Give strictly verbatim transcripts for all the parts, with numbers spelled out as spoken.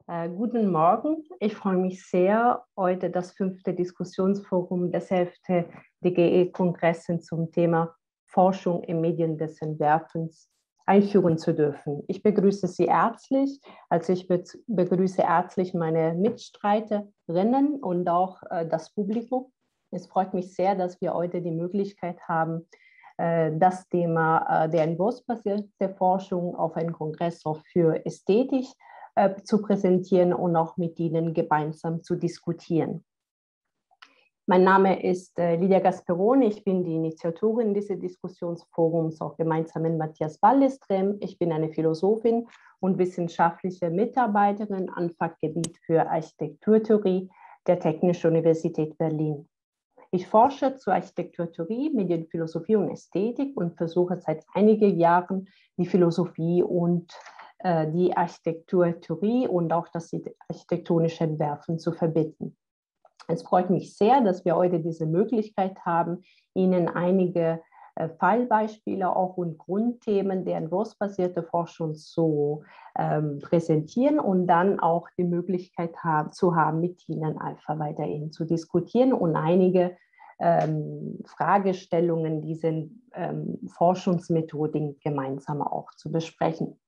Äh, guten Morgen. Ich freue mich sehr, heute das fünfte Diskussionsforum des elften D G E-Kongresses zum Thema Forschung im Medien des Entwerfens einführen zu dürfen. Ich begrüße Sie herzlich, also ich begrüße herzlich meine Mitstreiterinnen und auch äh, das Publikum. Es freut mich sehr, dass wir heute die Möglichkeit haben, äh, das Thema äh, der entwurfsbasierte Forschung auf einen Kongress auch für Ästhetik zu präsentieren und auch mit Ihnen gemeinsam zu diskutieren. Mein Name ist äh, Lydia Gasperoni, ich bin die Initiatorin dieses Diskussionsforums, auch gemeinsam mit Matthias Ballestrem. Ich bin eine Philosophin und wissenschaftliche Mitarbeiterin am Fachgebiet für Architekturtheorie der Technischen Universität Berlin. Ich forsche zur Architekturtheorie, Medienphilosophie und Ästhetik und versuche seit einigen Jahren die Philosophie und äh, die Architekturtheorie und auch das architektonische Entwerfen zu verbinden. Es freut mich sehr, dass wir heute diese Möglichkeit haben, Ihnen einige äh, Fallbeispiele auch und Grundthemen der entwurfsbasierten Forschung zu ähm, präsentieren und dann auch die Möglichkeit haben, zu haben, mit Ihnen einfach weiterhin zu diskutieren und einige ähm, Fragestellungen dieser ähm, Forschungsmethoden gemeinsam auch zu besprechen.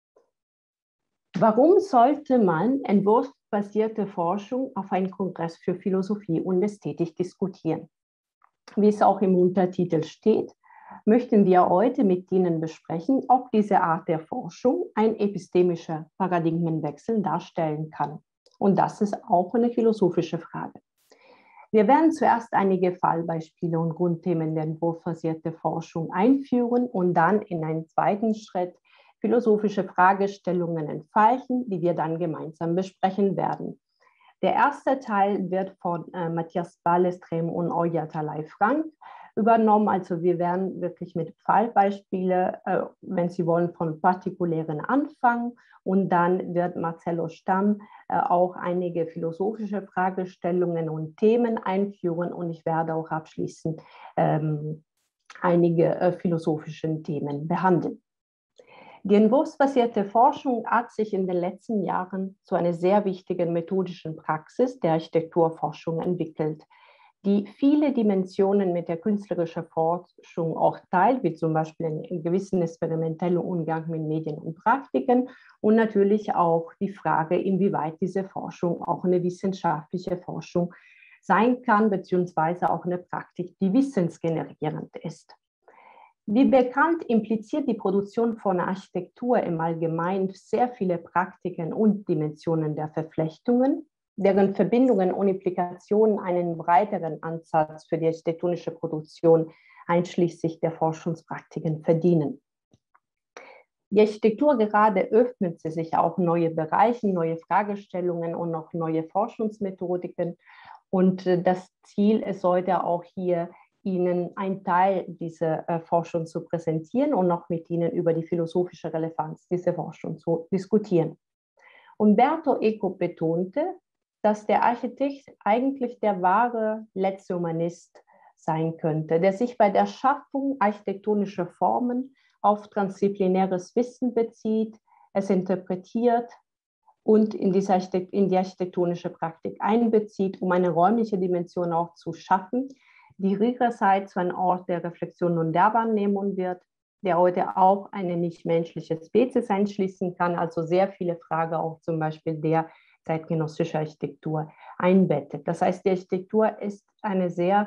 Warum sollte man entwurfsbasierte Forschung auf einem Kongress für Philosophie und Ästhetik diskutieren? Wie es auch im Untertitel steht, möchten wir heute mit Ihnen besprechen, ob diese Art der Forschung ein epistemischer Paradigmenwechsel darstellen kann. Und das ist auch eine philosophische Frage. Wir werden zuerst einige Fallbeispiele und Grundthemen der entwurfsbasierten Forschung einführen und dann in einem zweiten Schritt philosophische Fragestellungen entfalten, die wir dann gemeinsam besprechen werden. Der erste Teil wird von äh, Matthias Ballestrem und Olja Talay-Frank übernommen. Also wir werden wirklich mit Fallbeispielen, äh, wenn Sie wollen, von partikulären anfangen. Und dann wird Marcello Stamm äh, auch einige philosophische Fragestellungen und Themen einführen. Und ich werde auch abschließend ähm, einige äh, philosophische Themen behandeln. Die entwurfsbasierte Forschung hat sich in den letzten Jahren zu einer sehr wichtigen methodischen Praxis der Architekturforschung entwickelt, die viele Dimensionen mit der künstlerischen Forschung auch teilt, wie zum Beispiel einen gewissen experimentellen Umgang mit Medien und Praktiken und natürlich auch die Frage, inwieweit diese Forschung auch eine wissenschaftliche Forschung sein kann, beziehungsweise auch eine Praktik, die wissensgenerierend ist. Wie bekannt impliziert die Produktion von Architektur im Allgemeinen sehr viele Praktiken und Dimensionen der Verflechtungen, deren Verbindungen und Implikationen einen breiteren Ansatz für die architektonische Produktion einschließlich der Forschungspraktiken verdienen. Die Architektur gerade öffnet sie sich auch neue Bereiche, neue Fragestellungen und auch neue Forschungsmethodiken. Und das Ziel ist heute auch hier, Ihnen einen Teil dieser äh, Forschung zu präsentieren und noch mit Ihnen über die philosophische Relevanz dieser Forschung zu diskutieren. Umberto Eco betonte, dass der Architekt eigentlich der wahre letzte Humanist sein könnte, der sich bei der Schaffung architektonischer Formen auf transdisziplinäres Wissen bezieht, es interpretiert und in, diese in die architektonische Praktik einbezieht, um eine räumliche Dimension auch zu schaffen, die ihrerseits zu einem Ort der Reflexion und der Wahrnehmung wird, der heute auch eine nichtmenschliche Spezies einschließen kann, also sehr viele Fragen auch zum Beispiel der zeitgenössischen Architektur einbettet. Das heißt, die Architektur ist eine sehr,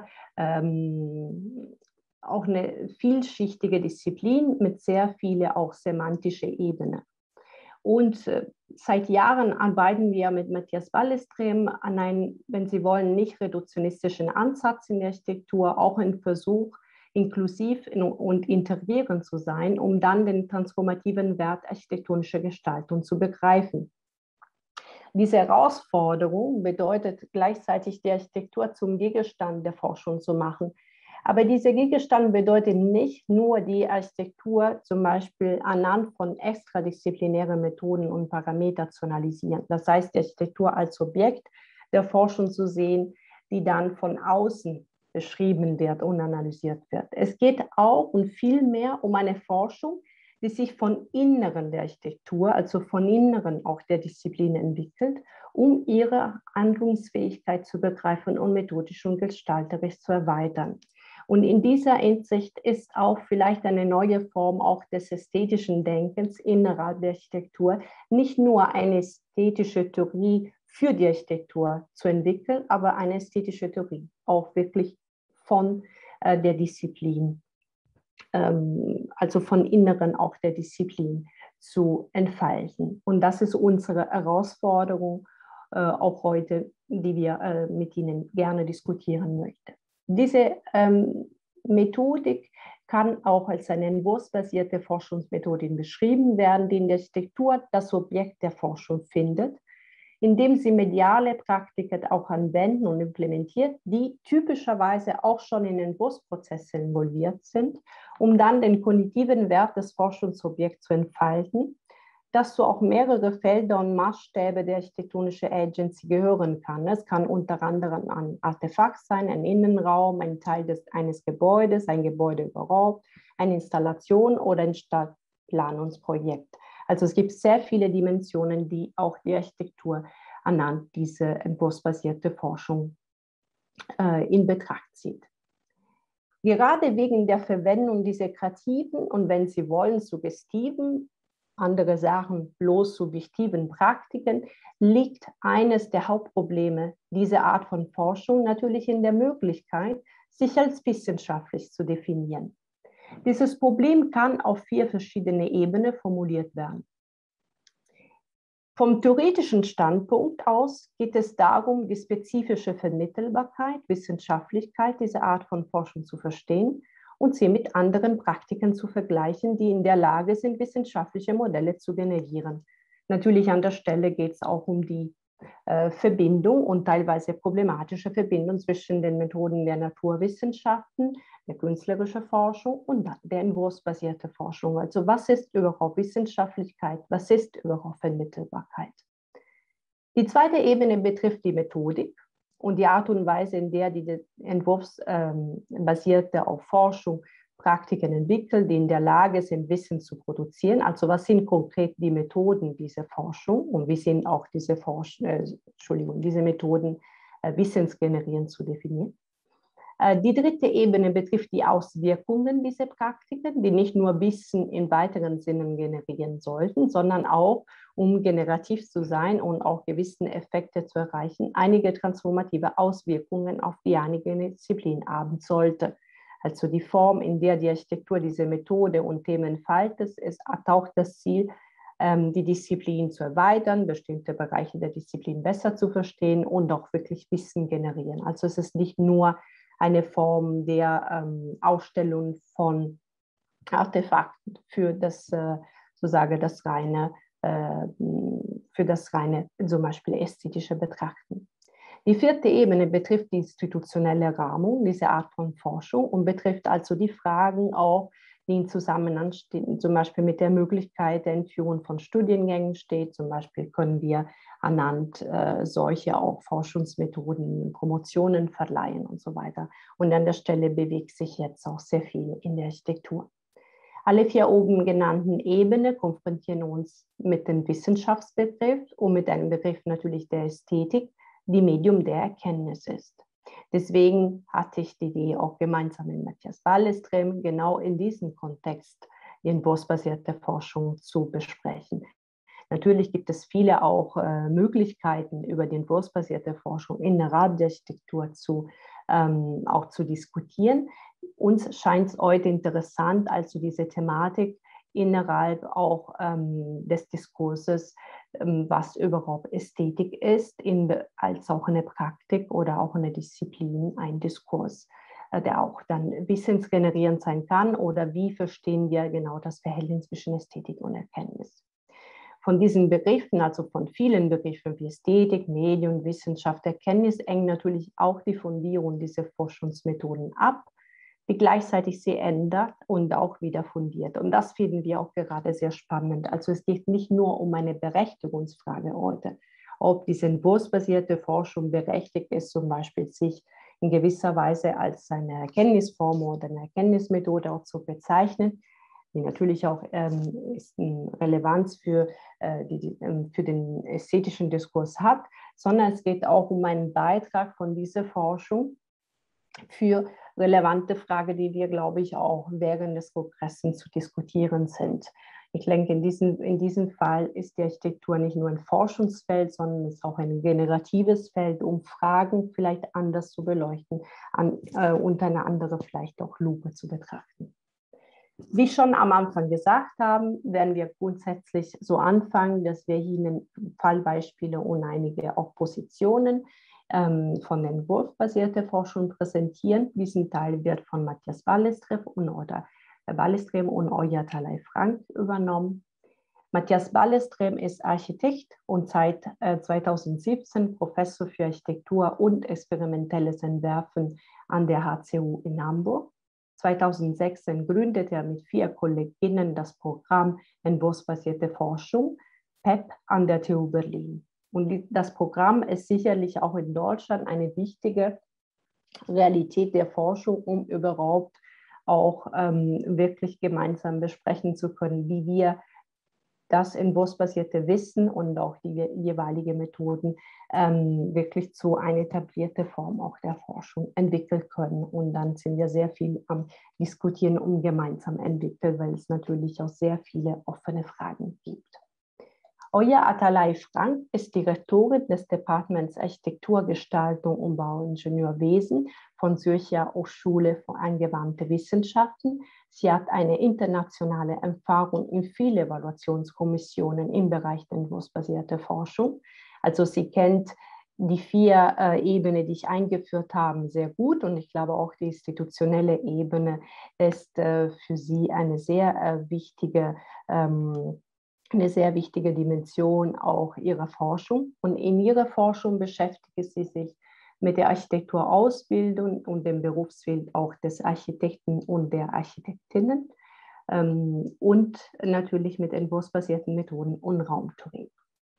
ähm, auch eine vielschichtige Disziplin mit sehr vielen auch semantische Ebenen. Und äh, seit Jahren arbeiten wir mit Matthias Ballestrem an einem, wenn Sie wollen, nicht reduktionistischen Ansatz in der Architektur, auch ein Versuch, inklusiv und integrierend zu sein, um dann den transformativen Wert architektonischer Gestaltung zu begreifen. Diese Herausforderung bedeutet gleichzeitig, die Architektur zum Gegenstand der Forschung zu machen. Aber dieser Gegenstand bedeutet nicht nur die Architektur zum Beispiel anhand von extradisziplinären Methoden und Parametern zu analysieren. Das heißt, die Architektur als Objekt der Forschung zu sehen, die dann von außen beschrieben wird und analysiert wird. Es geht auch und viel mehr um eine Forschung, die sich von Inneren der Architektur, also von Inneren auch der Disziplin entwickelt, um ihre Handlungsfähigkeit zu begreifen und methodisch und gestalterisch zu erweitern. Und in dieser Hinsicht ist auch vielleicht eine neue Form auch des ästhetischen Denkens innerhalb der Architektur, nicht nur eine ästhetische Theorie für die Architektur zu entwickeln, aber eine ästhetische Theorie auch wirklich von äh, der Disziplin, ähm, also von Inneren auch der Disziplin zu entfalten. Und das ist unsere Herausforderung äh, auch heute, die wir äh, mit Ihnen gerne diskutieren möchten. Diese ähm, Methodik kann auch als eine entwurfsbasierte Forschungsmethodik beschrieben werden, die in der Architektur das Objekt der Forschung findet, indem sie mediale Praktiken auch anwenden und implementiert, die typischerweise auch schon in Entwurfsprozesse involviert sind, um dann den kognitiven Wert des Forschungsobjekts zu entfalten, das zu auch mehrere Felder und Maßstäbe der architektonischen Agency gehören kann. Es kann unter anderem ein Artefakt sein, ein Innenraum, ein Teil des, eines Gebäudes, ein Gebäude überhaupt, eine Installation oder ein Stadtplanungsprojekt. Also es gibt sehr viele Dimensionen, die auch die Architektur anhand dieser entwurfsbasierten Forschung äh, in Betracht zieht. Gerade wegen der Verwendung dieser kreativen und, wenn Sie wollen, suggestiven, andere Sachen bloß subjektiven Praktiken, liegt eines der Hauptprobleme dieser Art von Forschung natürlich in der Möglichkeit, sich als wissenschaftlich zu definieren. Dieses Problem kann auf vier verschiedene Ebenen formuliert werden. Vom theoretischen Standpunkt aus geht es darum, die spezifische Vermittelbarkeit, Wissenschaftlichkeit dieser Art von Forschung zu verstehen und sie mit anderen Praktiken zu vergleichen, die in der Lage sind, wissenschaftliche Modelle zu generieren. Natürlich an der Stelle geht es auch um die äh, Verbindung und teilweise problematische Verbindung zwischen den Methoden der Naturwissenschaften, der künstlerischen Forschung und der entwurfsbasierten Forschung. Also was ist überhaupt Wissenschaftlichkeit, was ist überhaupt Vermittelbarkeit? Die zweite Ebene betrifft die Methodik und die Art und Weise, in der die entwurfsbasierte ähm, auf Forschung Praktiken entwickelt, die in der Lage sind, Wissen zu produzieren. Also was sind konkret die Methoden dieser Forschung und wie sind auch diese, Forsch äh, Entschuldigung, diese Methoden äh, wissensgenerierend zu definieren. Äh, die dritte Ebene betrifft die Auswirkungen dieser Praktiken, die nicht nur Wissen in weiteren Sinnen generieren sollten, sondern auch, um generativ zu sein und auch gewissen Effekte zu erreichen, einige transformative Auswirkungen auf die einige Disziplin haben sollte. Also die Form, in der die Architektur diese Methode und Themen entfaltet, ist auch das Ziel, die Disziplin zu erweitern, bestimmte Bereiche der Disziplin besser zu verstehen und auch wirklich Wissen generieren. Also es ist nicht nur eine Form der ähm, Ausstellung von Artefakten für das, äh, sozusagen das reine, äh, für das reine, zum Beispiel ästhetische Betrachten. Die vierte Ebene betrifft die institutionelle Rahmung dieser Art von Forschung und betrifft also die Fragen auch, die in Zusammenhang stehen, zum Beispiel mit der Möglichkeit der Entführung von Studiengängen steht. Zum Beispiel können wir anhand äh, solcher auch Forschungsmethoden Promotionen verleihen und so weiter. Und an der Stelle bewegt sich jetzt auch sehr viel in der Architektur. Alle vier oben genannten Ebenen konfrontieren uns mit dem Wissenschaftsbegriff und mit einem Begriff natürlich der Ästhetik, die Medium der Erkenntnis ist. Deswegen hatte ich die Idee, auch gemeinsam mit Matthias Ballestrem genau in diesem Kontext die entwurfsbasierte Forschung zu besprechen. Natürlich gibt es viele auch äh, Möglichkeiten, über die entwurfsbasierte Forschung innerhalb der Architektur zu, ähm, auch zu diskutieren. Uns scheint es heute interessant, also diese Thematik innerhalb auch ähm, des Diskurses, ähm, was überhaupt Ästhetik ist, in, als auch eine Praktik oder auch eine Disziplin, ein Diskurs, äh, der auch dann wissensgenerierend sein kann, oder wie verstehen wir genau das Verhältnis zwischen Ästhetik und Erkenntnis. Von diesen Begriffen, also von vielen Begriffen wie Ästhetik, Medium, Wissenschaft, Erkenntnis, hängt natürlich auch die Fundierung dieser Forschungsmethoden ab, die gleichzeitig sie ändert und auch wieder fundiert. Und das finden wir auch gerade sehr spannend. Also es geht nicht nur um eine Berechtigungsfrage heute, ob diese entwurfsbasierte Forschung berechtigt ist, zum Beispiel sich in gewisser Weise als eine Erkenntnisform oder eine Erkenntnismethode auch zu bezeichnen. die natürlich auch ähm, ist eine Relevanz für, äh, die, die, ähm, für den ästhetischen Diskurs hat, sondern es geht auch um einen Beitrag von dieser Forschung für relevante Fragen, die wir, glaube ich, auch während des Kongresses zu diskutieren sind. Ich denke, in diesem, in diesem Fall ist die Architektur nicht nur ein Forschungsfeld, sondern es ist auch ein generatives Feld, um Fragen vielleicht anders zu beleuchten an, äh, und eine andere vielleicht auch Lupe zu betrachten. Wie schon am Anfang gesagt haben, werden wir grundsätzlich so anfangen, dass wir Ihnen Fallbeispiele und einige auch Positionen ähm, von entwurfsbasierter Forschung präsentieren. Diesen Teil wird von Matthias Ballestrem und oder Ballestrem und Oya Atalay Frank übernommen. Matthias Ballestrem ist Architekt und seit äh, zweitausendsiebzehn Professor für Architektur und experimentelles Entwerfen an der H C U in Hamburg. zweitausendsechzehn gründete er mit vier Kolleginnen das Programm Entwurfsbasierte Forschung, P E P, an der T U Berlin. Und das Programm ist sicherlich auch in Deutschland eine wichtige Realität der Forschung, um überhaupt auch ähm, wirklich gemeinsam besprechen zu können, wie wir das entwurfsbasierte Wissen und auch die jeweiligen Methoden ähm, wirklich zu einer etablierten Form auch der Forschung entwickeln können. Und dann sind wir sehr viel am Diskutieren um gemeinsam entwickeln, weil es natürlich auch sehr viele offene Fragen gibt. Oya Atalay Frank ist Direktorin des Departements Architektur, Gestaltung und Bauingenieurwesen von Zürcher Hochschule für angewandte Wissenschaften. Sie hat eine internationale Erfahrung in vielen Evaluationskommissionen im Bereich der entwurfsbasierten Forschung. Also sie kennt die vier äh, Ebenen, die ich eingeführt habe, sehr gut. Und ich glaube auch die institutionelle Ebene ist äh, für sie eine sehr äh, wichtige ähm, eine sehr wichtige Dimension auch ihrer Forschung. Und in ihrer Forschung beschäftigt sie sich mit der Architekturausbildung und dem Berufsfeld auch des Architekten und der Architektinnen ähm, und natürlich mit entwurfsbasierten Methoden und Raumtheorie.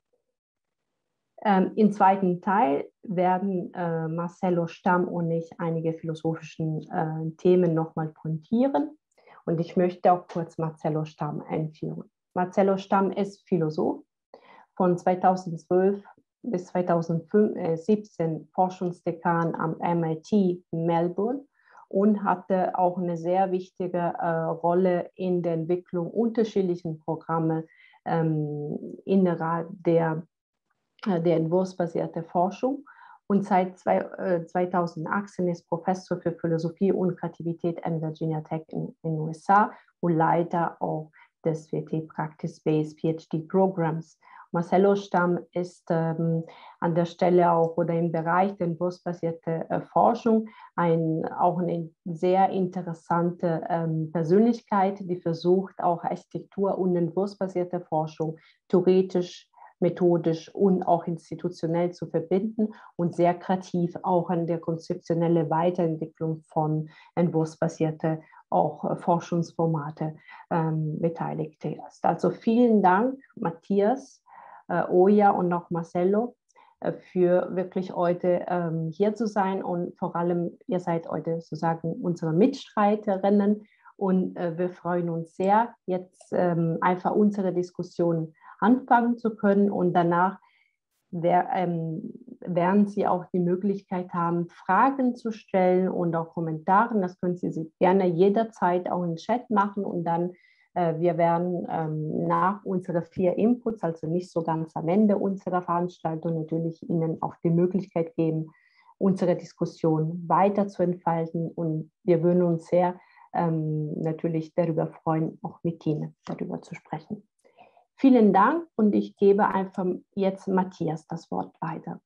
Ähm, Im zweiten Teil werden äh, Marcello Stamm und ich einige philosophische äh, Themen nochmal pointieren. Und ich möchte auch kurz Marcello Stamm einführen. Marcello Stamm ist Philosoph, von zweitausendzwölf bis zweitausendsiebzehn Forschungsdekan am M I T in Melbourne und hatte auch eine sehr wichtige äh, Rolle in der Entwicklung unterschiedlicher Programme ähm, innerhalb der, äh, der entwurfsbasierten Forschung. Und seit zwei, äh, zweitausendachtzehn ist Professor für Philosophie und Kreativität an Virginia Tech in den U S A und Leiter auch des W T Practice-Based P H D-Programms. Marcello Stamm ist ähm, an der Stelle auch oder im Bereich der entwurfsbasierten äh, Forschung ein, auch eine sehr interessante ähm, Persönlichkeit, die versucht, auch Architektur und entwurfsbasierte Forschung theoretisch, methodisch und auch institutionell zu verbinden und sehr kreativ auch an der konzeptionellen Weiterentwicklung von entwurfsbasierten auch Forschungsformate ähm, beteiligt ist. Also vielen Dank, Matthias, äh, Oya und auch Marcello, äh, für wirklich heute ähm, hier zu sein und vor allem, ihr seid heute sozusagen unsere Mitstreiterinnen und äh, wir freuen uns sehr, jetzt ähm, einfach unsere Diskussion anfangen zu können und danach wer, ähm, werden Sie auch die Möglichkeit haben, Fragen zu stellen und auch Kommentare. Das können Sie gerne jederzeit auch im Chat machen und dann äh, wir werden ähm, nach unseren vier Inputs, also nicht so ganz am Ende unserer Veranstaltung, natürlich Ihnen auch die Möglichkeit geben, unsere Diskussion weiter zu entfalten und wir würden uns sehr ähm, natürlich darüber freuen, auch mit Ihnen darüber zu sprechen. Vielen Dank und ich gebe einfach jetzt Matthias das Wort weiter.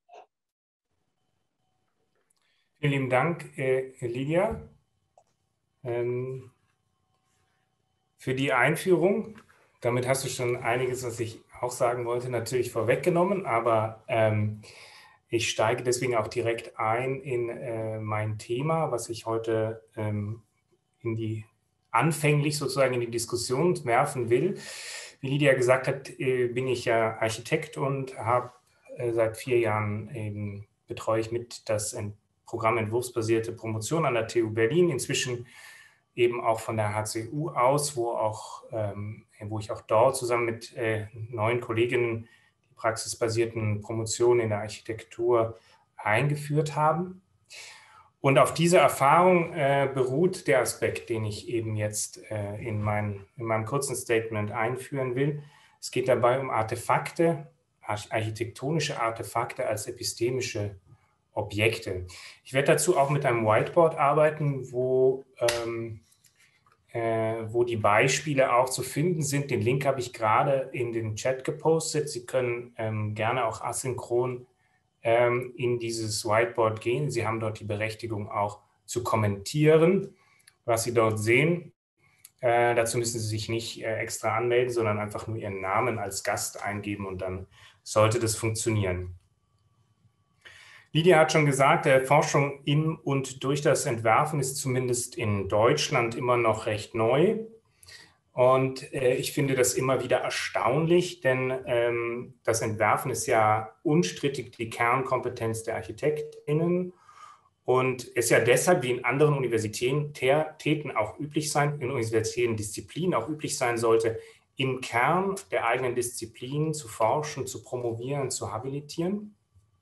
Vielen lieben Dank, äh, Lydia, ähm, für die Einführung. Damit hast du schon einiges, was ich auch sagen wollte, natürlich vorweggenommen, aber ähm, ich steige deswegen auch direkt ein in äh, mein Thema, was ich heute ähm, in die anfänglich sozusagen in die Diskussion werfen will. Wie Lydia gesagt hat, bin ich ja Architekt und habe seit vier Jahren eben, betreue ich mit das Programm Entwurfsbasierte Promotion an der T U Berlin. Inzwischen eben auch von der H C U aus, wo, auch, ähm, wo ich auch dort zusammen mit äh, neun Kolleginnen die praxisbasierten Promotionen in der Architektur eingeführt haben. Und auf dieser Erfahrung äh, beruht der Aspekt, den ich eben jetzt äh, in, mein, in meinem kurzen Statement einführen will. Es geht dabei um Artefakte, architektonische Artefakte als epistemische Objekte. Ich werde dazu auch mit einem Whiteboard arbeiten, wo, ähm, äh, wo die Beispiele auch zu finden sind. Den Link habe ich gerade in den Chat gepostet. Sie können ähm, gerne auch asynchron ähm, in dieses Whiteboard gehen. Sie haben dort die Berechtigung auch zu kommentieren, was Sie dort sehen. Äh, dazu müssen Sie sich nicht äh, extra anmelden, sondern einfach nur Ihren Namen als Gast eingeben und dann sollte das funktionieren. Lydia hat schon gesagt, der Forschung im und durch das Entwerfen ist zumindest in Deutschland immer noch recht neu. Und äh, ich finde das immer wieder erstaunlich, denn ähm, das Entwerfen ist ja unstrittig die Kernkompetenz der ArchitektInnen und ist ja deshalb wie in anderen Universitäten auch üblich sein, in universitären Disziplinen auch üblich sein sollte, im Kern der eigenen Disziplin zu forschen, zu promovieren, zu habilitieren.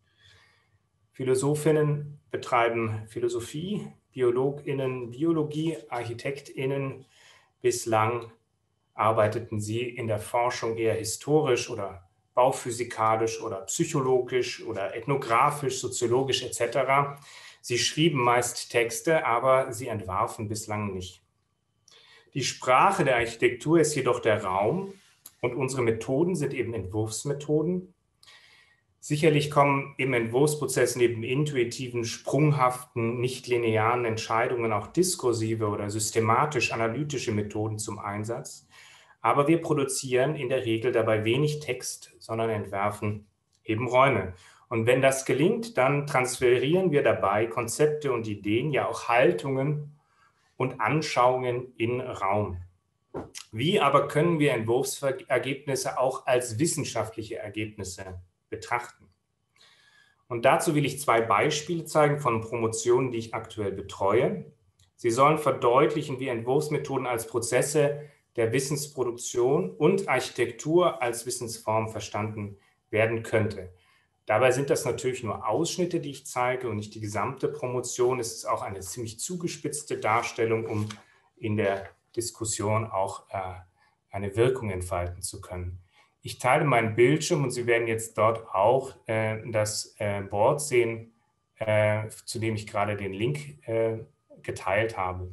Philosophinnen betreiben Philosophie, BiologInnen Biologie, ArchitektInnen bislang arbeiteten sie in der Forschung eher historisch oder bauphysikalisch oder psychologisch oder ethnografisch, soziologisch et cetera. Sie schrieben meist Texte, aber sie entwarfen bislang nicht. Die Sprache der Architektur ist jedoch der Raum und unsere Methoden sind eben Entwurfsmethoden. Sicherlich kommen im Entwurfsprozess neben intuitiven, sprunghaften, nicht-linearen Entscheidungen auch diskursive oder systematisch-analytische Methoden zum Einsatz. Aber wir produzieren in der Regel dabei wenig Text, sondern entwerfen eben Räume. Und wenn das gelingt, dann transferieren wir dabei Konzepte und Ideen, ja auch Haltungen und Anschauungen in Raum. Wie aber können wir Entwurfsergebnisse auch als wissenschaftliche Ergebnisse betrachten? Und dazu will ich zwei Beispiele zeigen von Promotionen, die ich aktuell betreue. Sie sollen verdeutlichen, wie Entwurfsmethoden als Prozesse der Wissensproduktion und Architektur als Wissensform verstanden werden könnte. Dabei sind das natürlich nur Ausschnitte, die ich zeige und nicht die gesamte Promotion. Es ist auch eine ziemlich zugespitzte Darstellung, um in der Diskussion auch äh, eine Wirkung entfalten zu können. Ich teile meinen Bildschirm und Sie werden jetzt dort auch äh, das äh, Board sehen, äh, zu dem ich gerade den Link äh, geteilt habe.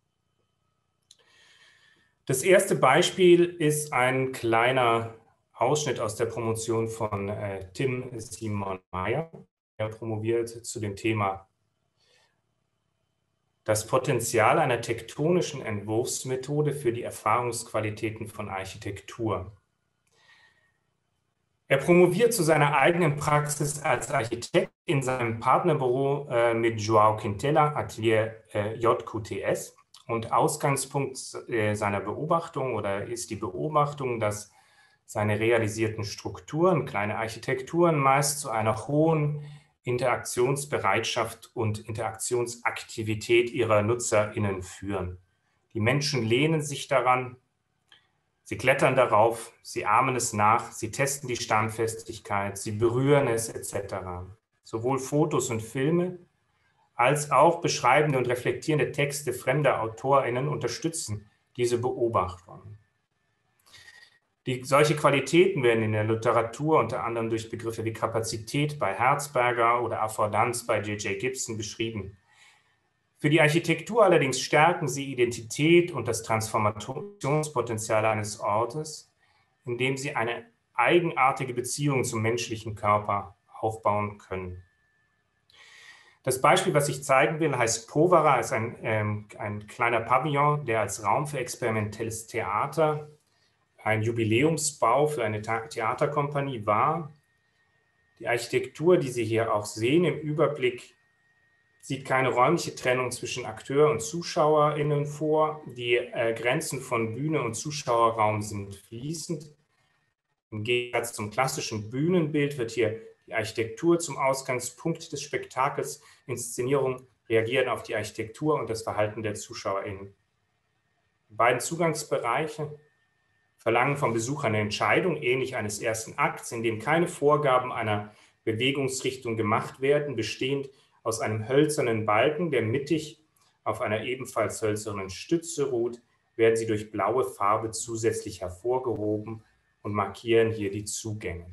Das erste Beispiel ist ein kleiner Ausschnitt aus der Promotion von äh, Tim Simon Meyer. Er promoviert zu dem Thema das Potenzial einer tektonischen Entwurfsmethode für die Erfahrungsqualitäten von Architektur. Er promoviert zu seiner eigenen Praxis als Architekt in seinem Partnerbüro äh, mit João Quintela, Atelier äh, J Q T S. Und Ausgangspunkt äh, seiner Beobachtung oder ist die Beobachtung, dass seine realisierten Strukturen, kleine Architekturen, meist zu einer hohen Interaktionsbereitschaft und Interaktionsaktivität ihrer NutzerInnen führen. Die Menschen lehnen sich daran, sie klettern darauf, sie ahmen es nach, sie testen die Standfestigkeit, sie berühren es et cetera. Sowohl Fotos und Filme als auch beschreibende und reflektierende Texte fremder AutorInnen unterstützen diese Beobachtungen. Die, solche Qualitäten werden in der Literatur unter anderem durch Begriffe wie Kapazität bei Herzberger oder Affordanz bei J J Gibson beschrieben. Für die Architektur allerdings stärken sie Identität und das Transformationspotenzial eines Ortes, indem sie eine eigenartige Beziehung zum menschlichen Körper aufbauen können. Das Beispiel, was ich zeigen will, heißt Povera, ist ein, ähm, ein kleiner Pavillon, der als Raum für experimentelles Theater ein Jubiläumsbau für eine Theaterkompanie war. Die Architektur, die Sie hier auch sehen im Überblick, sieht keine räumliche Trennung zwischen Akteur und ZuschauerInnen vor. Die äh, Grenzen von Bühne und Zuschauerraum sind fließend. Im Gegensatz zum klassischen Bühnenbild wird hier die Architektur zum Ausgangspunkt des Spektakels. Inszenierungen reagieren auf die Architektur und das Verhalten der ZuschauerInnen Die beiden Zugangsbereiche verlangen vom Besucher eine Entscheidung, ähnlich eines ersten Akts, in dem keine Vorgaben einer Bewegungsrichtung gemacht werden, bestehend aus einem hölzernen Balken, der mittig auf einer ebenfalls hölzernen Stütze ruht, werden sie durch blaue Farbe zusätzlich hervorgehoben und markieren hier die Zugänge.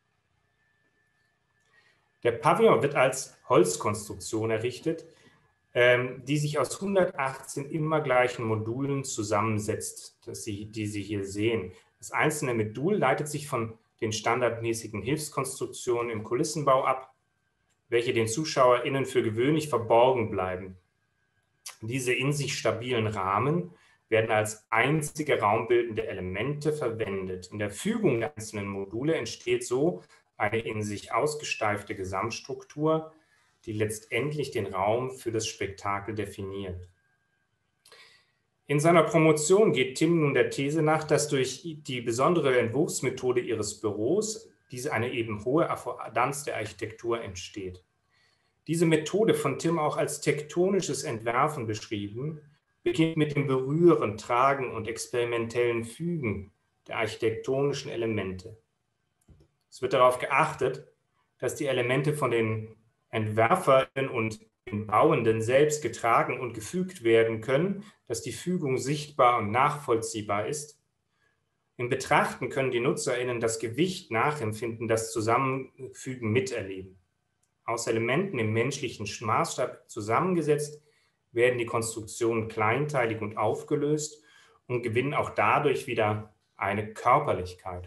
Der Pavillon wird als Holzkonstruktion errichtet, ähm, die sich aus hundertachtzehn immer gleichen Modulen zusammensetzt, das Sie, die Sie hier sehen. Das einzelne Modul leitet sich von den standardmäßigen Hilfskonstruktionen im Kulissenbau ab, welche den ZuschauerInnen für gewöhnlich verborgen bleiben. Diese in sich stabilen Rahmen werden als einzige raumbildende Elemente verwendet. In der Fügung der einzelnen Module entsteht so eine in sich ausgesteifte Gesamtstruktur, die letztendlich den Raum für das Spektakel definiert. In seiner Promotion geht Tim nun der These nach, dass durch die besondere Entwurfsmethode ihres Büros diese eine eben hohe Affordanz der Architektur entsteht. Diese Methode, von Tim auch als tektonisches Entwerfen beschrieben, beginnt mit dem Berühren, Tragen und experimentellen Fügen der architektonischen Elemente. Es wird darauf geachtet, dass die Elemente von den Entwerfern und den Bauenden selbst getragen und gefügt werden können, dass die Fügung sichtbar und nachvollziehbar ist. Im Betrachten können die NutzerInnen das Gewicht nachempfinden, das Zusammenfügen miterleben. Aus Elementen im menschlichen Maßstab zusammengesetzt werden die Konstruktionen kleinteilig und aufgelöst und gewinnen auch dadurch wieder eine Körperlichkeit.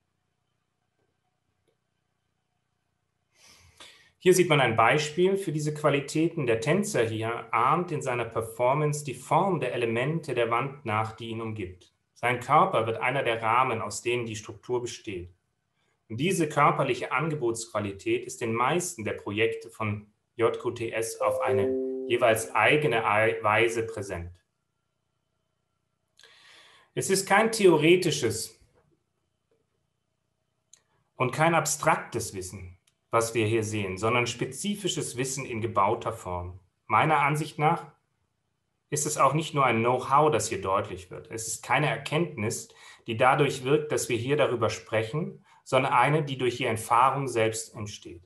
Hier sieht man ein Beispiel für diese Qualitäten. Der Tänzer hier ahmt in seiner Performance die Form der Elemente der Wand nach, die ihn umgibt. Sein Körper wird einer der Rahmen, aus denen die Struktur besteht. Und diese körperliche Angebotsqualität ist in den meisten der Projekte von J Q T S auf eine jeweils eigene Weise präsent. Es ist kein theoretisches und kein abstraktes Wissen, was wir hier sehen, sondern spezifisches Wissen in gebauter Form. Meiner Ansicht nach ist es auch nicht nur ein Know-how, das hier deutlich wird. Es ist keine Erkenntnis, die dadurch wirkt, dass wir hier darüber sprechen, sondern eine, die durch die Erfahrung selbst entsteht.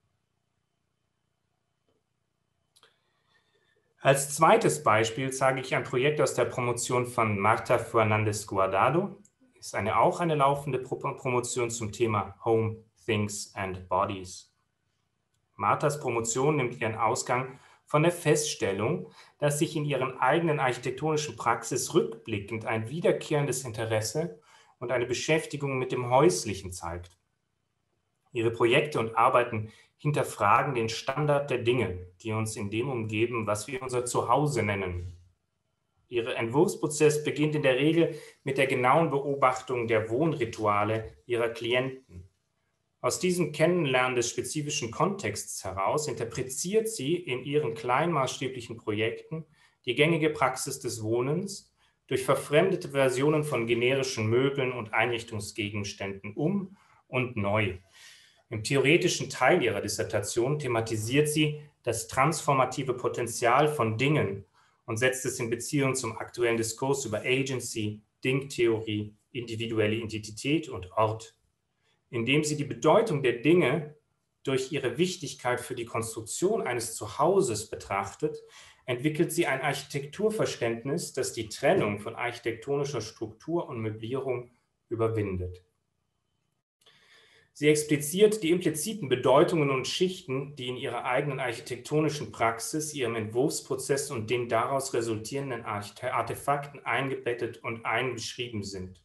Als zweites Beispiel zeige ich ein Projekt aus der Promotion von Marta Fernandez Guardado. Ist eine, auch eine laufende Promotion zum Thema Home, Things and Bodies. Martas Promotion nimmt ihren Ausgang von der Feststellung, dass sich in ihren eigenen architektonischen Praxis rückblickend ein wiederkehrendes Interesse und eine Beschäftigung mit dem Häuslichen zeigt. Ihre Projekte und Arbeiten hinterfragen den Standard der Dinge, die uns in dem umgeben, was wir unser Zuhause nennen. Ihr Entwurfsprozess beginnt in der Regel mit der genauen Beobachtung der Wohnrituale ihrer Klienten. Aus diesem Kennenlernen des spezifischen Kontexts heraus interpretiert sie in ihren kleinmaßstäblichen Projekten die gängige Praxis des Wohnens durch verfremdete Versionen von generischen Möbeln und Einrichtungsgegenständen um und neu. Im theoretischen Teil ihrer Dissertation thematisiert sie das transformative Potenzial von Dingen und setzt es in Beziehung zum aktuellen Diskurs über Agency, Dingtheorie, individuelle Identität und Ort, indem sie die Bedeutung der Dinge durch ihre Wichtigkeit für die Konstruktion eines Zuhauses betrachtet, entwickelt sie ein Architekturverständnis, das die Trennung von architektonischer Struktur und Möblierung überwindet. Sie expliziert die impliziten Bedeutungen und Schichten, die in ihrer eigenen architektonischen Praxis, ihrem Entwurfsprozess und den daraus resultierenden Artefakten eingebettet und einbeschrieben sind.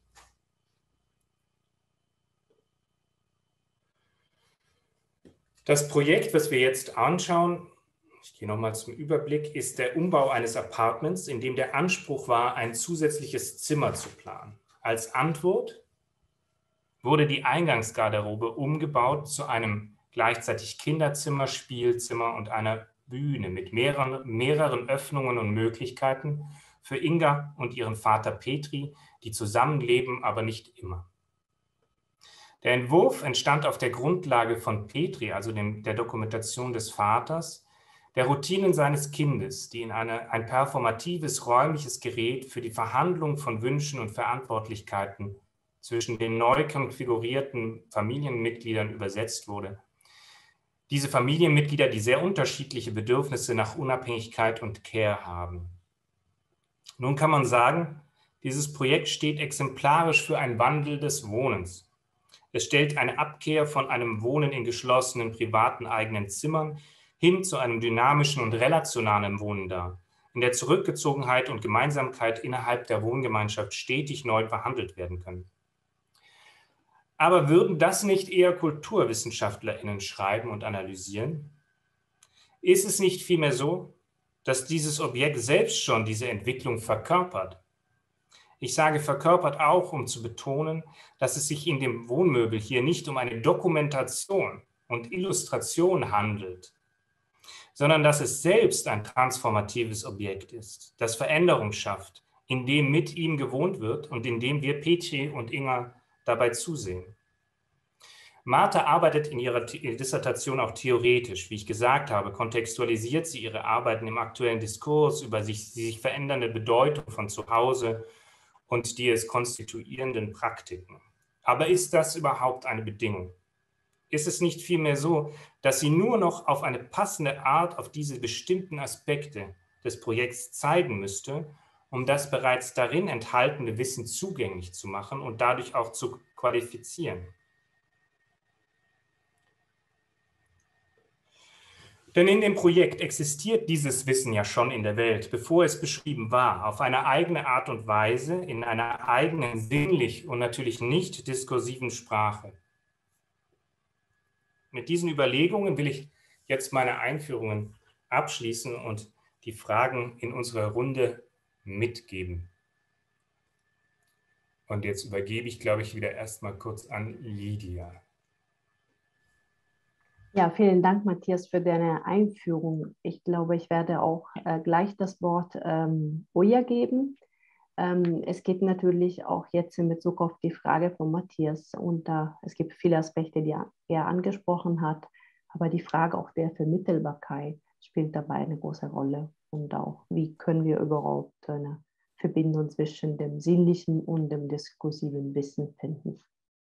Das Projekt, was wir jetzt anschauen, ich gehe nochmal zum Überblick, ist der Umbau eines Apartments, in dem der Anspruch war, ein zusätzliches Zimmer zu planen. Als Antwort wurde die Eingangsgarderobe umgebaut zu einem gleichzeitig Kinderzimmer, Spielzimmer und einer Bühne mit mehreren, mehreren Öffnungen und Möglichkeiten für Inga und ihren Vater Petri, die zusammenleben, aber nicht immer. Der Entwurf entstand auf der Grundlage von Petri, also dem, der Dokumentation des Vaters, der Routinen seines Kindes, die in eine, ein performatives räumliches Gerät für die Verhandlung von Wünschen und Verantwortlichkeiten zwischen den neu konfigurierten Familienmitgliedern übersetzt wurde. Diese Familienmitglieder, die sehr unterschiedliche Bedürfnisse nach Unabhängigkeit und Care haben. Nun kann man sagen, dieses Projekt steht exemplarisch für einen Wandel des Wohnens. Es stellt eine Abkehr von einem Wohnen in geschlossenen, privaten eigenen Zimmern hin zu einem dynamischen und relationalen Wohnen dar, in der Zurückgezogenheit und Gemeinsamkeit innerhalb der Wohngemeinschaft stetig neu verhandelt werden können. Aber würden das nicht eher KulturwissenschaftlerInnen schreiben und analysieren? Ist es nicht vielmehr so, dass dieses Objekt selbst schon diese Entwicklung verkörpert? Ich sage verkörpert auch, um zu betonen, dass es sich in dem Wohnmöbel hier nicht um eine Dokumentation und Illustration handelt, sondern dass es selbst ein transformatives Objekt ist, das Veränderung schafft, in dem mit ihm gewohnt wird und in dem wir Petri und Inga dabei zusehen. Martha arbeitet in ihrer Dissertation auch theoretisch. Wie ich gesagt habe, kontextualisiert sie ihre Arbeiten im aktuellen Diskurs über sich, die sich verändernde Bedeutung von Zuhause und die es konstituierenden Praktiken. Aber ist das überhaupt eine Bedingung? Ist es nicht vielmehr so, dass sie nur noch auf eine passende Art auf diese bestimmten Aspekte des Projekts zeigen müsste, um das bereits darin enthaltene Wissen zugänglich zu machen und dadurch auch zu qualifizieren? Denn in dem Projekt existiert dieses Wissen ja schon in der Welt, bevor es beschrieben war, auf eine eigene Art und Weise, in einer eigenen sinnlich und natürlich nicht diskursiven Sprache. Mit diesen Überlegungen will ich jetzt meine Einführungen abschließen und die Fragen in unserer Runde mitgeben. Und jetzt übergebe ich, glaube ich, wieder erstmal kurz an Lydia. Ja, vielen Dank, Matthias, für deine Einführung. Ich glaube, ich werde auch äh, gleich das Wort ähm, Oja geben. Ähm, es geht natürlich auch jetzt in Bezug auf die Frage von Matthias. Und äh, es gibt viele Aspekte, die er angesprochen hat. Aber die Frage auch der Vermittelbarkeit spielt dabei eine große Rolle. Und auch, wie können wir überhaupt eine Verbindung zwischen dem sinnlichen und dem diskursiven Wissen finden.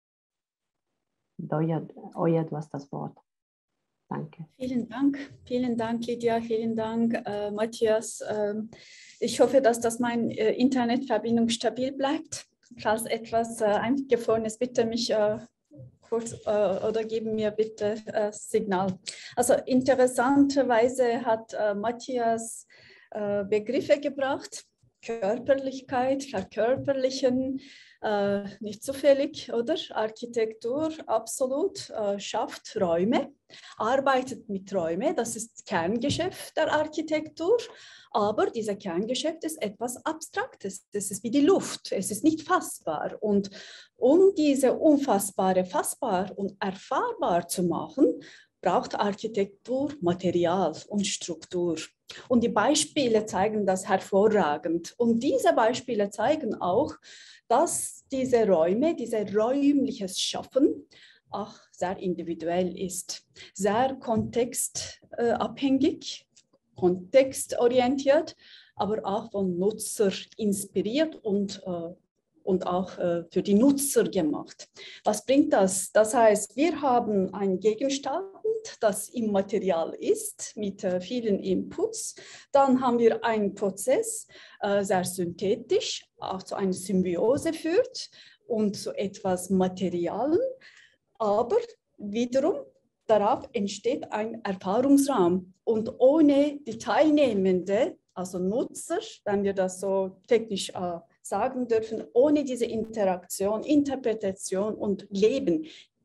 Oja, Oja, du hast das Wort. Danke. Vielen Dank, vielen Dank, Lydia, vielen Dank, äh, Matthias. Ähm, ich hoffe, dass das meine äh, Internetverbindung stabil bleibt. Falls etwas äh, eingefroren ist, bitte mich äh, kurz äh, oder geben mir bitte äh, Signal. Also interessanterweise hat äh, Matthias äh, Begriffe gebracht, Körperlichkeit, Verkörperlichen, äh, nicht zufällig, oder? Architektur, absolut, äh, schafft Räume, arbeitet mit Räumen, das ist Kerngeschäft der Architektur, aber dieser Kerngeschäft ist etwas Abstraktes, das ist wie die Luft, es ist nicht fassbar und um diese Unfassbare fassbar und erfahrbar zu machen, braucht Architektur Material und Struktur. Und die Beispiele zeigen das hervorragend. Und diese Beispiele zeigen auch, dass diese Räume, dieses räumliches Schaffen auch sehr individuell ist, sehr kontextabhängig, kontextorientiert, aber auch von Nutzer inspiriert und äh, und auch äh, für die Nutzer gemacht. Was bringt das? Das heißt, wir haben einen Gegenstand, das immaterial ist, mit äh, vielen Inputs. Dann haben wir einen Prozess, äh, sehr synthetisch, auch zu einer Symbiose führt und zu etwas Materialen. Aber wiederum, darauf entsteht ein Erfahrungsraum. Und ohne die Teilnehmenden, also Nutzer, wenn wir das so technisch äh, sagen dürfen, ohne diese Interaktion, Interpretation und Leben,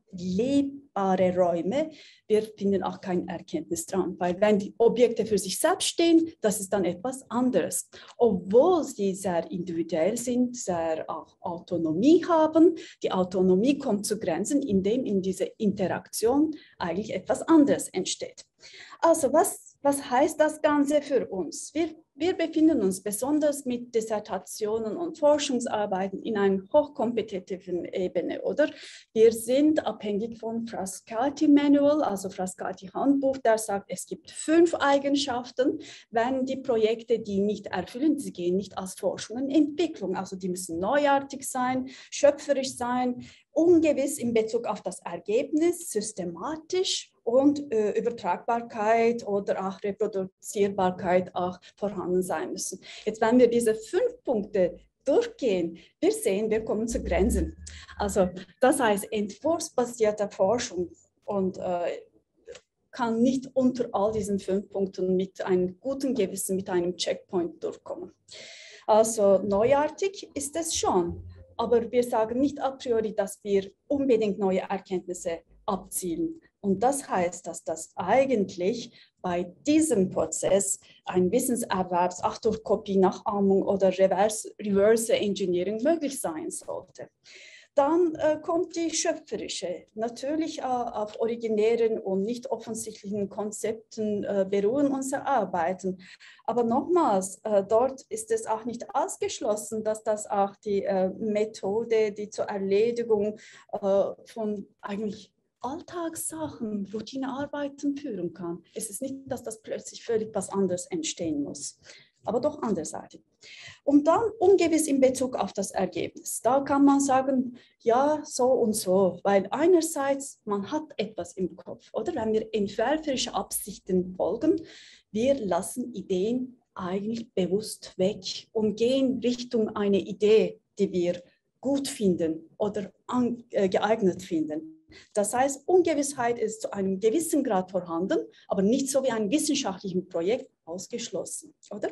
lebbare Räume, wir finden auch keine Erkenntnis dran, weil wenn die Objekte für sich selbst stehen, das ist dann etwas anderes. Obwohl sie sehr individuell sind, sehr auch Autonomie haben, die Autonomie kommt zu Grenzen, indem in dieser Interaktion eigentlich etwas anderes entsteht. Also was, was heißt das Ganze für uns? Wir Wir befinden uns besonders mit Dissertationen und Forschungsarbeiten in einer hochkompetitiven Ebene, oder? Wir sind abhängig von Frascati Manual, also Frascati Handbuch, der sagt, es gibt fünf Eigenschaften, wenn die Projekte die nicht erfüllen, sie gehen nicht als Forschung und Entwicklung. Also die müssen neuartig sein, schöpferisch sein, ungewiss in Bezug auf das Ergebnis, systematisch und äh, Übertragbarkeit oder auch Reproduzierbarkeit auch vorhanden sein müssen. Jetzt, wenn wir diese fünf Punkte durchgehen, wir sehen, wir kommen zu Grenzen. Also das heißt, entwurfsbasierte Forschung und äh, kann nicht unter all diesen fünf Punkten mit einem guten Gewissen, mit einem Checkpoint durchkommen. Also neuartig ist es schon, aber wir sagen nicht a priori, dass wir unbedingt neue Erkenntnisse abzielen. Und das heißt, dass das eigentlich bei diesem Prozess ein Wissenserwerbs auch durch Kopie, Nachahmung oder Reverse, Reverse Engineering möglich sein sollte. Dann äh, kommt die schöpferische. Natürlich äh, auf originären und nicht offensichtlichen Konzepten äh, beruhen unsere Arbeiten. Aber nochmals, äh, dort ist es auch nicht ausgeschlossen, dass das auch die äh, Methode, die zur Erledigung äh, von eigentlich Alltagssachen, Routinearbeiten führen kann. Es ist nicht, dass das plötzlich völlig was anderes entstehen muss, aber doch anderseitig. Und dann ungewiss in Bezug auf das Ergebnis. Da kann man sagen, ja, so und so, weil einerseits, man hat etwas im Kopf, oder? Wenn wir entwerferische Absichten folgen, wir lassen Ideen eigentlich bewusst weg und gehen Richtung eine Idee, die wir gut finden oder an, äh, geeignet finden. Das heißt, Ungewissheit ist zu einem gewissen Grad vorhanden, aber nicht so wie ein wissenschaftliches Projekt ausgeschlossen, oder?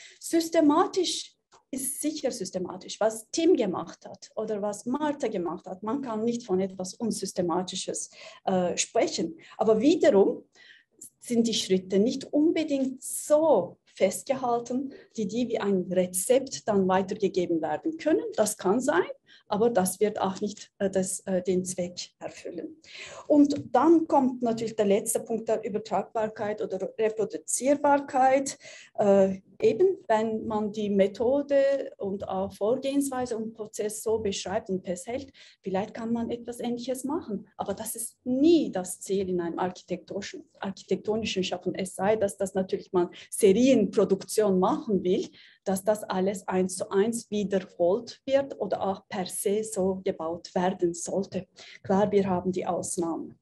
Systematisch ist sicher systematisch, was Tim gemacht hat oder was Martha gemacht hat. Man kann nicht von etwas Unsystematisches äh, sprechen, aber wiederum sind die Schritte nicht unbedingt so festgehalten, die die wie ein Rezept dann weitergegeben werden können. Das kann sein, aber das wird auch nicht äh, das, äh, den Zweck erfüllen. Und dann kommt natürlich der letzte Punkt der Übertragbarkeit oder Reproduzierbarkeit. Äh, eben, wenn man die Methode und auch Vorgehensweise und Prozess so beschreibt und festhält, vielleicht kann man etwas Ähnliches machen. Aber das ist nie das Ziel in einem architektonischen, architektonischen Schaffen. Es sei, dass das natürlich man Serienproduktion machen will, dass das alles eins zu eins wiederholt wird oder auch per se so gebaut werden sollte. Klar, wir haben die Ausnahmen.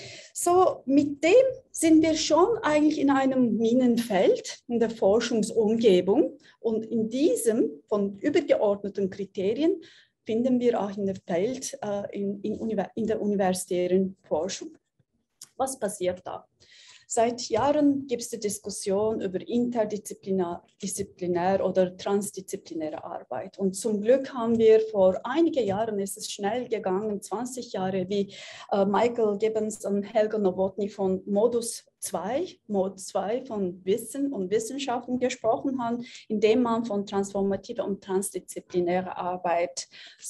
So, mit dem sind wir schon eigentlich in einem Minenfeld in der Forschungsumgebung und in diesem von übergeordneten Kriterien finden wir auch in dem Feld äh, in, in, in der universitären Forschung. Was passiert da? Seit Jahren gibt es die Diskussion über interdisziplinär disziplinär oder transdisziplinäre Arbeit. Und zum Glück haben wir vor einigen Jahren, ist es schnell gegangen, zwanzig Jahre, wie äh, Michael Gibbons und Helga Nowotny von Modus zwei, Mod zwei von Wissen und Wissenschaften gesprochen haben, indem man von transformativer und transdisziplinärer Arbeit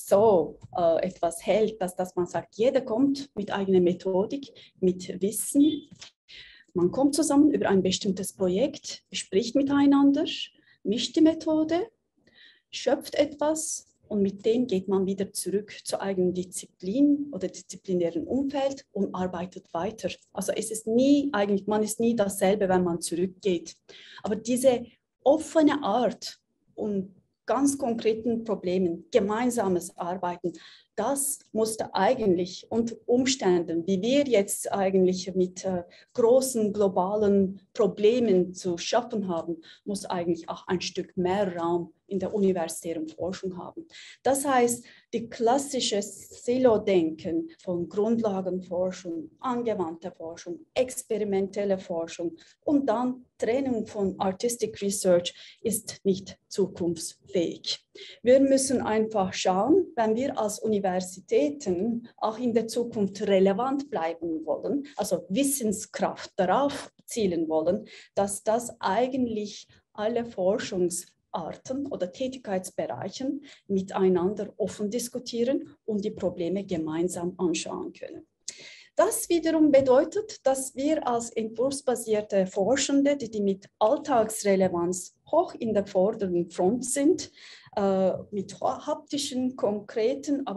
so äh, etwas hält, dass, dass man sagt, jeder kommt mit eigener Methodik, mit Wissen. Man kommt zusammen über ein bestimmtes Projekt, spricht miteinander, mischt die Methode, schöpft etwas und mit dem geht man wieder zurück zur eigenen Disziplin oder disziplinären Umfeld und arbeitet weiter. Also es ist nie, eigentlich, man ist nie dasselbe, wenn man zurückgeht. Aber diese offene Art und ganz konkreten Problemen, gemeinsames Arbeiten, das musste eigentlich unter Umständen, wie wir jetzt eigentlich mit äh, großen globalen Problemen zu schaffen haben, muss eigentlich auch ein Stück mehr Raum in der universitären Forschung haben. Das heißt, die klassische Silo-Denken von Grundlagenforschung, angewandter Forschung, experimentelle Forschung und dann Trennung von Artistic Research ist nicht zukunftsfähig. Wir müssen einfach schauen, wenn wir als Universitäten auch in der Zukunft relevant bleiben wollen, also Wissenskraft darauf zielen wollen, dass das eigentlich alle Forschungsarten oder Tätigkeitsbereichen miteinander offen diskutieren und die Probleme gemeinsam anschauen können. Das wiederum bedeutet, dass wir als entwurfsbasierte Forschende, die, die mit Alltagsrelevanz hoch in der vorderen Front sind, äh, mit haptischen, konkreten, aber mit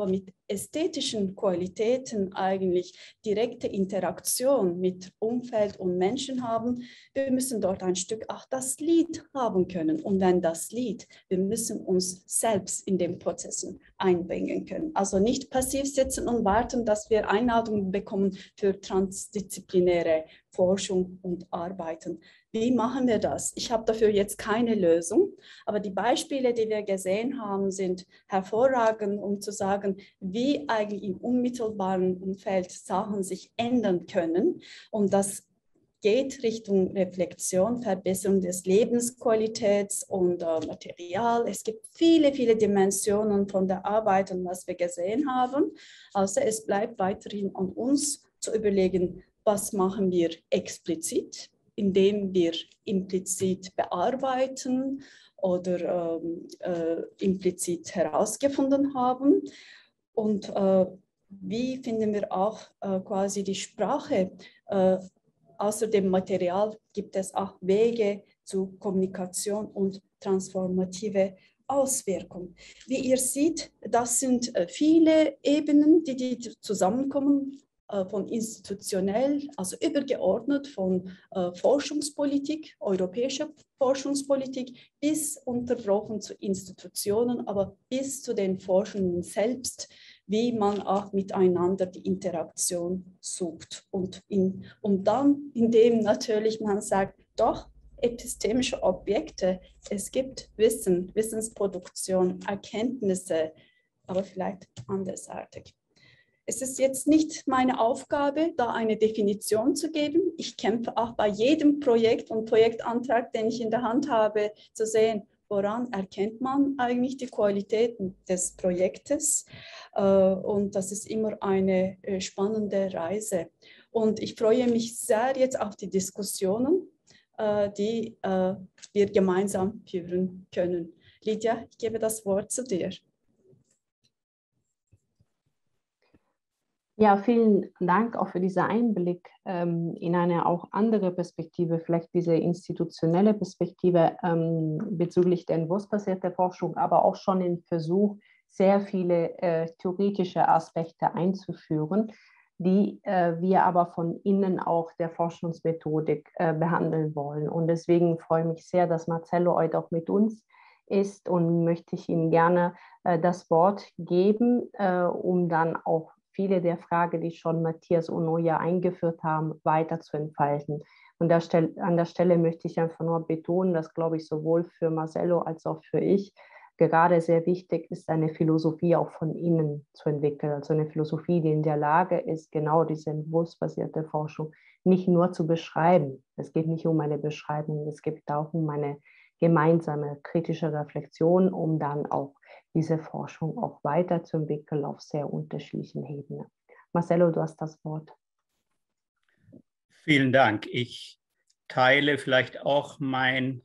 ästhetischen Qualitäten eigentlich direkte Interaktion mit Umfeld und Menschen haben, wir müssen dort ein Stück auch das Lied haben können. Und wenn das Lied, wir müssen uns selbst in den Prozessen einbringen können. Also nicht passiv sitzen und warten, dass wir Einladungen bekommen für transdisziplinäre Forschung und Arbeiten. Wie machen wir das? Ich habe dafür jetzt keine Lösung, aber die Beispiele, die wir gesehen haben, sind hervorragend, um zu sagen, wie eigentlich im unmittelbaren Umfeld Sachen sich ändern können. Und das geht Richtung Reflexion, Verbesserung des Lebensqualitäts und äh, Material. Es gibt viele, viele Dimensionen von der Arbeit und was wir gesehen haben. Also es bleibt weiterhin an uns zu überlegen, was machen wir explizit, indem wir implizit bearbeiten oder ähm, äh, implizit herausgefunden haben. Und äh, wie finden wir auch äh, quasi die Sprache? Äh, außer dem Material gibt es auch Wege zu Kommunikation und transformative Auswirkungen. Wie ihr seht, das sind äh, viele Ebenen, die, die zusammenkommen, von institutionell, also übergeordnet von äh, Forschungspolitik, europäischer Forschungspolitik, bis unterbrochen zu Institutionen, aber bis zu den Forschenden selbst, wie man auch miteinander die Interaktion sucht. Und, in, und dann, indem natürlich man sagt, doch, epistemische Objekte, es gibt Wissen, Wissensproduktion, Erkenntnisse, aber vielleicht andersartig. Es ist jetzt nicht meine Aufgabe, da eine Definition zu geben. Ich kämpfe auch bei jedem Projekt und Projektantrag, den ich in der Hand habe, zu sehen, woran erkennt man eigentlich die Qualitäten des Projektes. Und das ist immer eine spannende Reise. Und ich freue mich sehr jetzt auf die Diskussionen, die wir gemeinsam führen können. Lydia, ich gebe das Wort zu dir. Ja, vielen Dank auch für diesen Einblick ähm, in eine auch andere Perspektive, vielleicht diese institutionelle Perspektive ähm, bezüglich der entwurfsbasierten Forschung, aber auch schon den Versuch, sehr viele äh, theoretische Aspekte einzuführen, die äh, wir aber von innen auch der Forschungsmethodik äh, behandeln wollen. Und deswegen freue ich mich sehr, dass Marcello heute auch mit uns ist und möchte ich ihm gerne äh, das Wort geben, äh, um dann auch viele der Fragen, die schon Matthias und Noja eingeführt haben, weiter zu entfalten. Und der Stelle, an der Stelle möchte ich einfach nur betonen, dass, glaube ich, sowohl für Marcello als auch für ich gerade sehr wichtig ist, eine Philosophie auch von innen zu entwickeln. Also eine Philosophie, die in der Lage ist, genau diese entwurfsbasierte Forschung nicht nur zu beschreiben. Es geht nicht um eine Beschreibung, es geht auch um eine gemeinsame kritische Reflexion, um dann auch diese Forschung auch weiterzuentwickeln auf sehr unterschiedlichen Ebenen. Marcello, du hast das Wort. Vielen Dank. Ich teile vielleicht auch meinen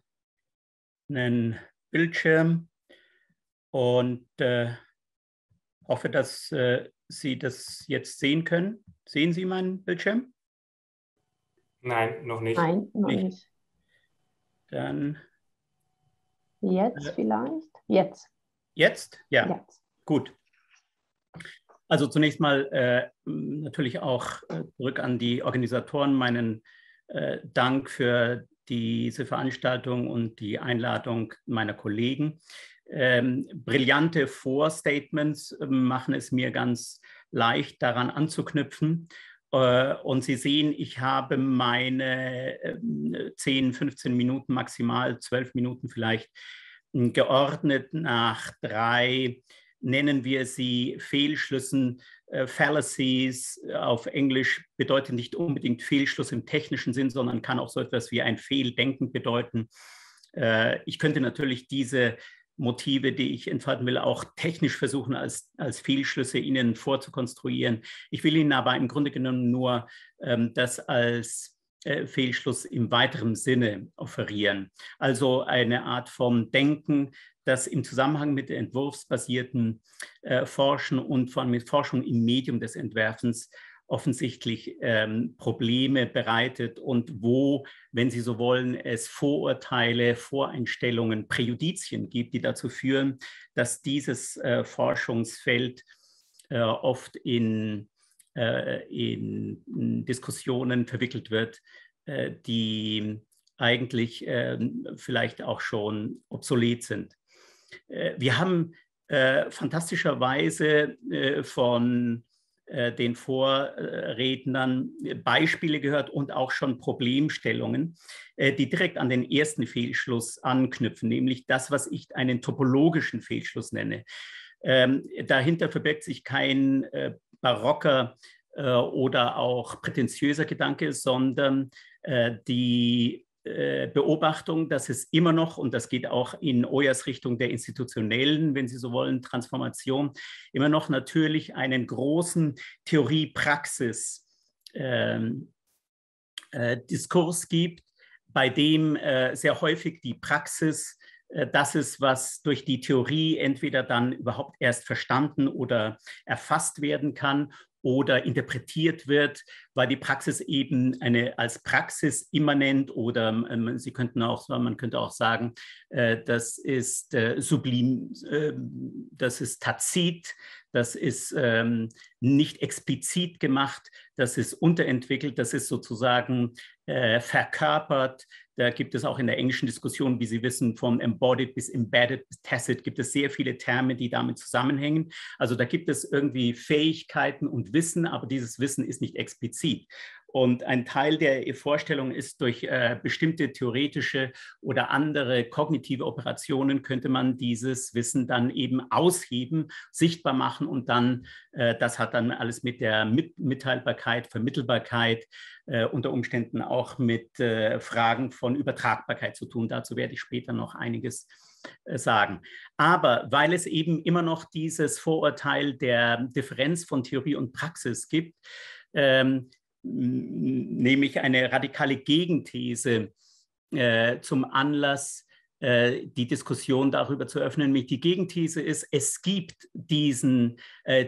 Bildschirm und äh, hoffe, dass äh, Sie das jetzt sehen können. Sehen Sie meinen Bildschirm? Nein, noch nicht. Nein, noch nicht. nicht. Dann jetzt äh, vielleicht? Jetzt. Jetzt? Ja. Jetzt. Gut. Also zunächst mal äh, natürlich auch äh, zurück an die Organisatoren meinen äh, Dank für diese Veranstaltung und die Einladung meiner Kollegen. Ähm, brillante Vorstatements äh, machen es mir ganz leicht, daran anzuknüpfen. Äh, und Sie sehen, ich habe meine äh, zehn, fünfzehn Minuten, maximal zwölf Minuten vielleicht äh, geordnet nach drei, nennen wir sie Fehlschlüssen. Äh, Fallacies auf Englisch bedeutet nicht unbedingt Fehlschluss im technischen Sinn, sondern kann auch so etwas wie ein Fehldenken bedeuten. Äh, ich könnte natürlich diese Motive, die ich entfalten will, auch technisch versuchen, als, als Fehlschlüsse Ihnen vorzukonstruieren. Ich will Ihnen aber im Grunde genommen nur ähm, das als äh, Fehlschluss im weiteren Sinne offerieren. Also eine Art von Denken, das im Zusammenhang mit der entwurfsbasierten äh, Forschen und vor allem mit Forschung im Medium des Entwerfens offensichtlich ähm, Probleme bereitet und wo, wenn Sie so wollen, es Vorurteile, Voreinstellungen, Präjudizien gibt, die dazu führen, dass dieses äh, Forschungsfeld äh, oft in, äh, in Diskussionen verwickelt wird, äh, die eigentlich äh, vielleicht auch schon obsolet sind. Äh, wir haben äh, fantastischerweise äh, von äh, den Vorrednern Beispiele gehört und auch schon Problemstellungen, äh, die direkt an den ersten Fehlschluss anknüpfen, nämlich das, was ich einen topologischen Fehlschluss nenne. Ähm, dahinter verbirgt sich kein äh, barocker äh, oder auch prätentiöser Gedanke, sondern äh, die äh, Beobachtung, dass es immer noch, und das geht auch in Oyers Richtung der institutionellen, wenn Sie so wollen, Transformation, immer noch natürlich einen großen Theorie-Praxis ähm, äh, Diskurs gibt, bei dem äh, sehr häufig die Praxis das ist, was durch die Theorie entweder dann überhaupt erst verstanden oder erfasst werden kann oder interpretiert wird, weil die Praxis eben eine als Praxis immanent oder ähm, Sie könnten auch, man könnte auch sagen, äh, das ist äh, sublim, äh, das ist tazit, das ist ähm, nicht explizit gemacht, das ist unterentwickelt, das ist sozusagen äh, verkörpert. Da gibt es auch in der englischen Diskussion, wie Sie wissen, von embodied bis embedded bis tacit, gibt es sehr viele Terme, die damit zusammenhängen. Also da gibt es irgendwie Fähigkeiten und Wissen, aber dieses Wissen ist nicht explizit. Und ein Teil der Vorstellung ist, durch äh, bestimmte theoretische oder andere kognitive Operationen könnte man dieses Wissen dann eben ausheben, sichtbar machen und dann, äh, das hat dann alles mit der mit Mitteilbarkeit, Vermittelbarkeit, äh, unter Umständen auch mit äh, Fragen von Übertragbarkeit zu tun. Dazu werde ich später noch einiges äh, sagen. Aber weil es eben immer noch dieses Vorurteil der Differenz von Theorie und Praxis gibt, ähm, nehme ich eine radikale Gegenthese äh, zum Anlass, äh, die Diskussion darüber zu öffnen. Nämlich die Gegenthese ist, es gibt diesen äh,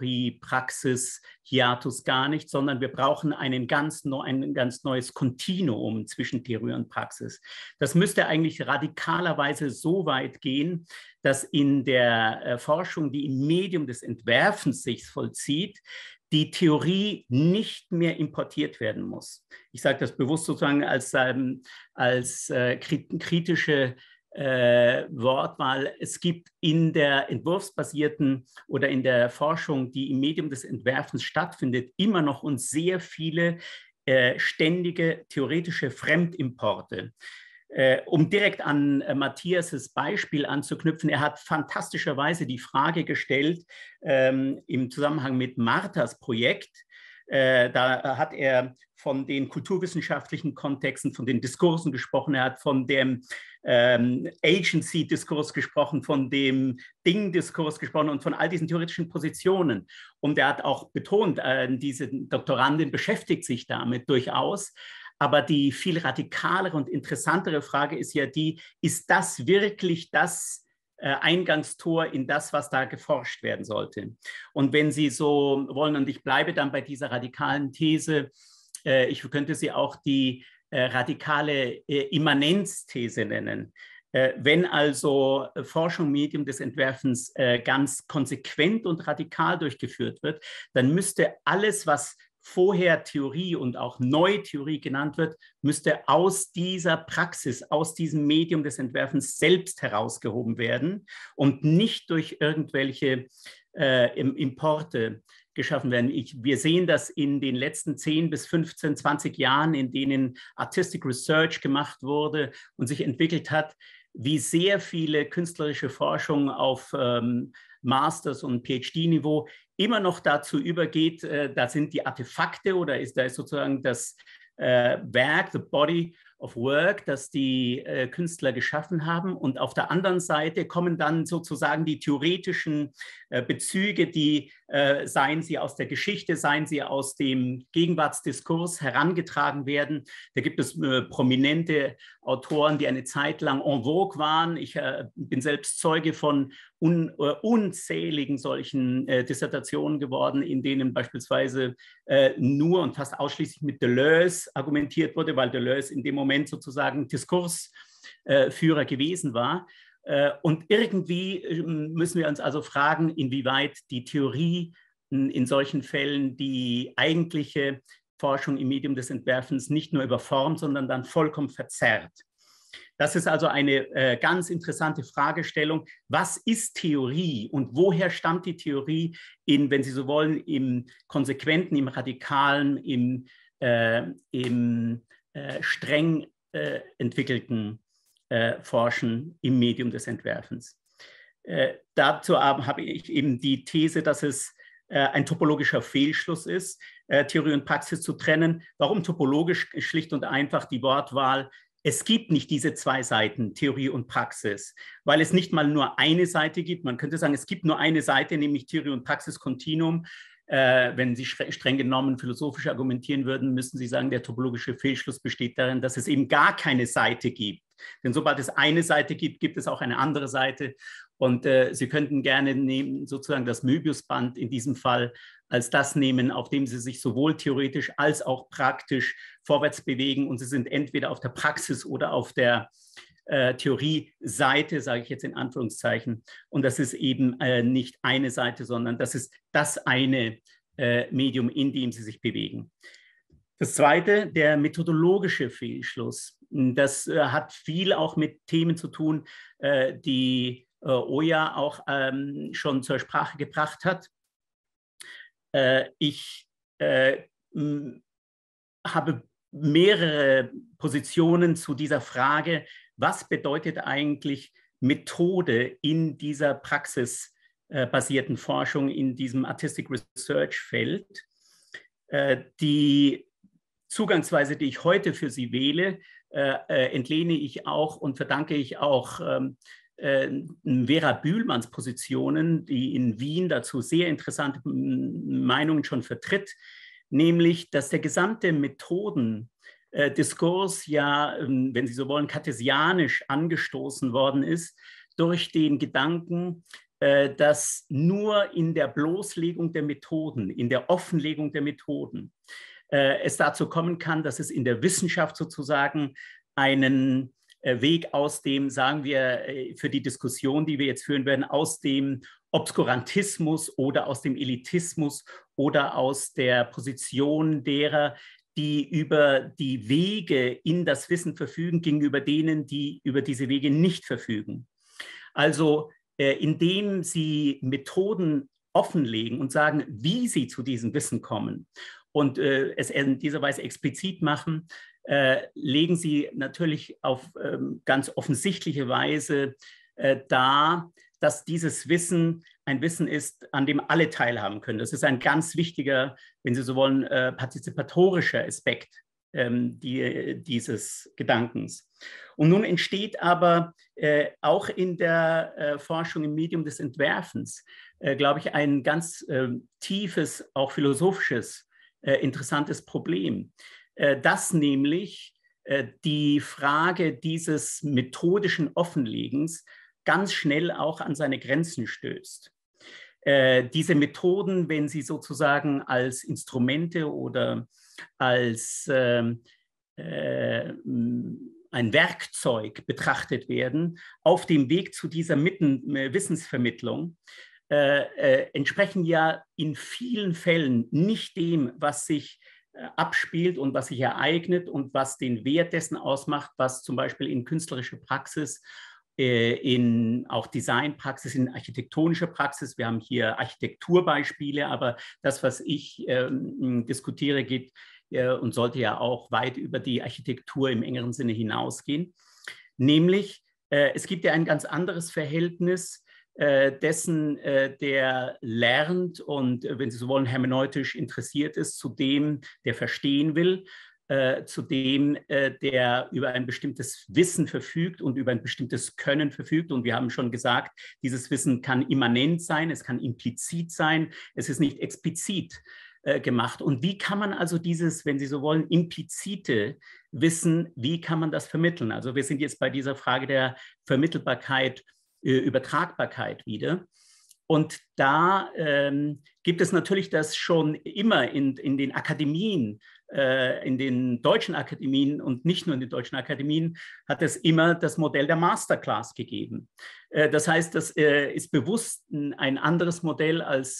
Theorie-Praxis-Hiatus gar nicht, sondern wir brauchen einen ganz neu, ein ganz neues Kontinuum zwischen Theorie und Praxis. Das müsste eigentlich radikalerweise so weit gehen, dass in der äh, Forschung, die im Medium des Entwerfens sich vollzieht, die Theorie nicht mehr importiert werden muss. Ich sage das bewusst sozusagen als, ähm, als äh, kritische äh, Wortwahl. Es gibt in der entwurfsbasierten oder in der Forschung, die im Medium des Entwerfens stattfindet, immer noch uns sehr viele äh, ständige theoretische Fremdimporte. Äh, um direkt an äh, Matthias' Beispiel anzuknüpfen, er hat fantastischerweise die Frage gestellt ähm, im Zusammenhang mit Marthas Projekt. Äh, da hat er von den kulturwissenschaftlichen Kontexten, von den Diskursen gesprochen, er hat von dem ähm, Agency-Diskurs gesprochen, von dem Ding-Diskurs gesprochen und von all diesen theoretischen Positionen. Und er hat auch betont, äh, diese Doktorandin beschäftigt sich damit durchaus. Aber die viel radikalere und interessantere Frage ist ja die, ist das wirklich das äh, Eingangstor in das, was da geforscht werden sollte? Und wenn Sie so wollen, und ich bleibe dann bei dieser radikalen These, äh, ich könnte sie auch die äh, radikale äh, Immanenzthese nennen. Äh, wenn also Forschung, Medium des Entwerfens äh, ganz konsequent und radikal durchgeführt wird, dann müsste alles, was vorher Theorie und auch Neutheorie genannt wird, müsste aus dieser Praxis, aus diesem Medium des Entwerfens selbst herausgehoben werden und nicht durch irgendwelche äh, Importe geschaffen werden. Ich, wir sehen das in den letzten zehn bis fünfzehn, zwanzig Jahren, in denen Artistic Research gemacht wurde und sich entwickelt hat, wie sehr viele künstlerische Forschung auf ähm, Masters- und PhD-Niveau immer noch dazu übergeht, äh, da sind die Artefakte oder ist da ist sozusagen das äh, Werk, the body of work, das die äh, Künstler geschaffen haben. Und auf der anderen Seite kommen dann sozusagen die theoretischen äh, Bezüge, die äh, seien sie aus der Geschichte, seien sie aus dem Gegenwartsdiskurs herangetragen werden. Da gibt es äh, prominente Autoren, die eine Zeit lang en vogue waren. Ich äh, bin selbst Zeuge von un, äh, unzähligen solchen äh, Dissertationen geworden, in denen beispielsweise äh, nur und fast ausschließlich mit Deleuze argumentiert wurde, weil Deleuze in dem Moment sozusagen Diskursführer äh, gewesen war. Äh, und irgendwie müssen wir uns also fragen, inwieweit die Theorie in solchen Fällen die eigentliche Forschung im Medium des Entwerfens nicht nur überformt, sondern dann vollkommen verzerrt. Das ist also eine äh, ganz interessante Fragestellung. Was ist Theorie und woher stammt die Theorie in, wenn Sie so wollen, im Konsequenten, im Radikalen, im, äh, im äh, streng äh, entwickelten äh, Forschen im Medium des Entwerfens? Äh, dazu habe ich eben die These, dass es äh, ein topologischer Fehlschluss ist, äh, Theorie und Praxis zu trennen. Warum topologisch? Schlicht und einfach die Wortwahl. Es gibt nicht diese zwei Seiten, Theorie und Praxis, weil es nicht mal nur eine Seite gibt. Man könnte sagen, es gibt nur eine Seite, nämlich Theorie und Praxis Kontinuum. Äh, wenn Sie streng genommen philosophisch argumentieren würden, müssten Sie sagen, der topologische Fehlschluss besteht darin, dass es eben gar keine Seite gibt. Denn sobald es eine Seite gibt, gibt es auch eine andere Seite. Und äh, Sie könnten gerne nehmen, sozusagen das Möbiusband in diesem Fall als das nehmen, auf dem Sie sich sowohl theoretisch als auch praktisch vorwärts bewegen. Und Sie sind entweder auf der Praxis oder auf der äh, Theorie-Seite, sage ich jetzt in Anführungszeichen. Und das ist eben äh, nicht eine Seite, sondern das ist das eine äh, Medium, in dem Sie sich bewegen. Das Zweite, der methodologische Fehlschluss. Das äh, hat viel auch mit Themen zu tun, äh, die äh, Oya auch ähm, schon zur Sprache gebracht hat. Äh, ich äh, habe mehrere Positionen zu dieser Frage, was bedeutet eigentlich Methode in dieser praxisbasierten Forschung, in diesem Artistic Research Feld. Äh, die Zugangsweise, die ich heute für Sie wähle, äh, äh, entlehne ich auch und verdanke ich auch ähm, äh, Vera Bühlmanns Positionen, die in Wien dazu sehr interessante Meinungen schon vertritt, nämlich, dass der gesamte Methodendiskurs ja, wenn Sie so wollen, kartesianisch angestoßen worden ist durch den Gedanken, dass nur in der Bloßlegung der Methoden, in der Offenlegung der Methoden, es dazu kommen kann, dass es in der Wissenschaft sozusagen einen Weg aus dem, sagen wir, für die Diskussion, die wir jetzt führen werden, aus dem Obskurantismus oder aus dem Elitismus oder aus der Position derer, die über die Wege in das Wissen verfügen, gegenüber denen, die über diese Wege nicht verfügen. Also indem sie Methoden offenlegen und sagen, wie sie zu diesem Wissen kommen und äh, es in dieser Weise explizit machen, äh, legen sie natürlich auf ähm, ganz offensichtliche Weise äh, dar, dass dieses Wissen ein Wissen ist, an dem alle teilhaben können. Das ist ein ganz wichtiger, wenn Sie so wollen, äh, partizipatorischer Aspekt ähm, die, dieses Gedankens. Und nun entsteht aber äh, auch in der äh, Forschung im Medium des Entwerfens, äh, glaube ich, ein ganz äh, tiefes, auch philosophisches, äh, interessantes Problem, äh, dass nämlich äh, die Frage dieses methodischen Offenlegens ganz schnell auch an seine Grenzen stößt. Äh, diese Methoden, wenn sie sozusagen als Instrumente oder als äh, äh, ein Werkzeug betrachtet werden, auf dem Weg zu dieser Mitten, äh, Wissensvermittlung, äh, äh, entsprechen ja in vielen Fällen nicht dem, was sich äh, abspielt und was sich ereignet und was den Wert dessen ausmacht, was zum Beispiel in künstlerischer Praxis, äh, in auch Designpraxis, in architektonischer Praxis, wir haben hier Architekturbeispiele, aber das, was ich äh, diskutiere, geht und sollte ja auch weit über die Architektur im engeren Sinne hinausgehen. Nämlich, äh, es gibt ja ein ganz anderes Verhältnis äh, dessen, äh, der lernt und, äh, wenn Sie so wollen, hermeneutisch interessiert ist, zu dem, der verstehen will, äh, zu dem, äh, der über ein bestimmtes Wissen verfügt und über ein bestimmtes Können verfügt. Und wir haben schon gesagt, dieses Wissen kann immanent sein, es kann implizit sein, es ist nicht explizit gemacht. Und wie kann man also dieses, wenn Sie so wollen, implizite Wissen, wie kann man das vermitteln? Also wir sind jetzt bei dieser Frage der Vermittelbarkeit, äh, Übertragbarkeit wieder. Und da ähm, gibt es natürlich das schon immer in, in den Akademien, äh, in den deutschen Akademien und nicht nur in den deutschen Akademien, hat es immer das Modell der Masterclass gegeben. Äh, das heißt, das äh, ist bewusst ein anderes Modell als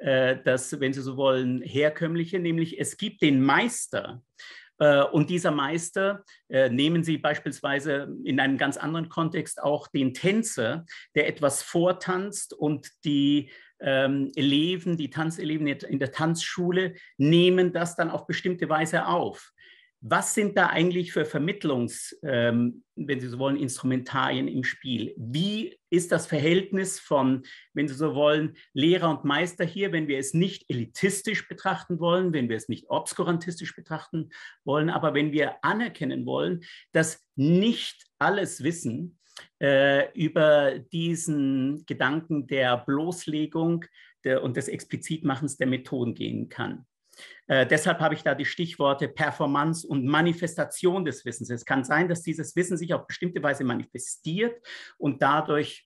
äh, das, wenn Sie so wollen, herkömmliche, nämlich es gibt den Meister. Und dieser Meister, äh, nehmen Sie beispielsweise in einem ganz anderen Kontext auch den Tänzer, der etwas vortanzt und die ähm, Eleven, die Tanzeleven in der Tanzschule nehmen das dann auf bestimmte Weise auf. Was sind da eigentlich für Vermittlungs, ähm, wenn Sie so wollen, Instrumentarien im Spiel? Wie ist das Verhältnis von, wenn Sie so wollen, Lehrer und Meister hier, wenn wir es nicht elitistisch betrachten wollen, wenn wir es nicht obskurantistisch betrachten wollen, aber wenn wir anerkennen wollen, dass nicht alles Wissen äh, über diesen Gedanken der Bloßlegung der, und des Explizitmachens der Methoden gehen kann. Äh, deshalb habe ich da die Stichworte Performance und Manifestation des Wissens. Es kann sein, dass dieses Wissen sich auf bestimmte Weise manifestiert und dadurch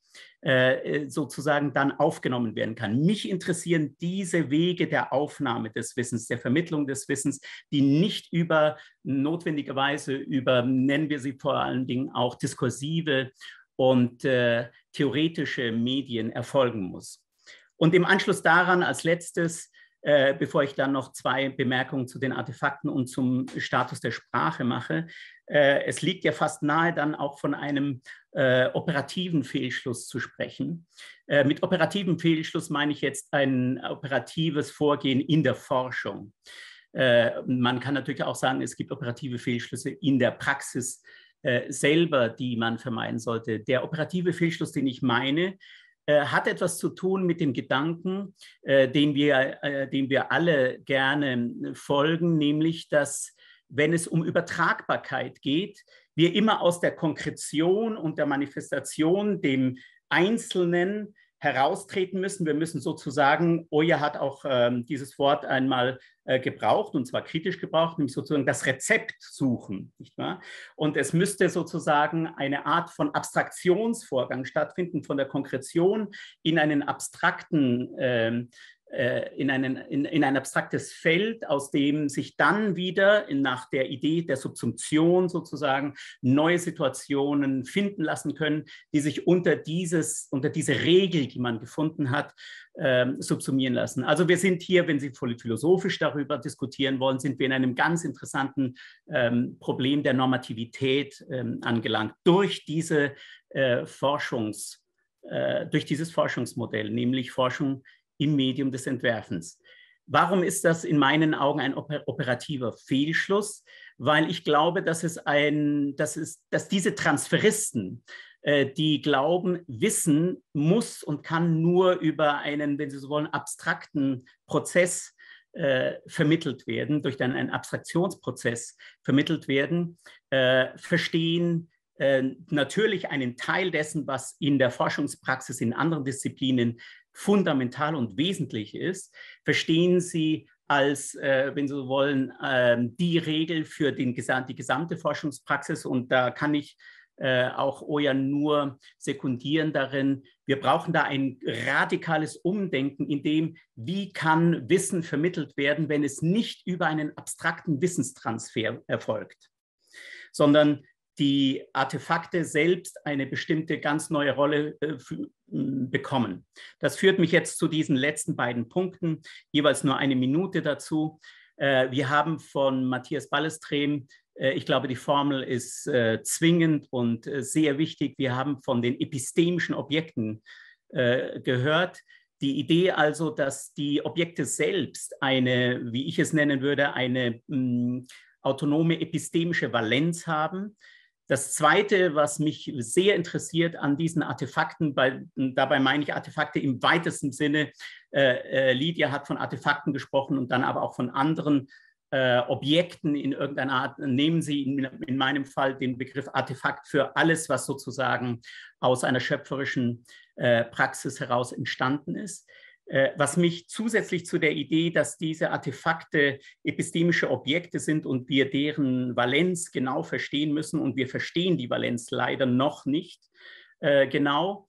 äh, sozusagen dann aufgenommen werden kann. Mich interessieren diese Wege der Aufnahme des Wissens, der Vermittlung des Wissens, die nicht über notwendigerweise über, nennen wir sie vor allen Dingen auch diskursive und äh, theoretische Medien erfolgen muss. Und im Anschluss daran als letztes, Äh, bevor ich dann noch zwei Bemerkungen zu den Artefakten und zum Status der Sprache mache. Äh, es liegt ja fast nahe, dann auch von einem äh, operativen Fehlschluss zu sprechen. Äh, mit operativem Fehlschluss meine ich jetzt ein operatives Vorgehen in der Forschung. Äh, man kann natürlich auch sagen, es gibt operative Fehlschlüsse in der Praxis äh, selber, die man vermeiden sollte. Der operative Fehlschluss, den ich meine, hat etwas zu tun mit dem Gedanken, äh, den wir, äh, dem wir alle gerne folgen, nämlich, dass, wenn es um Übertragbarkeit geht, wir immer aus der Konkretion und der Manifestation, dem Einzelnen, heraustreten müssen. Wir müssen sozusagen, Oya hat auch ähm, dieses Wort einmal äh, gebraucht, und zwar kritisch gebraucht, nämlich sozusagen das Rezept suchen, nicht wahr? Und es müsste sozusagen eine Art von Abstraktionsvorgang stattfinden, von der Konkretion in einen abstrakten ähm, In, einen, in, in ein abstraktes Feld, aus dem sich dann wieder nach der Idee der Subsumption sozusagen neue Situationen finden lassen können, die sich unter, dieses, unter diese Regel, die man gefunden hat, ähm, subsumieren lassen. Also wir sind hier, wenn Sie philosophisch darüber diskutieren wollen, sind wir in einem ganz interessanten ähm, Problem der Normativität ähm, angelangt, durch, diese, äh, Forschungs, äh, durch dieses Forschungsmodell, nämlich Forschung im Medium des Entwerfens. Warum ist das in meinen Augen ein operativer Fehlschluss? Weil ich glaube, dass, es ein, dass, es, dass diese Transferisten, äh, die glauben, Wissen muss und kann nur über einen, wenn Sie so wollen, abstrakten Prozess äh, vermittelt werden, durch dann einen Abstraktionsprozess vermittelt werden, äh, verstehen äh, natürlich einen Teil dessen, was in der Forschungspraxis in anderen Disziplinen fundamental und wesentlich ist, verstehen Sie als, äh, wenn Sie so wollen, äh, die Regel für den, die gesamte Forschungspraxis. Und da kann ich äh, auch Oya nur sekundieren darin. Wir brauchen da ein radikales Umdenken in dem, wie kann Wissen vermittelt werden, wenn es nicht über einen abstrakten Wissenstransfer erfolgt, sondern die Artefakte selbst eine bestimmte ganz neue Rolle äh, bekommen. Das führt mich jetzt zu diesen letzten beiden Punkten, jeweils nur eine Minute dazu. Äh, wir haben von Matthias Ballestrem, äh, ich glaube, die Formel ist äh, zwingend und äh, sehr wichtig. Wir haben von den epistemischen Objekten äh, gehört. Die Idee also, dass die Objekte selbst eine, wie ich es nennen würde, eine mh, autonome epistemische Valenz haben. Das Zweite, was mich sehr interessiert an diesen Artefakten, bei, dabei meine ich Artefakte im weitesten Sinne, äh, äh, Lydia hat von Artefakten gesprochen und dann aber auch von anderen äh, Objekten in irgendeiner Art. Nehmen Sie in, in meinem Fall den Begriff Artefakt für alles, was sozusagen aus einer schöpferischen äh, Praxis heraus entstanden ist. Was mich zusätzlich zu der Idee, dass diese Artefakte epistemische Objekte sind und wir deren Valenz genau verstehen müssen, und wir verstehen die Valenz leider noch nicht äh, genau,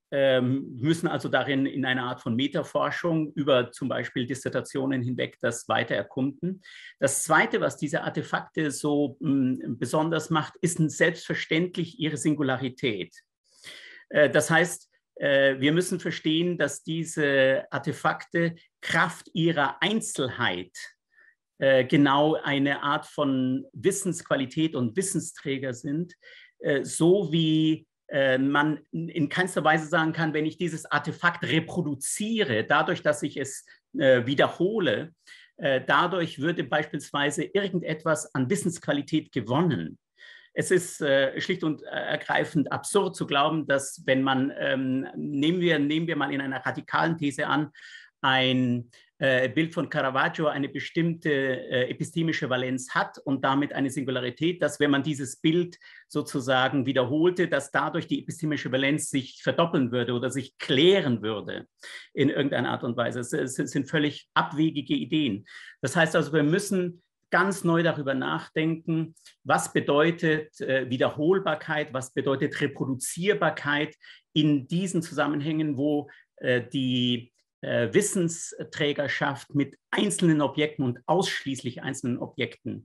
ähm, müssen also darin in einer Art von Metaforschung über zum Beispiel Dissertationen hinweg das weiter erkunden. Das Zweite, was diese Artefakte so mh, besonders macht, ist selbstverständlich ihre Singularität. Äh, das heißt, äh, wir müssen verstehen, dass diese Artefakte Kraft ihrer Einzelheit äh, genau eine Art von Wissensqualität und Wissensträger sind, äh, so wie äh, man in keinster Weise sagen kann, wenn ich dieses Artefakt reproduziere, dadurch, dass ich es äh, wiederhole, äh, dadurch würde beispielsweise irgendetwas an Wissensqualität gewonnen. Es ist äh, schlicht und ergreifend absurd zu glauben, dass wenn man, ähm, nehmen wir, nehmen wir mal in einer radikalen These an, ein äh, Bild von Caravaggio eine bestimmte äh, epistemische Valenz hat und damit eine Singularität, dass wenn man dieses Bild sozusagen wiederholte, dass dadurch die epistemische Valenz sich verdoppeln würde oder sich klären würde in irgendeiner Art und Weise. Es, es sind völlig abwegige Ideen. Das heißt also, wir müssen ganz neu darüber nachdenken, was bedeutet äh, Wiederholbarkeit, was bedeutet Reproduzierbarkeit in diesen Zusammenhängen, wo äh, die äh, Wissensträgerschaft mit einzelnen Objekten und ausschließlich einzelnen Objekten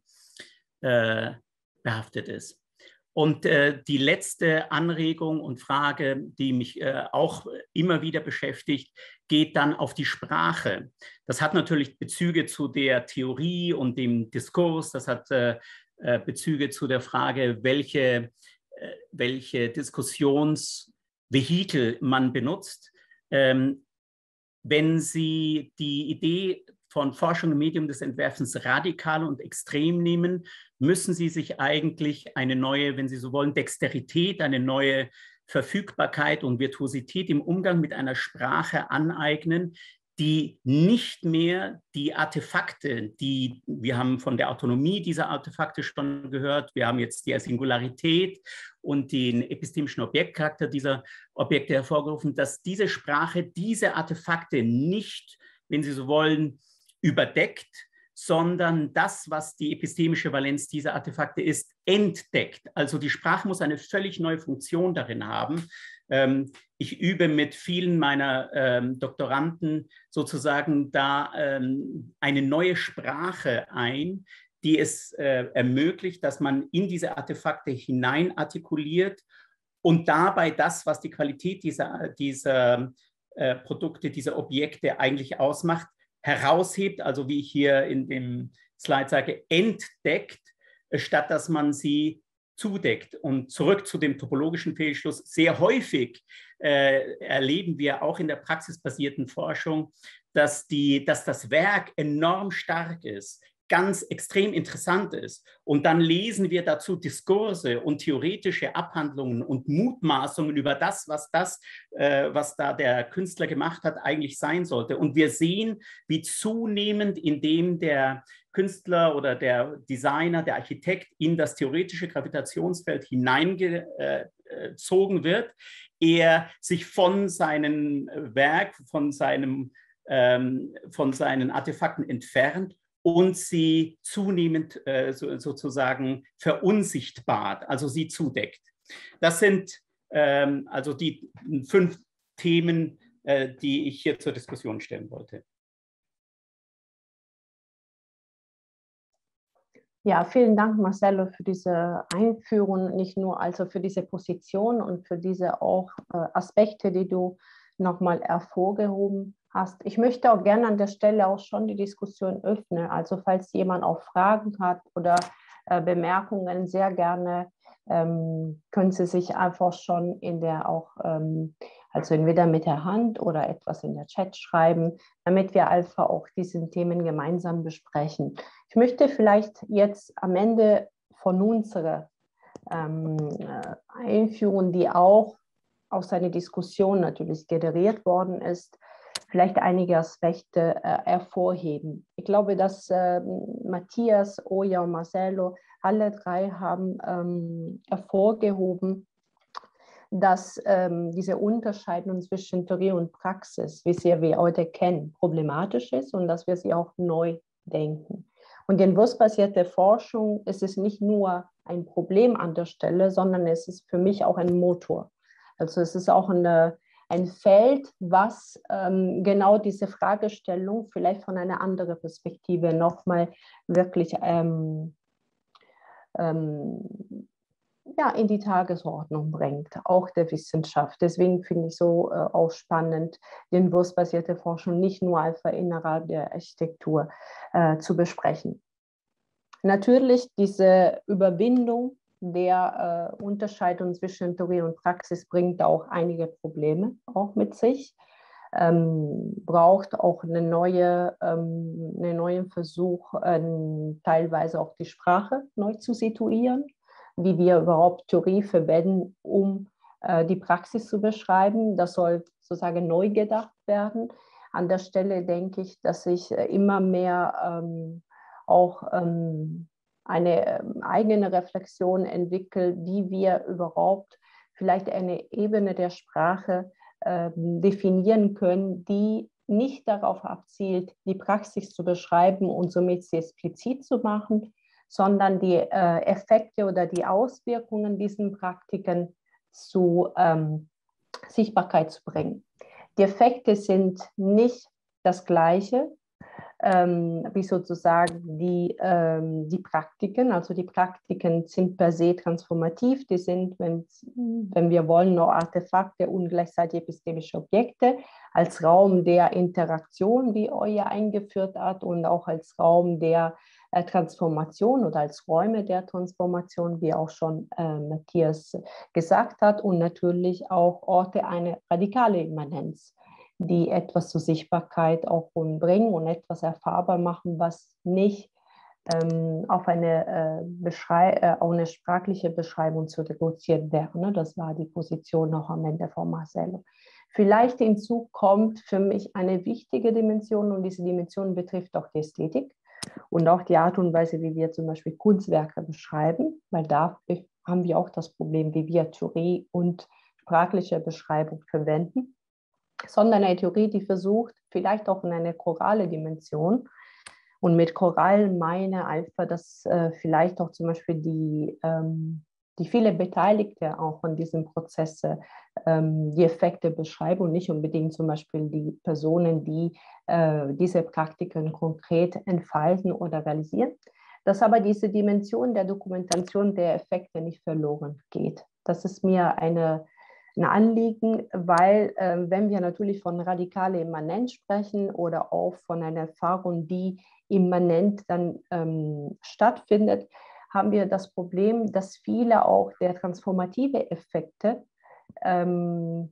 äh, behaftet ist. Und äh, die letzte Anregung und Frage, die mich äh, auch immer wieder beschäftigt, geht dann auf die Sprache. Das hat natürlich Bezüge zu der Theorie und dem Diskurs. Das hat äh, Bezüge zu der Frage, welche, äh, welche Diskussionsvehikel man benutzt. Ähm, wenn Sie die Idee von Forschung im Medium des Entwerfens radikal und extrem nehmen, müssen Sie sich eigentlich eine neue, wenn Sie so wollen, Dexterität, eine neue Verfügbarkeit und Virtuosität im Umgang mit einer Sprache aneignen, die nicht mehr die Artefakte, die wir haben von der Autonomie dieser Artefakte schon gehört, wir haben jetzt die Singularität und den epistemischen Objektcharakter dieser Objekte hervorgerufen, dass diese Sprache diese Artefakte nicht, wenn Sie so wollen, überdeckt, sondern das, was die epistemische Valenz dieser Artefakte ist, entdeckt. Also die Sprache muss eine völlig neue Funktion darin haben. Ähm, ich übe mit vielen meiner ähm, Doktoranden sozusagen da ähm, eine neue Sprache ein, die es äh, ermöglicht, dass man in diese Artefakte hinein artikuliert und dabei das, was die Qualität dieser, dieser äh, Produkte, dieser Objekte eigentlich ausmacht, heraushebt, also wie ich hier in dem Slide sage, entdeckt, statt dass man sie zudeckt. Und zurück zu dem topologischen Fehlschluss. Sehr häufig äh, erleben wir auch in der praxisbasierten Forschung, dass, die, dass das Werk enorm stark ist, ganz extrem interessant ist. Und dann lesen wir dazu Diskurse und theoretische Abhandlungen und Mutmaßungen über das, was das, äh, was da der Künstler gemacht hat, eigentlich sein sollte. Und wir sehen, wie zunehmend, indem der Künstler oder der Designer, der Architekt in das theoretische Gravitationsfeld hineingezogen wird, er sich von seinem Werk, von, seinem, ähm, von seinen Artefakten entfernt und sie zunehmend äh, so, sozusagen verunsichtbart, also sie zudeckt. Das sind ähm, also die fünf Themen, äh, die ich hier zur Diskussion stellen wollte. Ja, vielen Dank, Marcello, für diese Einführung, nicht nur also für diese Position und für diese auch äh, Aspekte, die du nochmal hervorgehoben hast. Ich möchte auch gerne an der Stelle auch schon die Diskussion öffnen. Also falls jemand auch Fragen hat oder äh, Bemerkungen, sehr gerne ähm, können Sie sich einfach schon in der auch, ähm, also entweder mit der Hand oder etwas in der Chat schreiben, damit wir einfach auch diese Themen gemeinsam besprechen. Ich möchte vielleicht jetzt am Ende von unserer ähm, Einführung, die auch aus einer Diskussion natürlich generiert worden ist, vielleicht einige Aspekte äh, hervorheben. Ich glaube, dass äh, Matthias, Oja und Marcello, alle drei haben ähm, hervorgehoben, dass ähm, diese Unterscheidung zwischen Theorie und Praxis, wie sie wir heute kennen, problematisch ist und dass wir sie auch neu denken. Und in entwurfsbasierte Forschung ist es nicht nur ein Problem an der Stelle, sondern es ist für mich auch ein Motor. Also es ist auch eine, ein Feld, was ähm, genau diese Fragestellung vielleicht von einer anderen Perspektive nochmal wirklich ähm, ähm, ja, in die Tagesordnung bringt, auch der Wissenschaft. Deswegen finde ich so äh, auch spannend, die entwurfsbasierte Forschung nicht nur einfach innerhalb der Architektur äh, zu besprechen. Natürlich diese Überwindung der äh, Unterscheidung zwischen Theorie und Praxis bringt auch einige Probleme auch mit sich. Ähm, braucht auch eine neue, ähm, einen neuen Versuch, ähm, teilweise auch die Sprache neu zu situieren, wie wir überhaupt Theorie verwenden, um äh, die Praxis zu beschreiben. Das soll sozusagen neu gedacht werden. An der Stelle denke ich, dass sich äh, immer mehr ähm, auch ähm, eine ähm, eigene Reflexion entwickelt, wie wir überhaupt vielleicht eine Ebene der Sprache äh, definieren können, die nicht darauf abzielt, die Praxis zu beschreiben und somit sie explizit zu machen, sondern die äh, Effekte oder die Auswirkungen diesen Praktiken zu ähm, Sichtbarkeit zu bringen. Die Effekte sind nicht das Gleiche ähm, wie sozusagen die, ähm, die Praktiken. Also die Praktiken sind per se transformativ. Die sind, wenn, wenn wir wollen, nur Artefakte und gleichzeitig epistemische Objekte als Raum der Interaktion, wie Euer eingeführt hat, und auch als Raum der äh, Transformation oder als Räume der Transformation, wie auch schon äh, Matthias gesagt hat, und natürlich auch Orte eine radikale Immanenz, die etwas zur Sichtbarkeit auch bringen und etwas erfahrbar machen, was nicht ähm, auf, eine, äh, Beschrei äh, auf eine sprachliche Beschreibung zu reduziert wäre. Ne? Das war die Position noch am Ende von Marcello. Vielleicht hinzu kommt für mich eine wichtige Dimension, und diese Dimension betrifft auch die Ästhetik und auch die Art und Weise, wie wir zum Beispiel Kunstwerke beschreiben, weil da haben wir auch das Problem, wie wir Theorie und sprachliche Beschreibung verwenden, sondern eine Theorie, die versucht, vielleicht auch in eine chorale Dimension, und mit choral meine einfach, dass äh, vielleicht auch zum Beispiel die, ähm, die viele Beteiligte auch an diesem Prozess ähm, die Effekte beschreiben und nicht unbedingt zum Beispiel die Personen, die äh, diese Praktiken konkret entfalten oder realisieren, dass aber diese Dimension der Dokumentation der Effekte nicht verloren geht. Das ist mir eine ein Anliegen, weil äh, wenn wir natürlich von radikaler Immanenz sprechen oder auch von einer Erfahrung, die immanent dann ähm, stattfindet, haben wir das Problem, dass viele auch der transformative Effekte ähm,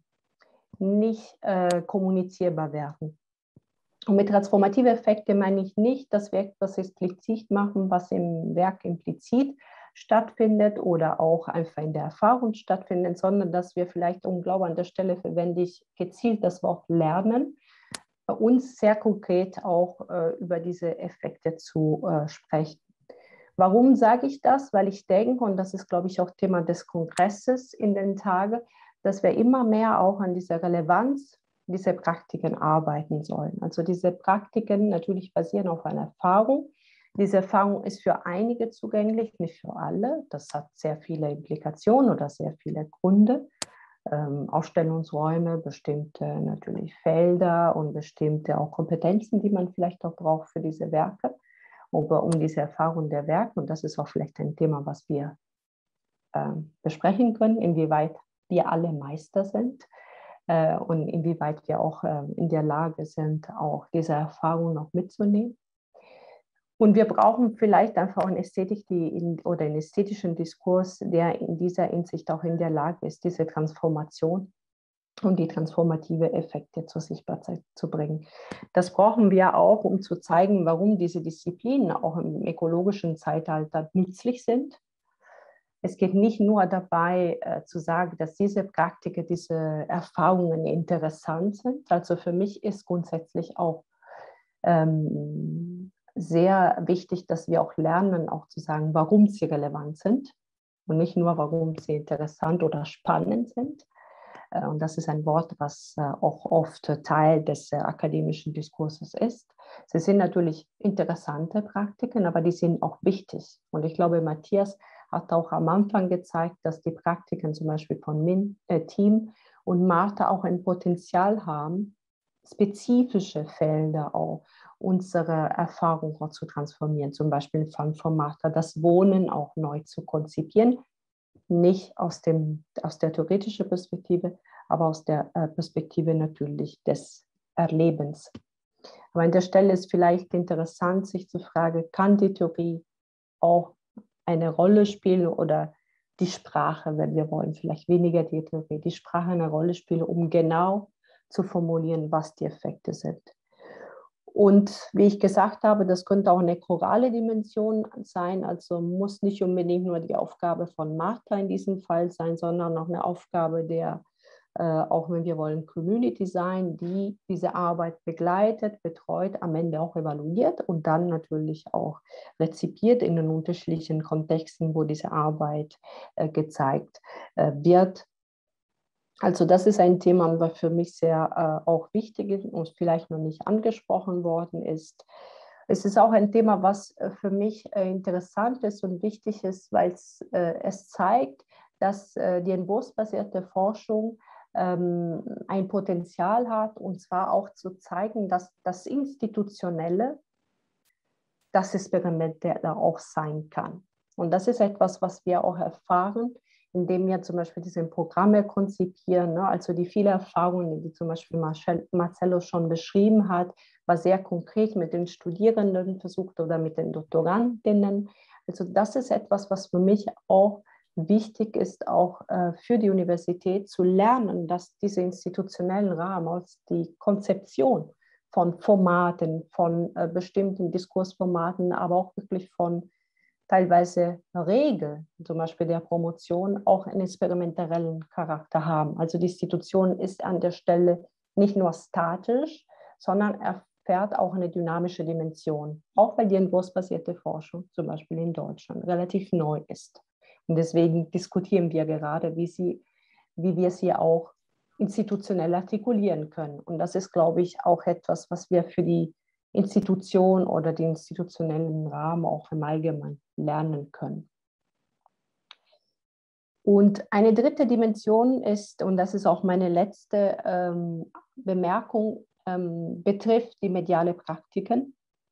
nicht äh, kommunizierbar werden. Und mit transformative Effekte meine ich nicht, dass wir etwas explizit machen, was im Werk implizit stattfindet oder auch einfach in der Erfahrung stattfindet, sondern dass wir vielleicht, um Glaube an der Stelle verwende ich gezielt das Wort lernen, bei uns sehr konkret auch äh, über diese Effekte zu äh, sprechen. Warum sage ich das? Weil ich denke, und das ist, glaube ich, auch Thema des Kongresses in den Tagen, dass wir immer mehr auch an dieser Relevanz dieser Praktiken arbeiten sollen. Also diese Praktiken natürlich basieren auf einer Erfahrung. Diese Erfahrung ist für einige zugänglich, nicht für alle. Das hat sehr viele Implikationen oder sehr viele Gründe. Ähm, Ausstellungsräume, bestimmte natürlich Felder und bestimmte auch Kompetenzen, die man vielleicht auch braucht für diese Werke, oder um diese Erfahrung der Werke. Und das ist auch vielleicht ein Thema, was wir äh, besprechen können, inwieweit wir alle Meister sind äh, und inwieweit wir auch äh, in der Lage sind, auch diese Erfahrung noch mitzunehmen. Und wir brauchen vielleicht einfach eine Ästhetik, die in, oder einen ästhetischen Diskurs, der in dieser Hinsicht auch in der Lage ist, diese Transformation und die transformative Effekte zur Sichtbarkeit zu bringen. Das brauchen wir auch, um zu zeigen, warum diese Disziplinen auch im ökologischen Zeitalter nützlich sind. Es geht nicht nur dabei äh, zu sagen, dass diese Praktiken, diese Erfahrungen interessant sind. Also für mich ist grundsätzlich auch ähm, sehr wichtig, dass wir auch lernen, auch zu sagen, warum sie relevant sind und nicht nur, warum sie interessant oder spannend sind. Äh, und das ist ein Wort, was äh, auch oft Teil des äh, akademischen Diskurses ist. Sie sind natürlich interessante Praktiken, aber die sind auch wichtig. Und ich glaube, Matthias hat auch am Anfang gezeigt, dass die Praktiken zum Beispiel von Min, äh, Team und Martha auch ein Potenzial haben, spezifische Felder auch unsere Erfahrung auch zu transformieren. Zum Beispiel von, von Martha das Wohnen auch neu zu konzipieren, nicht aus, dem, aus der theoretischen Perspektive, aber aus der äh, Perspektive natürlich des Erlebens. Aber an der Stelle ist vielleicht interessant, sich zu fragen, kann die Theorie auch eine Rolle spielen oder die Sprache, wenn wir wollen, vielleicht weniger die Theorie, die Sprache eine Rolle spielen, um genau zu formulieren, was die Effekte sind. Und wie ich gesagt habe, das könnte auch eine chorale Dimension sein, also muss nicht unbedingt nur die Aufgabe von Martha in diesem Fall sein, sondern auch eine Aufgabe der, äh, auch wenn wir wollen, Community sein, die diese Arbeit begleitet, betreut, am Ende auch evaluiert und dann natürlich auch rezipiert in den unterschiedlichen Kontexten, wo diese Arbeit äh, gezeigt äh, wird. Also das ist ein Thema, was für mich sehr äh, auch wichtig ist und vielleicht noch nicht angesprochen worden ist. Es ist auch ein Thema, was äh, für mich äh, interessant ist und wichtig ist, weil äh, es zeigt, dass äh, die entwurfsbasierte Forschung ähm, ein Potenzial hat, und zwar auch zu zeigen, dass das Institutionelle das Experimentelle auch sein kann. Und das ist etwas, was wir auch erfahren, indem wir zum Beispiel diese Programme konzipieren, ne? Also die vielen Erfahrungen, die zum Beispiel Marcel, Marcello schon beschrieben hat, war sehr konkret mit den Studierenden versucht oder mit den Doktorandinnen. Also das ist etwas, was für mich auch wichtig ist, auch äh, für die Universität zu lernen, dass diese institutionellen Rahmen, als die Konzeption von Formaten, von äh, bestimmten Diskursformaten, aber auch wirklich von teilweise Regeln, zum Beispiel der Promotion, auch einen experimentellen Charakter haben. Also die Institution ist an der Stelle nicht nur statisch, sondern erfährt auch eine dynamische Dimension, auch weil die entwurfsbasierte Forschung zum Beispiel in Deutschland relativ neu ist. Und deswegen diskutieren wir gerade, wie, sie, wie wir sie auch institutionell artikulieren können. Und das ist, glaube ich, auch etwas, was wir für die Institution oder den institutionellen Rahmen auch im Allgemeinen lernen können. Und eine dritte Dimension ist, und das ist auch meine letzte ähm, Bemerkung, ähm, betrifft die mediale Praktiken.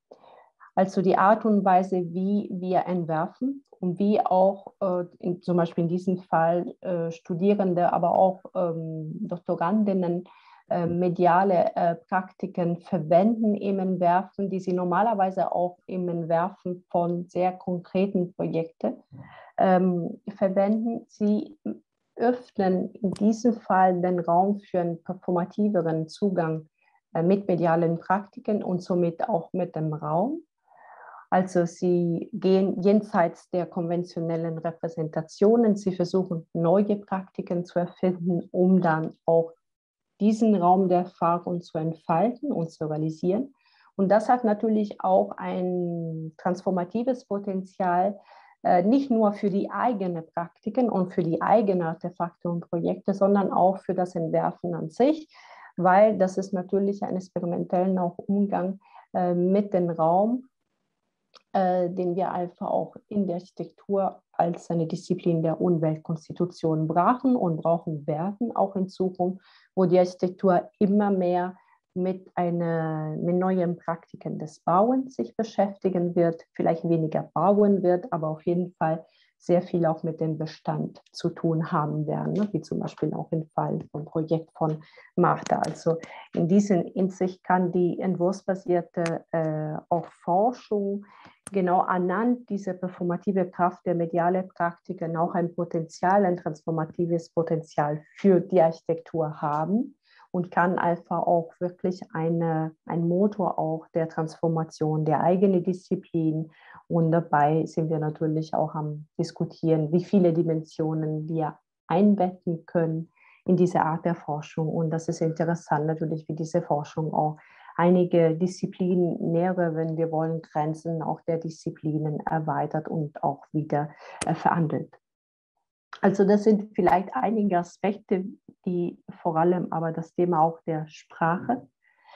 Also die Art und Weise, wie wir entwerfen und wie auch äh, in, zum Beispiel in diesem Fall äh, Studierende, aber auch ähm, Doktorandinnen äh, mediale äh, Praktiken verwenden im Entwerfen, die sie normalerweise auch im Entwerfen von sehr konkreten Projekten ähm, verwenden. Sie öffnen in diesem Fall den Raum für einen performativeren Zugang äh, mit medialen Praktiken und somit auch mit dem Raum. Also sie gehen jenseits der konventionellen Repräsentationen, sie versuchen neue Praktiken zu erfinden, um dann auch diesen Raum der Erfahrung zu entfalten und zu realisieren. Und das hat natürlich auch ein transformatives Potenzial, nicht nur für die eigenen Praktiken und für die eigenen Artefakte und Projekte, sondern auch für das Entwerfen an sich, weil das ist natürlich ein experimentellen auch Umgang mit dem Raum, Äh, den wir einfach auch in der Architektur als eine Disziplin der Umweltkonstitution brauchen und brauchen werden, auch in Zukunft, wo die Architektur immer mehr mit, eine, mit neuen Praktiken des Bauens sich beschäftigen wird, vielleicht weniger bauen wird, aber auf jeden Fall sehr viel auch mit dem Bestand zu tun haben werden, ne? Wie zum Beispiel auch im Fall vom Projekt von Martha. Also in diesem Hinsicht kann die entwurfsbasierte äh, auch Forschung genau anhand dieser performative Kraft der medialen Praktiken auch ein Potenzial, ein transformatives Potenzial für die Architektur haben und kann einfach auch wirklich eine, ein Motor auch der Transformation der eigenen Disziplin. Und dabei sind wir natürlich auch am Diskutieren, wie viele Dimensionen wir einbetten können in diese Art der Forschung. Und das ist interessant natürlich, wie diese Forschung auch einige Disziplinen, nähere, wenn wir wollen, Grenzen auch der Disziplinen erweitert und auch wieder äh, verhandelt. Also das sind vielleicht einige Aspekte, die vor allem aber das Thema auch der Sprache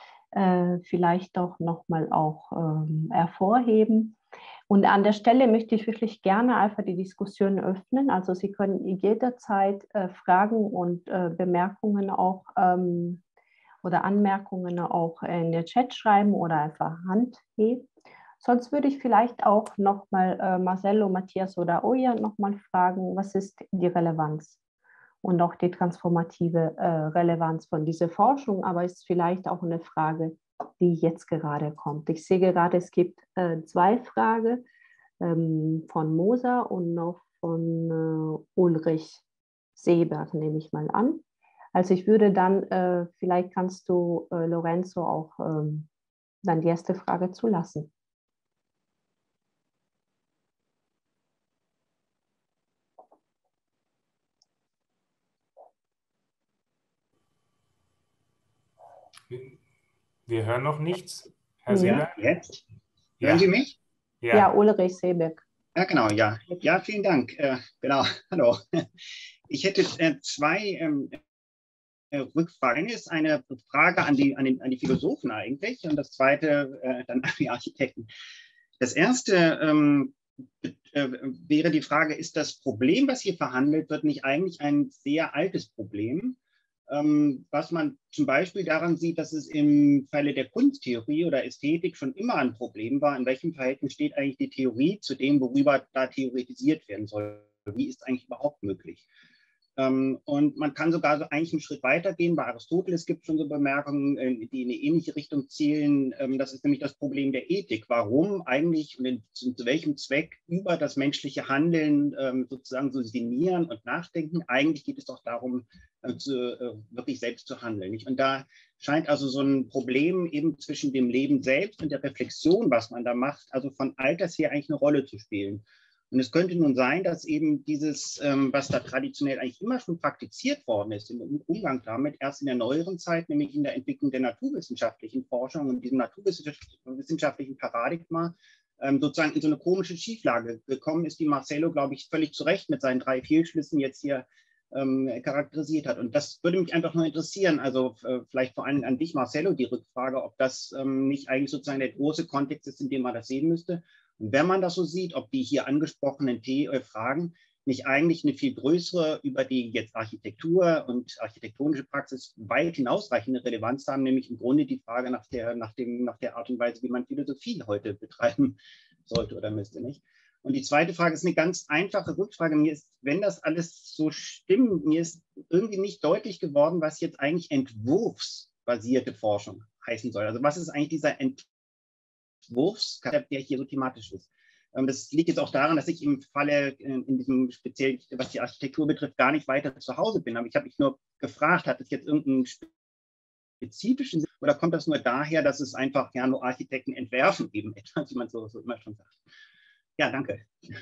äh, vielleicht auch nochmal auch ähm, hervorheben. Und an der Stelle möchte ich wirklich gerne einfach die Diskussion öffnen. Also Sie können jederzeit äh, Fragen und äh, Bemerkungen auch ähm, oder Anmerkungen auch in den Chat schreiben oder einfach Hand heben. Sonst würde ich vielleicht auch nochmal äh, Marcelo, Matthias oder Oja nochmal fragen, was ist die Relevanz und auch die transformative äh, Relevanz von dieser Forschung, aber ist vielleicht auch eine Frage, die jetzt gerade kommt. Ich sehe gerade, es gibt äh, zwei Fragen ähm, von Moser und noch von äh, Ulrich Seeberg, nehme ich mal an. Also ich würde dann, äh, vielleicht kannst du, äh, Lorenzo, auch ähm, dann die erste Frage zulassen. Wir hören noch nichts. Herr Ja, Seeberg? Jetzt? Ja. Hören Sie mich? Ja, ja, Ulrich Seeberg. Ja, genau, ja. Ja, vielen Dank. Äh, genau, hallo. Ich hätte äh, zwei ähm, äh, Rückfragen. Eine ist eine Frage an die, an, den, an die Philosophen eigentlich und das zweite äh, dann an die Architekten. Das erste ähm, äh, wäre die Frage, ist das Problem, was hier verhandelt wird, nicht eigentlich ein sehr altes Problem? Ähm, was man zum Beispiel daran sieht, dass es im Falle der Kunsttheorie oder Ästhetik schon immer ein Problem war, in welchem Verhältnis steht eigentlich die Theorie zu dem, worüber da theoretisiert werden soll. Wie ist eigentlich überhaupt möglich? Ähm, und man kann sogar so eigentlich einen Schritt weitergehen. Bei Aristoteles gibt es schon so Bemerkungen, die in eine ähnliche Richtung zielen. Ähm, das ist nämlich das Problem der Ethik. Warum eigentlich und in, zu, zu welchem Zweck über das menschliche Handeln ähm, sozusagen so sinnieren und nachdenken? Eigentlich geht es doch darum, äh, zu, äh, wirklich selbst zu handeln. Nicht? Und da scheint also so ein Problem eben zwischen dem Leben selbst und der Reflexion, was man da macht, also von Alters her eigentlich eine Rolle zu spielen. Und es könnte nun sein, dass eben dieses, ähm, was da traditionell eigentlich immer schon praktiziert worden ist, im Umgang damit, erst in der neueren Zeit, nämlich in der Entwicklung der naturwissenschaftlichen Forschung und diesem naturwissenschaftlichen Paradigma, ähm, sozusagen in so eine komische Schieflage gekommen ist, die Marcelo, glaube ich, völlig zu Recht mit seinen drei Fehlschlüssen jetzt hier ähm, charakterisiert hat. Und das würde mich einfach nur interessieren, also äh, vielleicht vor allem an dich, Marcelo, die Rückfrage, ob das ähm, nicht eigentlich sozusagen der große Kontext ist, in dem man das sehen müsste. Und wenn man das so sieht, ob die hier angesprochenen The- Fragen nicht eigentlich eine viel größere über die jetzt Architektur und architektonische Praxis weit hinausreichende Relevanz haben, nämlich im Grunde die Frage nach der, nach dem, nach der Art und Weise, wie man Philosophie heute betreiben sollte oder müsste, nicht? Und die zweite Frage ist eine ganz einfache Rückfrage. Mir ist, wenn das alles so stimmt, mir ist irgendwie nicht deutlich geworden, was jetzt eigentlich entwurfsbasierte Forschung heißen soll. Also was ist eigentlich dieser Entwurf? Entwurfskonzept, der hier so thematisch ist. Das liegt jetzt auch daran, dass ich im Falle in diesem speziell, was die Architektur betrifft, gar nicht weiter zu Hause bin. Aber ich habe mich nur gefragt, hat es jetzt irgendeinen spezifischen Sinn oder kommt das nur daher, dass es einfach ja nur Architekten entwerfen eben etwas, wie man so, so immer schon sagt. Ja, danke.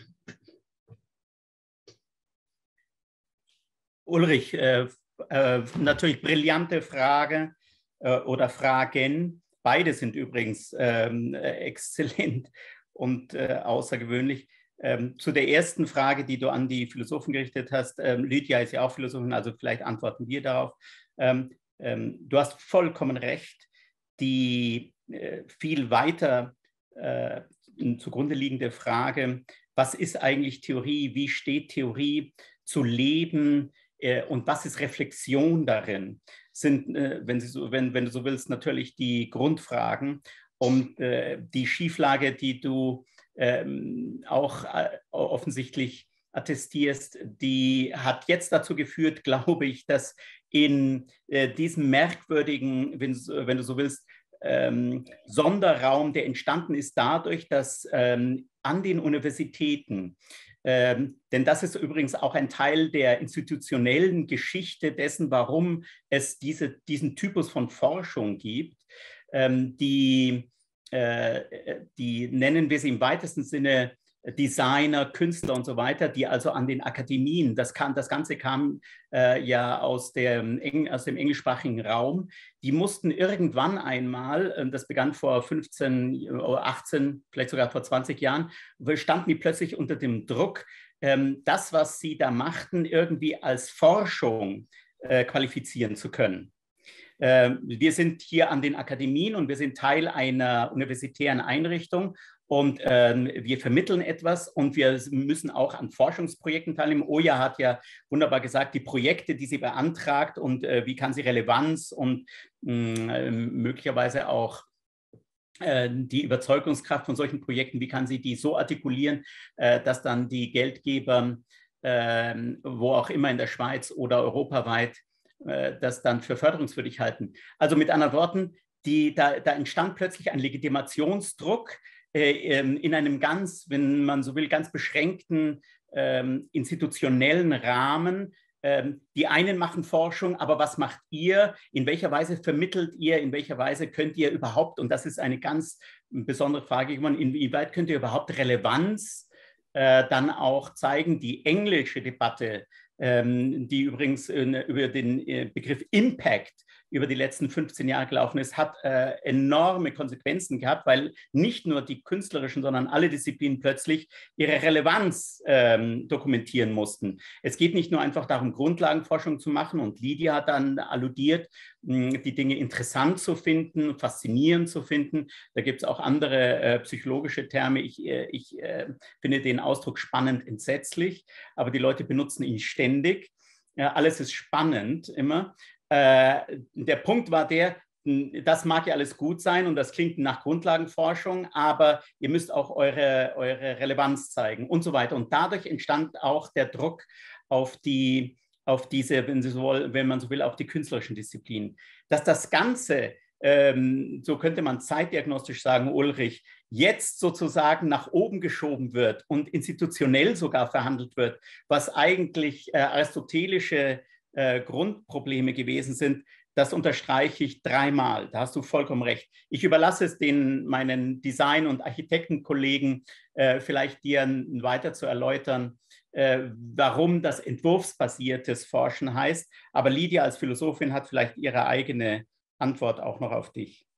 Ulrich, äh, äh, natürlich brillante Frage äh, oder Fragen. Beide sind übrigens ähm, exzellent und äh, außergewöhnlich. Ähm, zu der ersten Frage, die du an die Philosophen gerichtet hast, ähm, Lydia ist ja auch Philosophin, also vielleicht antworten wir darauf. Ähm, ähm, du hast vollkommen recht, die äh, viel weiter äh, zugrunde liegende Frage, was ist eigentlich Theorie, wie steht Theorie zu Leben äh, und was ist Reflexion darin, sind, äh, wenn, Sie so, wenn, wenn du so willst, natürlich die Grundfragen. Und äh, die Schieflage, die du ähm, auch äh, offensichtlich attestierst, die hat jetzt dazu geführt, glaube ich, dass in äh, diesem merkwürdigen, wenn, wenn du so willst, ähm, Sonderraum, der entstanden ist dadurch, dass ähm, an den Universitäten, ähm, denn das ist übrigens auch ein Teil der institutionellen Geschichte dessen, warum es diese, diesen Typus von Forschung gibt, ähm, die, äh, die nennen wir sie im weitesten Sinne Designer, Künstler und so weiter, die also an den Akademien, das, kam, das Ganze kam äh, ja aus dem, Eng, aus dem englischsprachigen Raum, die mussten irgendwann einmal, äh, das begann vor fünfzehn, achtzehn, vielleicht sogar vor zwanzig Jahren, standen die plötzlich unter dem Druck, ähm, das, was sie da machten, irgendwie als Forschung äh, qualifizieren zu können. Wir sind hier an den Akademien und wir sind Teil einer universitären Einrichtung und ähm, wir vermitteln etwas und wir müssen auch an Forschungsprojekten teilnehmen. Oja hat ja wunderbar gesagt, die Projekte, die sie beantragt und äh, wie kann sie Relevanz und mh, möglicherweise auch die Überzeugungskraft von solchen Projekten, wie kann sie die so artikulieren, dass dann die Geldgeber, wo auch immer in der Schweiz oder europaweit, das dann für förderungswürdig halten. Also mit anderen Worten, die, da, da entstand plötzlich ein Legitimationsdruck in einem ganz, wenn man so will, ganz beschränkten institutionellen Rahmen. Die einen machen Forschung, aber was macht ihr? In welcher Weise vermittelt ihr? In welcher Weise könnt ihr überhaupt, und das ist eine ganz besondere Frage, inwieweit könnt ihr überhaupt Relevanz äh, dann auch zeigen? Die englische Debatte, ähm, die übrigens äh, über den äh, Begriff Impact über die letzten fünfzehn Jahre gelaufen ist, hat äh, enorme Konsequenzen gehabt, weil nicht nur die künstlerischen, sondern alle Disziplinen plötzlich ihre Relevanz ähm, dokumentieren mussten. Es geht nicht nur einfach darum, Grundlagenforschung zu machen, und Lydia hat dann alludiert, mh, die Dinge interessant zu finden, faszinierend zu finden. Da gibt es auch andere äh, psychologische Terme. Ich, äh, ich äh, finde den Ausdruck spannend entsetzlich, aber die Leute benutzen ihn ständig. Ja, alles ist spannend immer. Äh, der Punkt war der, das mag ja alles gut sein und das klingt nach Grundlagenforschung, aber ihr müsst auch eure, eure Relevanz zeigen und so weiter. Und dadurch entstand auch der Druck auf die, auf diese, wenn, Sie so, wenn man so will, auf die künstlerischen Disziplinen. Dass das Ganze, ähm, so könnte man zeitdiagnostisch sagen, Ulrich, jetzt sozusagen nach oben geschoben wird und institutionell sogar verhandelt wird, was eigentlich äh, aristotelische äh, Grundprobleme gewesen sind, das unterstreiche ich dreimal. Da hast du vollkommen recht. Ich überlasse es den meinen Design- und Architektenkollegen, äh, vielleicht dir weiter zu erläutern, äh, warum das entwurfsbasiertes Forschen heißt. Aber Lydia als Philosophin hat vielleicht ihre eigene Antwort auch noch auf dich.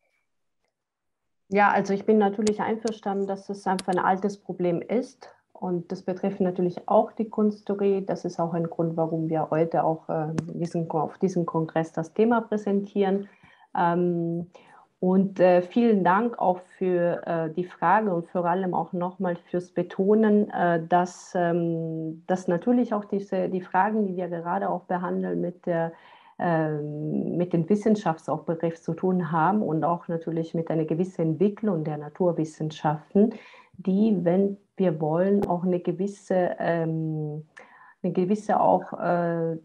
Ja, also ich bin natürlich einverstanden, dass es einfach ein altes Problem ist. Und das betrifft natürlich auch die Kunsttheorie. Das ist auch ein Grund, warum wir heute auch äh, diesen, auf diesem Kongress das Thema präsentieren. Ähm, und äh, vielen Dank auch für äh, die Frage und vor allem auch nochmal fürs Betonen, äh, dass, ähm, dass natürlich auch diese, die Fragen, die wir gerade auch behandeln, mit der mit dem Wissenschaftsbegriff zu tun haben und auch natürlich mit einer gewissen Entwicklung der Naturwissenschaften, die, wenn wir wollen, auch eine gewisse, ähm, eine gewisse auch, äh,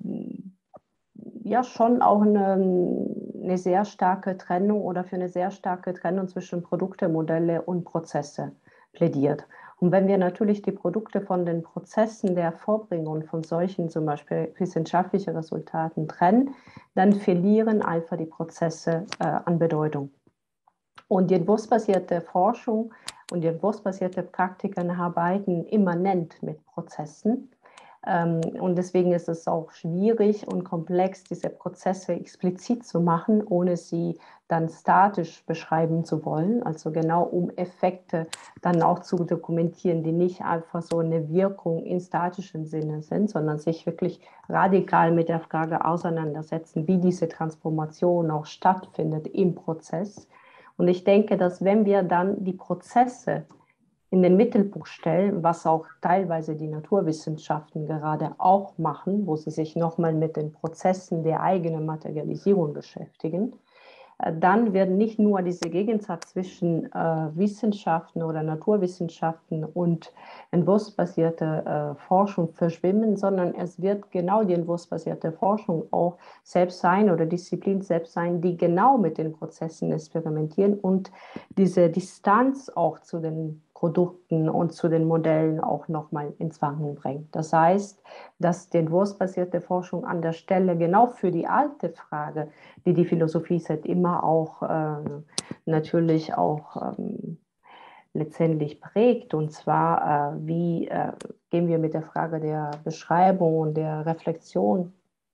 ja schon auch eine, eine sehr starke Trennung oder für eine sehr starke Trennung zwischen Produkte, Modelle und Prozesse plädiert. Und wenn wir natürlich die Produkte von den Prozessen der Vorbringung von solchen zum Beispiel wissenschaftlichen Resultaten trennen, dann verlieren einfach die Prozesse äh, an Bedeutung. Und die entwurfsbasierte Forschung und die entwurfsbasierte Praktiken arbeiten immanent mit Prozessen. Ähm, und deswegen ist es auch schwierig und komplex, diese Prozesse explizit zu machen, ohne sie dann statisch beschreiben zu wollen. Also genau um Effekte dann auch zu dokumentieren, die nicht einfach so eine Wirkung in statischem Sinne sind, sondern sich wirklich radikal mit der Frage auseinandersetzen, wie diese Transformation auch stattfindet im Prozess. Und ich denke, dass wenn wir dann die Prozesse in den Mittelpunkt stellen, was auch teilweise die Naturwissenschaften gerade auch machen, wo sie sich nochmal mit den Prozessen der eigenen Materialisierung beschäftigen, dann wird nicht nur dieser Gegensatz zwischen äh, Wissenschaften oder Naturwissenschaften und entwurfsbasierte äh, Forschung verschwimmen, sondern es wird genau die entwurfsbasierte Forschung auch selbst sein oder Disziplin selbst sein, die genau mit den Prozessen experimentieren und diese Distanz auch zu den Produkten und zu den Modellen auch nochmal ins Wanken bringt. Das heißt, dass die entwurfsbasierte Forschung an der Stelle genau für die alte Frage, die die Philosophie seit immer auch äh, natürlich auch ähm, letztendlich prägt, und zwar, äh, wie äh, gehen wir mit der Frage der Beschreibung und der Reflexion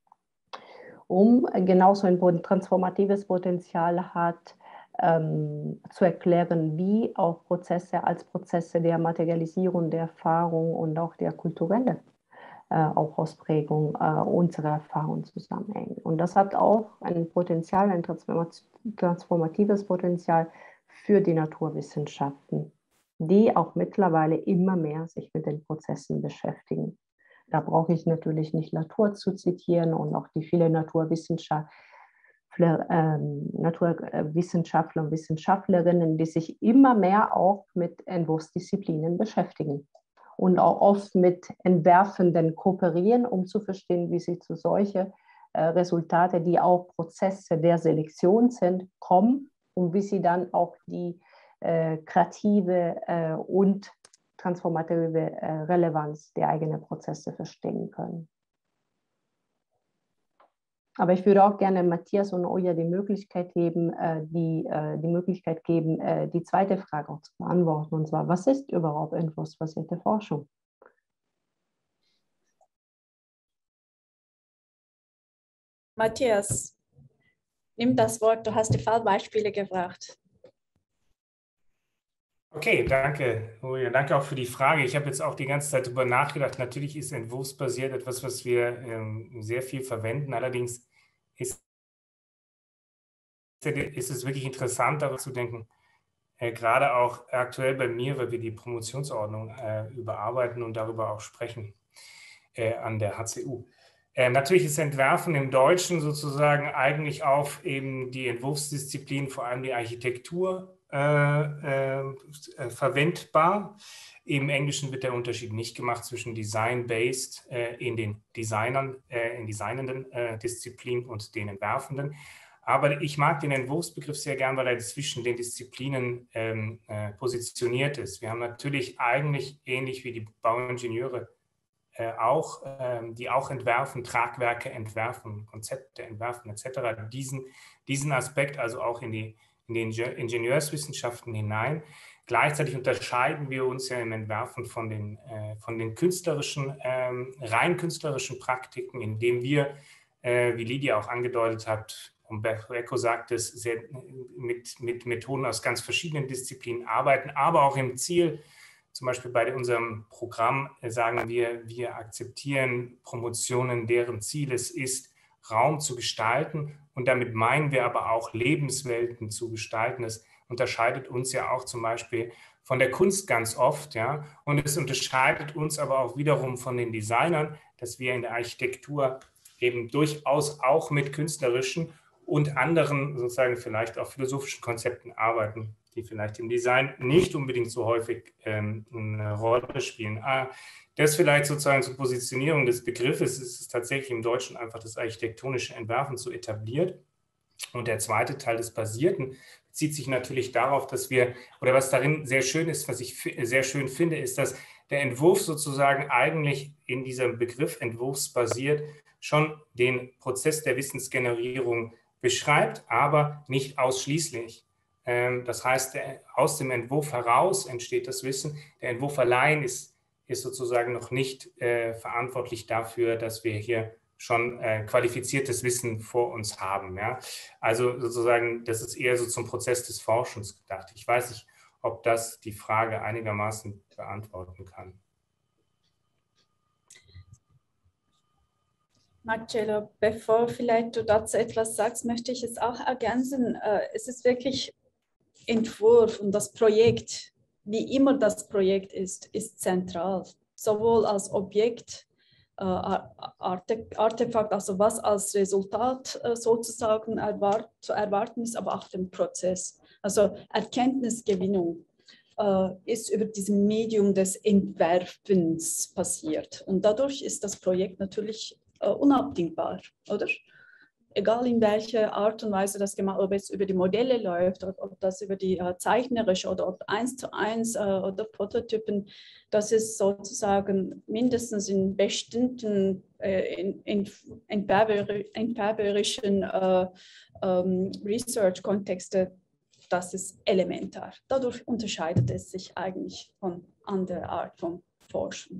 um, genauso ein transformatives Potenzial hat, ähm, zu erklären, wie auch Prozesse als Prozesse der Materialisierung, der Erfahrung und auch der kulturellen äh, auch Ausprägung äh, unserer Erfahrung zusammenhängen. Und das hat auch ein Potenzial, ein transformatives Potenzial für die Naturwissenschaften, die auch mittlerweile immer mehr sich mit den Prozessen beschäftigen. Da brauche ich natürlich nicht Latour zu zitieren und auch die vielen Naturwissenschaftler ähm, Naturwissenschaftler und Wissenschaftlerinnen, die sich immer mehr auch mit Entwurfsdisziplinen beschäftigen und auch oft mit Entwerfenden kooperieren, um zu verstehen, wie sie zu solchen äh, Resultate, die auch Prozesse der Selektion sind, kommen und wie sie dann auch die äh, kreative äh, und transformative äh, Relevanz der eigenen Prozesse verstehen können. Aber ich würde auch gerne Matthias und Oja die Möglichkeit geben, äh, die, äh, die Möglichkeit geben, äh, die zweite Frage auch zu beantworten. Und zwar, was ist überhaupt entwurfsbasierte Forschung? Matthias, nimm das Wort, du hast die Fallbeispiele gebracht. Okay, danke. Oh ja, danke auch für die Frage. Ich habe jetzt auch die ganze Zeit darüber nachgedacht. Natürlich ist entwurfsbasiert etwas, was wir ähm, sehr viel verwenden. Allerdings ist, ist es wirklich interessant, darüber zu denken, äh, gerade auch aktuell bei mir, weil wir die Promotionsordnung äh, überarbeiten und darüber auch sprechen äh, an der H C U. Äh, natürlich ist Entwerfen im Deutschen sozusagen eigentlich auf eben die Entwurfsdisziplin, vor allem die Architektur, Äh, äh, verwendbar. Im Englischen wird der Unterschied nicht gemacht zwischen Design-based äh, in den Designern, äh, in designenden äh, Disziplinen und den Entwerfenden. Aber ich mag den Entwurfsbegriff sehr gern, weil er zwischen den Disziplinen ähm, äh, positioniert ist. Wir haben natürlich eigentlich ähnlich wie die Bauingenieure äh, auch, äh, die auch entwerfen, Tragwerke entwerfen, Konzepte entwerfen et cetera. Diesen, diesen Aspekt also auch in die in den Ingenieurswissenschaften hinein. Gleichzeitig unterscheiden wir uns ja im Entwerfen von den, äh, von den künstlerischen, ähm, rein künstlerischen Praktiken, indem wir, äh, wie Lydia auch angedeutet hat, Umberto Eco sagt es, sehr, mit, mit Methoden aus ganz verschiedenen Disziplinen arbeiten, aber auch im Ziel, zum Beispiel bei unserem Programm äh, sagen wir, wir akzeptieren Promotionen, deren Ziel es ist, Raum zu gestalten. Und damit meinen wir aber auch Lebenswelten zu gestalten. Das unterscheidet uns ja auch zum Beispiel von der Kunst ganz oft. Ja? Und es unterscheidet uns aber auch wiederum von den Designern, dass wir in der Architektur eben durchaus auch mit künstlerischen und anderen sozusagen vielleicht auch philosophischen Konzepten arbeiten, die vielleicht im Design nicht unbedingt so häufig ähm, eine Rolle spielen. Ah, Das vielleicht sozusagen zur Positionierung des Begriffes ist es tatsächlich im Deutschen einfach das architektonische Entwerfen so etabliert. Und der zweite Teil des Basierten bezieht sich natürlich darauf, dass wir, oder was darin sehr schön ist, was ich sehr schön finde, ist, dass der Entwurf sozusagen eigentlich in diesem Begriff entwurfsbasiert schon den Prozess der Wissensgenerierung beschreibt, aber nicht ausschließlich. Das heißt, aus dem Entwurf heraus entsteht das Wissen. Der Entwurf allein ist ist sozusagen noch nicht äh, verantwortlich dafür, dass wir hier schon äh, qualifiziertes Wissen vor uns haben. Ja? Also sozusagen, das ist eher so zum Prozess des Forschens gedacht. Ich weiß nicht, ob das die Frage einigermaßen beantworten kann. Marcello, bevor vielleicht du dazu etwas sagst, möchte ich es auch ergänzen. Es ist wirklich Entwurf und das Projekt, wie immer das Projekt ist, ist zentral. Sowohl als Objekt, äh, Artefakt, also was als Resultat äh, sozusagen erwart zu erwarten ist, aber auch den Prozess. Also Erkenntnisgewinnung äh, ist über diesem Medium des Entwerfens passiert. Und dadurch ist das Projekt natürlich äh, unabdingbar, oder? Egal in welcher Art und Weise das gemacht wird, ob es über die Modelle läuft, ob das über die äh, zeichnerische oder ob eins zu eins äh, oder Prototypen, das ist sozusagen mindestens in bestimmten äh, in, in, entwerferischen äh, ähm, Research-Kontexten, das ist elementar. Dadurch unterscheidet es sich eigentlich von anderer Art von Forschung.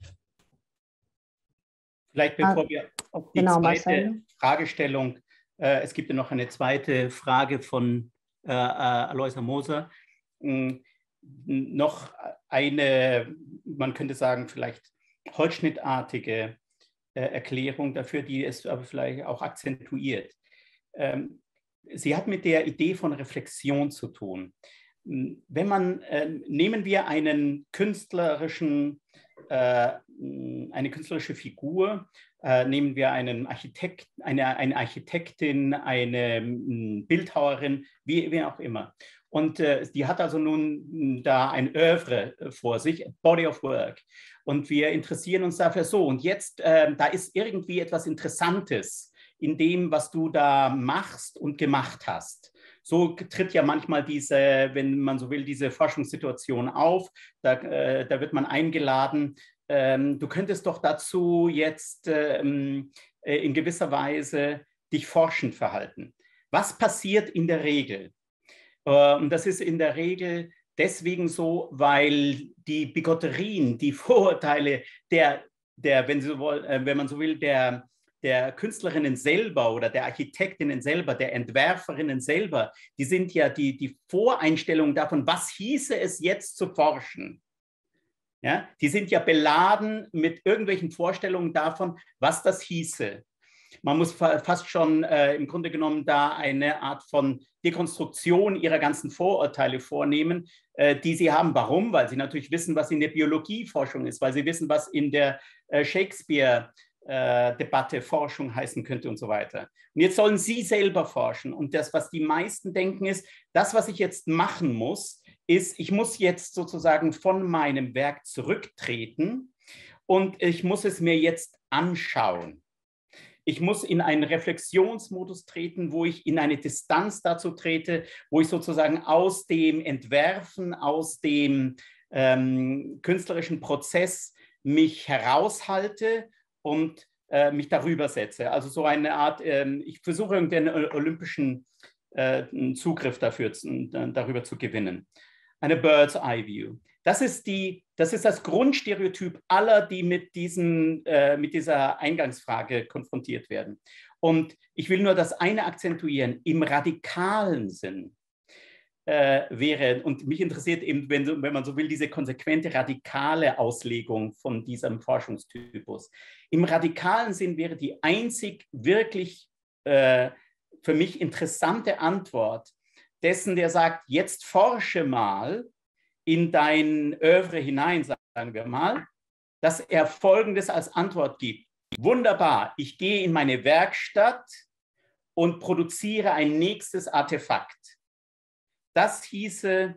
Vielleicht bevor ah, wir auf die genau, zweite Marcel. Fragestellung, äh, es gibt ja noch eine zweite Frage von äh, Aloysia Moser. Ähm, noch eine, man könnte sagen, vielleicht holzschnittartige äh, Erklärung dafür, die es aber vielleicht auch akzentuiert. Ähm, sie hat mit der Idee von Reflexion zu tun. Wenn man, äh, nehmen wir einen künstlerischen äh, eine künstlerische Figur, äh, nehmen wir einen Architekt, eine, eine Architektin, eine m, Bildhauerin, wie, wie auch immer. Und äh, die hat also nun da ein Œuvre vor sich, Body of Work. Und wir interessieren uns dafür so. Und jetzt, äh, da ist irgendwie etwas Interessantes in dem, was du da machst und gemacht hast. So tritt ja manchmal diese, wenn man so will, diese Forschungssituation auf. Da, äh, da wird man eingeladen. Ähm, du könntest doch dazu jetzt ähm, äh, in gewisser Weise dich forschend verhalten. Was passiert in der Regel? Äh, und das ist in der Regel deswegen so, weil die Bigotterien, die Vorurteile der, der wenn, so, äh, wenn man so will, der der Künstlerinnen selber oder der Architektinnen selber, der Entwerferinnen selber, die sind ja die, die Voreinstellungen davon, was hieße es jetzt zu forschen. Ja, die sind ja beladen mit irgendwelchen Vorstellungen davon, was das hieße. Man muss fa fast schon äh, im Grunde genommen da eine Art von Dekonstruktion ihrer ganzen Vorurteile vornehmen, äh, die sie haben. Warum? Weil sie natürlich wissen, was in der Biologieforschung ist, weil sie wissen, was in der äh, Shakespeare Debatte, Forschung heißen könnte und so weiter. Und jetzt sollen Sie selber forschen. Und das, was die meisten denken, ist, das, was ich jetzt machen muss, ist, ich muss jetzt sozusagen von meinem Werk zurücktreten und ich muss es mir jetzt anschauen. Ich muss in einen Reflexionsmodus treten, wo ich in eine Distanz dazu trete, wo ich sozusagen aus dem Entwerfen, aus dem ähm, künstlerischen Prozess mich heraushalte und äh, mich darüber setze. Also so eine Art, äh, ich versuche den olympischen äh, Zugriff dafür, darüber zu gewinnen. Eine Bird's Eye View. Das ist, die, das ist das Grundstereotyp aller, die mit, diesen, äh, mit dieser Eingangsfrage konfrontiert werden. Und ich will nur das eine akzentuieren, im radikalen Sinn. Äh, wäre, und mich interessiert eben, wenn, wenn man so will, diese konsequente radikale Auslegung von diesem Forschungstypus. Im radikalen Sinn wäre die einzig wirklich äh, für mich interessante Antwort dessen, der sagt, jetzt forsche mal in dein Œuvre hinein, sagen wir mal, dass er Folgendes als Antwort gibt. Wunderbar, ich gehe in meine Werkstatt und produziere ein nächstes Artefakt. Das hieße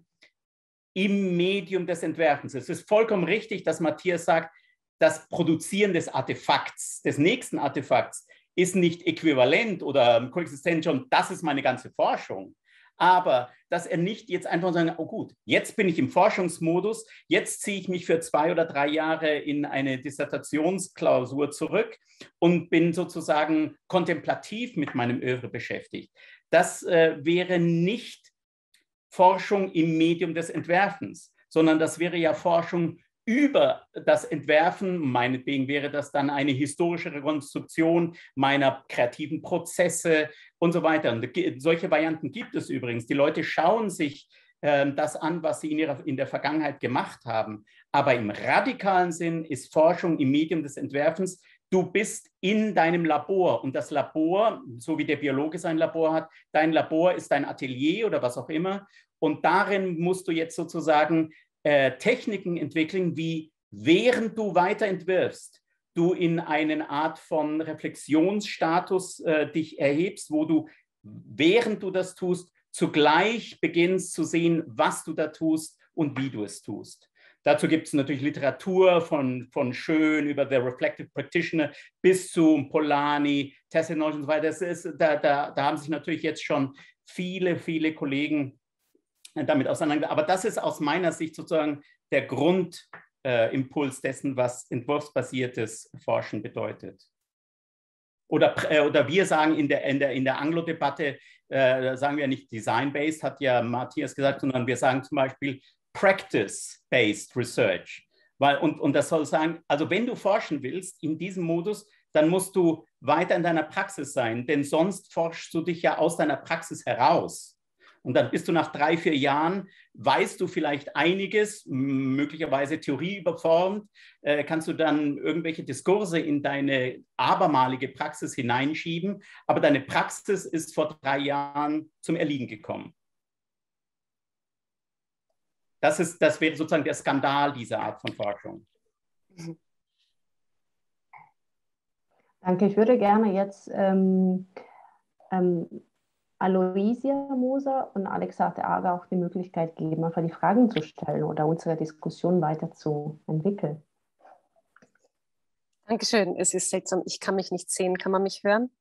im Medium des Entwerfens. Es ist vollkommen richtig, dass Matthias sagt, das Produzieren des Artefakts, des nächsten Artefakts, ist nicht äquivalent oder koexistent schon, das ist meine ganze Forschung. Aber dass er nicht jetzt einfach sagen, oh gut, jetzt bin ich im Forschungsmodus, jetzt ziehe ich mich für zwei oder drei Jahre in eine Dissertationsklausur zurück und bin sozusagen kontemplativ mit meinem Œuvre beschäftigt. Das äh, wäre nicht Forschung im Medium des Entwerfens, sondern das wäre ja Forschung über das Entwerfen. Meinetwegen wäre das dann eine historische Rekonstruktion meiner kreativen Prozesse und so weiter. Und solche Varianten gibt es übrigens. Die Leute schauen sich äh, das an, was sie in, ihrer, in der Vergangenheit gemacht haben. Aber im radikalen Sinn ist Forschung im Medium des Entwerfens. Du bist in deinem Labor und das Labor, so wie der Biologe sein Labor hat, dein Labor ist dein Atelier oder was auch immer. Und darin musst du jetzt sozusagen äh, Techniken entwickeln, wie während du weiter entwirfst, du in eine Art von Reflexionsstatus äh, dich erhebst, wo du, während du das tust, zugleich beginnst zu sehen, was du da tust und wie du es tust. Dazu gibt es natürlich Literatur von, von Schön über The Reflective Practitioner bis zu Polanyi, Tessenow und so weiter. Das ist, da, da, da haben sich natürlich jetzt schon viele, viele Kollegen damit auseinandergesetzt. Aber das ist aus meiner Sicht sozusagen der Grundimpuls äh, dessen, was entwurfsbasiertes Forschen bedeutet. Oder, äh, oder wir sagen in der, in der, in der Anglo-Debatte, äh, sagen wir nicht Design-based, hat ja Matthias gesagt, sondern wir sagen zum Beispiel Practice-based Research. Weil, und, und das soll sagen, also wenn du forschen willst in diesem Modus, dann musst du weiter in deiner Praxis sein, denn sonst forschst du dich ja aus deiner Praxis heraus. Und dann bist du nach drei, vier Jahren, weißt du vielleicht einiges, möglicherweise Theorie überformt, äh, kannst du dann irgendwelche Diskurse in deine abermalige Praxis hineinschieben, aber deine Praxis ist vor drei Jahren zum Erliegen gekommen. Das, ist, das wäre sozusagen der Skandal dieser Art von Forschung. Danke. Ich würde gerne jetzt ähm, ähm, Aloysia Moser und Alexander Ager auch die Möglichkeit geben, einfach die Fragen zu stellen oder unsere Diskussion weiterzuentwickeln. Dankeschön. Es ist seltsam, ich kann mich nicht sehen. Kann man mich hören?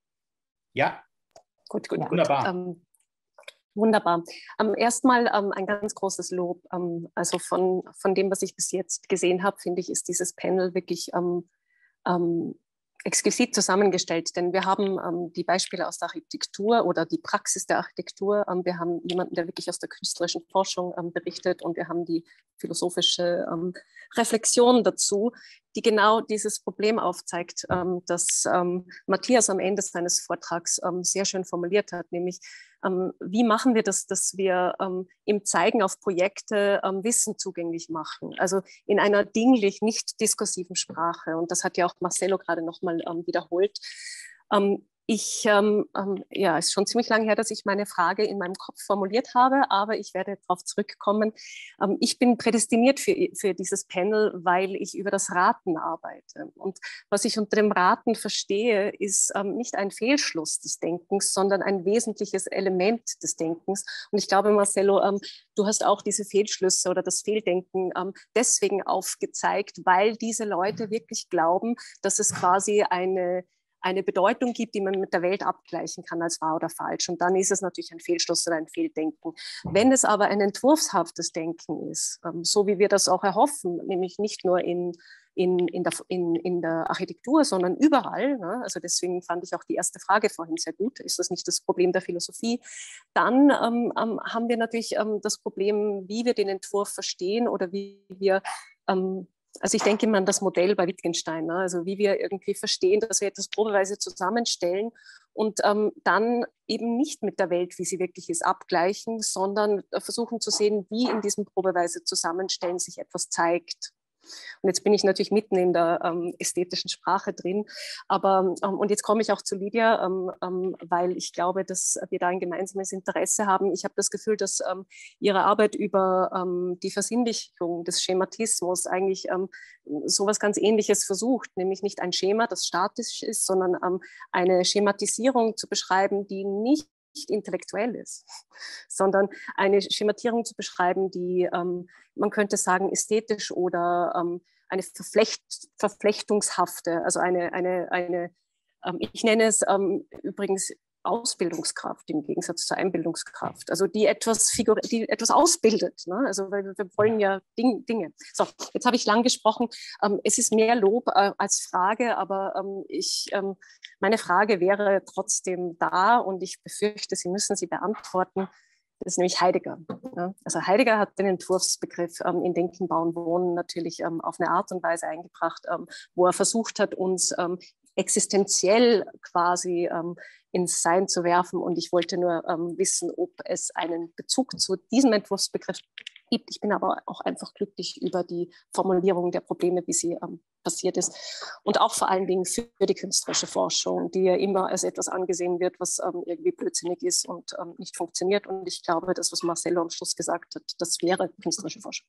Ja. Gut, gut, Ja. gut. Wunderbar. Ähm, wunderbar. Ähm, erstmal ähm, ein ganz großes Lob. Ähm, also von, von dem, was ich bis jetzt gesehen habe, finde ich, ist dieses Panel wirklich ähm, ähm, exquisit zusammengestellt, denn wir haben ähm, die Beispiele aus der Architektur oder die Praxis der Architektur. Ähm, wir haben jemanden, der wirklich aus der künstlerischen Forschung ähm, berichtet, und wir haben die philosophische ähm, Reflexion dazu, die genau dieses Problem aufzeigt, ähm, das ähm, Matthias am Ende seines Vortrags ähm, sehr schön formuliert hat, nämlich ähm, wie machen wir das, dass wir ähm, im Zeigen auf Projekte ähm, Wissen zugänglich machen, also in einer dinglich nicht diskursiven Sprache, und das hat ja auch Marcelo gerade nochmal ähm, wiederholt. Ähm, Ich, ähm, ähm, ja, es ist schon ziemlich lange her, dass ich meine Frage in meinem Kopf formuliert habe, aber ich werde darauf zurückkommen. Ähm, ich bin prädestiniert für, für dieses Panel, weil ich über das Raten arbeite. Und was ich unter dem Raten verstehe, ist ähm, nicht ein Fehlschluss des Denkens, sondern ein wesentliches Element des Denkens. Und ich glaube, Marcelo, ähm, du hast auch diese Fehlschlüsse oder das Fehldenken ähm, deswegen aufgezeigt, weil diese Leute wirklich glauben, dass es quasi eine eine Bedeutung gibt, die man mit der Welt abgleichen kann als wahr oder falsch. Und dann ist es natürlich ein Fehlschluss oder ein Fehldenken. Wenn es aber ein entwurfshaftes Denken ist, so wie wir das auch erhoffen, nämlich nicht nur in, in, in, der, in, in der Architektur, sondern überall, ne? Also deswegen fand ich auch die erste Frage vorhin sehr gut, ist das nicht das Problem der Philosophie? Dann ähm, haben wir natürlich ähm, das Problem, wie wir den Entwurf verstehen oder wie wir ähm, Also ich denke immer an das Modell bei Wittgenstein, ne? Also wie wir irgendwie verstehen, dass wir etwas probeweise zusammenstellen und ähm, dann eben nicht mit der Welt, wie sie wirklich ist, abgleichen, sondern versuchen zu sehen, wie in diesem probeweise Zusammenstellen sich etwas zeigt. Und jetzt bin ich natürlich mitten in der ähm, ästhetischen Sprache drin. Aber, ähm, und jetzt komme ich auch zu Lydia, ähm, ähm, weil ich glaube, dass wir da ein gemeinsames Interesse haben. Ich habe das Gefühl, dass ähm, Ihre Arbeit über ähm, die Versinnlichung des Schematismus eigentlich ähm, sowas ganz Ähnliches versucht, nämlich nicht ein Schema, das statisch ist, sondern ähm, eine Schematisierung zu beschreiben, die nicht nicht intellektuell ist, sondern eine Schematierung zu beschreiben, die, ähm, man könnte sagen, ästhetisch oder ähm, eine Verflecht, verflechtungshafte, also eine, eine, eine ähm, ich nenne es ähm, übrigens Ausbildungskraft im Gegensatz zur Einbildungskraft, also die etwas, Figur die etwas ausbildet, ne? Also weil wir wollen ja Ding, Dinge. So, jetzt habe ich lang gesprochen. Ähm, es ist mehr Lob äh, als Frage, aber ähm, ich, ähm, meine Frage wäre trotzdem da und ich befürchte, Sie müssen sie beantworten. Das ist nämlich Heidegger. Ja? Also Heidegger hat den Entwurfsbegriff ähm, in Denken, Bauen, Wohnen natürlich ähm, auf eine Art und Weise eingebracht, ähm, wo er versucht hat, uns ähm, existenziell quasi ähm, ins Sein zu werfen. Und ich wollte nur ähm, wissen, ob es einen Bezug zu diesem Entwurfsbegriff gibt. Ich bin aber auch einfach glücklich über die Formulierung der Probleme, wie sie ähm, passiert ist. Und auch vor allen Dingen für die künstlerische Forschung, die ja immer als etwas angesehen wird, was ähm, irgendwie blödsinnig ist und ähm, nicht funktioniert. Und ich glaube, das, was Marcelo am Schluss gesagt hat, das wäre künstlerische Forschung.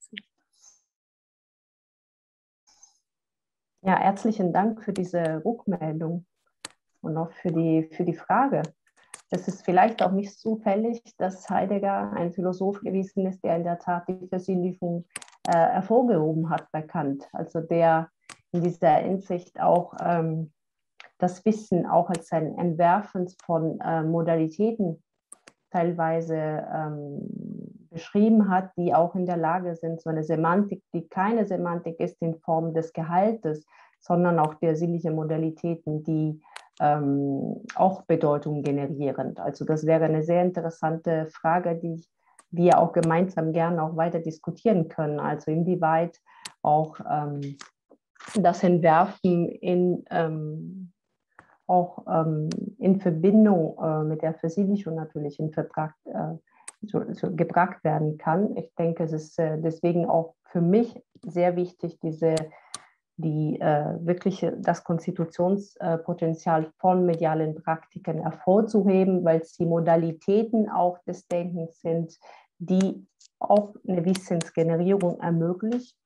Ja, herzlichen Dank für diese Rückmeldung und auch für die, für die Frage. Es ist vielleicht auch nicht zufällig, dass Heidegger ein Philosoph gewesen ist, der in der Tat die Versinnlichung äh, hervorgehoben hat bei Kant. Also der in dieser Hinsicht auch ähm, das Wissen auch als ein Entwerfen von äh, Modalitäten teilweise ähm, beschrieben hat, die auch in der Lage sind, so eine Semantik, die keine Semantik ist in Form des Gehaltes, sondern auch der sinnlichen Modalitäten, die ähm, auch Bedeutung generieren. Also das wäre eine sehr interessante Frage, die wir auch gemeinsam gerne auch weiter diskutieren können. Also inwieweit auch ähm, das Entwerfen in ähm, auch ähm, in Verbindung äh, mit der Versinnlichung natürlich in Vertrag äh, so, so gebracht werden kann. Ich denke, es ist äh, deswegen auch für mich sehr wichtig, diese, die, äh, wirkliche, das Konstitutionspotenzial von medialen Praktiken hervorzuheben, weil es die Modalitäten auch des Denkens sind, die auch eine Wissensgenerierung ermöglicht,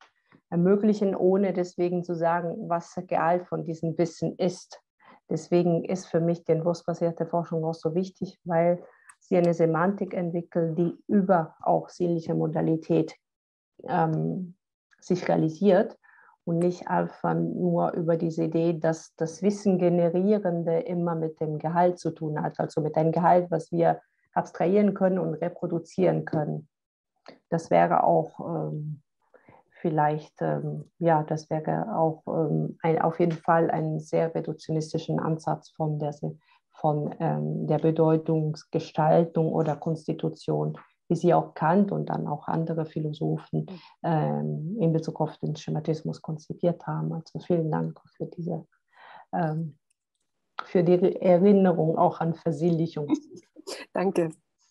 ermöglichen, ohne deswegen zu sagen, was der Gehalt von diesem Wissen ist. Deswegen ist für mich die entwurfsbasierte Forschung auch so wichtig, weil sie eine Semantik entwickelt, die über auch sinnliche Modalität ähm, sich realisiert und nicht einfach nur über diese Idee, dass das Wissen generierende immer mit dem Gehalt zu tun hat, also mit einem Gehalt, was wir abstrahieren können und reproduzieren können. Das wäre auch ähm, vielleicht, ähm, ja, das wäre auch ähm, ein, auf jeden Fall ein sehr reduktionistischen Ansatz von der, von, ähm, der Bedeutungsgestaltung oder Konstitution, wie sie auch Kant und dann auch andere Philosophen ähm, in Bezug auf den Schematismus konzipiert haben. Also vielen Dank für diese, ähm, für die Erinnerung auch an Versinnlichung. Danke.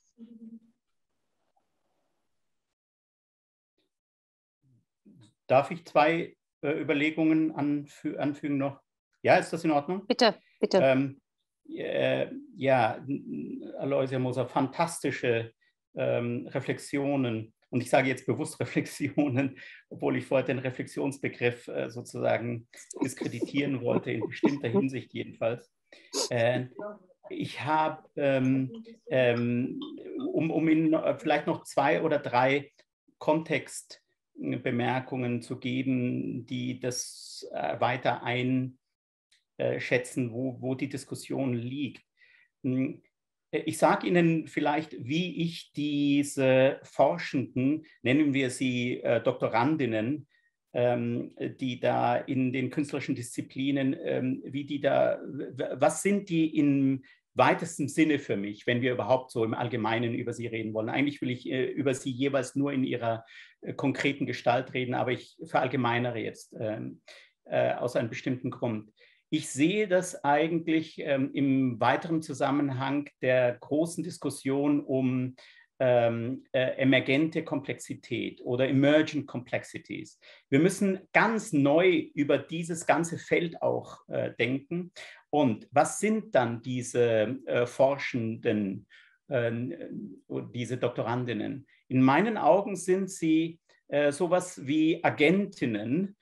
Darf ich zwei äh, Überlegungen anfü anfügen noch? Ja, ist das in Ordnung? Bitte, bitte. Ähm, äh, ja, Aloysia Moser, fantastische ähm, Reflexionen. Und ich sage jetzt bewusst Reflexionen, obwohl ich vorher den Reflexionsbegriff äh, sozusagen diskreditieren wollte, in bestimmter Hinsicht jedenfalls. Äh, ich habe, ähm, ähm, um, um Ihnen vielleicht noch zwei oder drei Kontextbemerkungen zu geben, die das äh, weiter einschätzen, wo, wo die Diskussion liegt. Ich sage Ihnen vielleicht, wie ich diese Forschenden, nennen wir sie äh, Doktorandinnen, ähm, die da in den künstlerischen Disziplinen, ähm, wie die da, was sind die im weitesten Sinne für mich, wenn wir überhaupt so im Allgemeinen über sie reden wollen. Eigentlich will ich äh, über sie jeweils nur in ihrer äh, konkreten Gestalt reden, aber ich verallgemeinere jetzt ähm, äh, aus einem bestimmten Grund. Ich sehe das eigentlich ähm, im weiteren Zusammenhang der großen Diskussion um ähm, äh, emergente Komplexität oder emergent complexities. Wir müssen ganz neu über dieses ganze Feld auch äh, denken. Und was sind dann diese äh, Forschenden, äh, diese Doktorandinnen? In meinen Augen sind sie äh, sowas wie Agentinnen,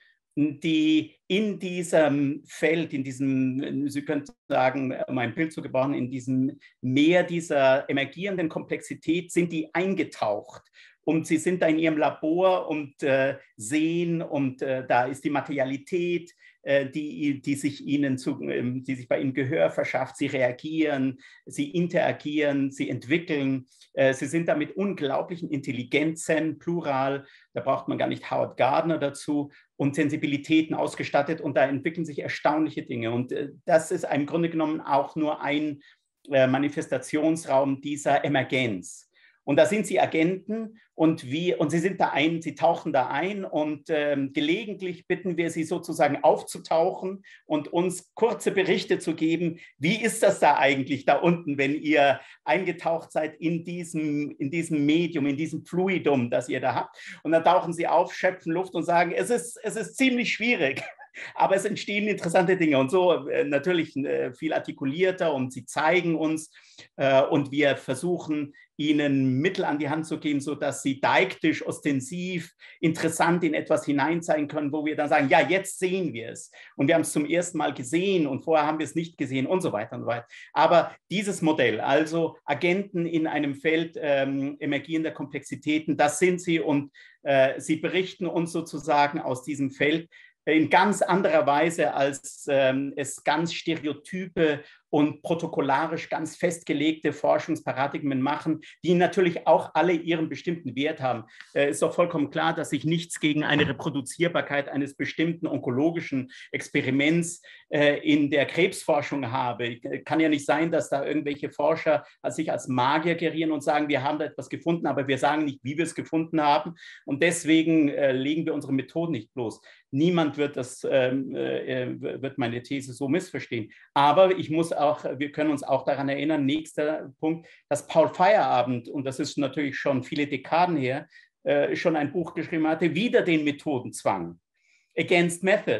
die in diesem Feld, in diesem, Sie könnten sagen, um ein Bild zu gebrauchen, in diesem Meer dieser emergierenden Komplexität sind die eingetaucht. Und sie sind da in ihrem Labor und äh, sehen, und äh, da ist die Materialität, äh, die, die, sich ihnen zu, äh, die sich bei ihnen Gehör verschafft. Sie reagieren, sie interagieren, sie entwickeln. Äh, sie sind da mit unglaublichen Intelligenzen, plural, da braucht man gar nicht Howard Gardner dazu, und Sensibilitäten ausgestattet, und da entwickeln sich erstaunliche Dinge. Und äh, das ist im Grunde genommen auch nur ein äh, Manifestationsraum dieser Emergenz. Und da sind sie Agenten, und, wir, und sie sind da ein, sie tauchen da ein, und ähm, gelegentlich bitten wir sie sozusagen aufzutauchen und uns kurze Berichte zu geben, wie ist das da eigentlich da unten, wenn ihr eingetaucht seid in diesem, in diesem Medium, in diesem Fluidum, das ihr da habt. Und dann tauchen sie auf, schöpfen Luft und sagen, es ist, es ist ziemlich schwierig. Aber es entstehen interessante Dinge, und so äh, natürlich äh, viel artikulierter, und sie zeigen uns äh, und wir versuchen, ihnen Mittel an die Hand zu geben, sodass sie deiktisch, ostensiv, interessant in etwas hineinzeigen können, wo wir dann sagen, ja, jetzt sehen wir es. Und wir haben es zum ersten Mal gesehen und vorher haben wir es nicht gesehen und so weiter und so weiter. Aber dieses Modell, also Agenten in einem Feld ähm, emergierender Komplexitäten, das sind sie, und äh, sie berichten uns sozusagen aus diesem Feld in ganz anderer Weise, als ähm, es ganz stereotype und protokollarisch ganz festgelegte Forschungsparadigmen machen, die natürlich auch alle ihren bestimmten Wert haben. Es äh, ist doch vollkommen klar, dass ich nichts gegen eine Reproduzierbarkeit eines bestimmten onkologischen Experiments äh, in der Krebsforschung habe. Ich, äh, kann ja nicht sein, dass da irgendwelche Forscher als sich als Magier gerieren und sagen, wir haben da etwas gefunden, aber wir sagen nicht, wie wir es gefunden haben, und deswegen äh, legen wir unsere Methoden nicht bloß. Niemand wird, das, ähm, äh, wird meine These so missverstehen. Aber ich muss auch, wir können uns auch daran erinnern, nächster Punkt, dass Paul Feyerabend, und das ist natürlich schon viele Dekaden her, äh, schon ein Buch geschrieben hatte, wieder den Methodenzwang, Against Method.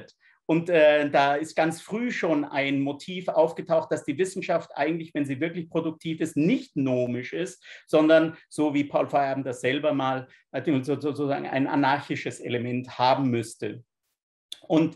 Und äh, da ist ganz früh schon ein Motiv aufgetaucht, dass die Wissenschaft eigentlich, wenn sie wirklich produktiv ist, nicht nomisch ist, sondern, so wie Paul Feyerabend das selber mal, sozusagen ein anarchisches Element haben müsste. Und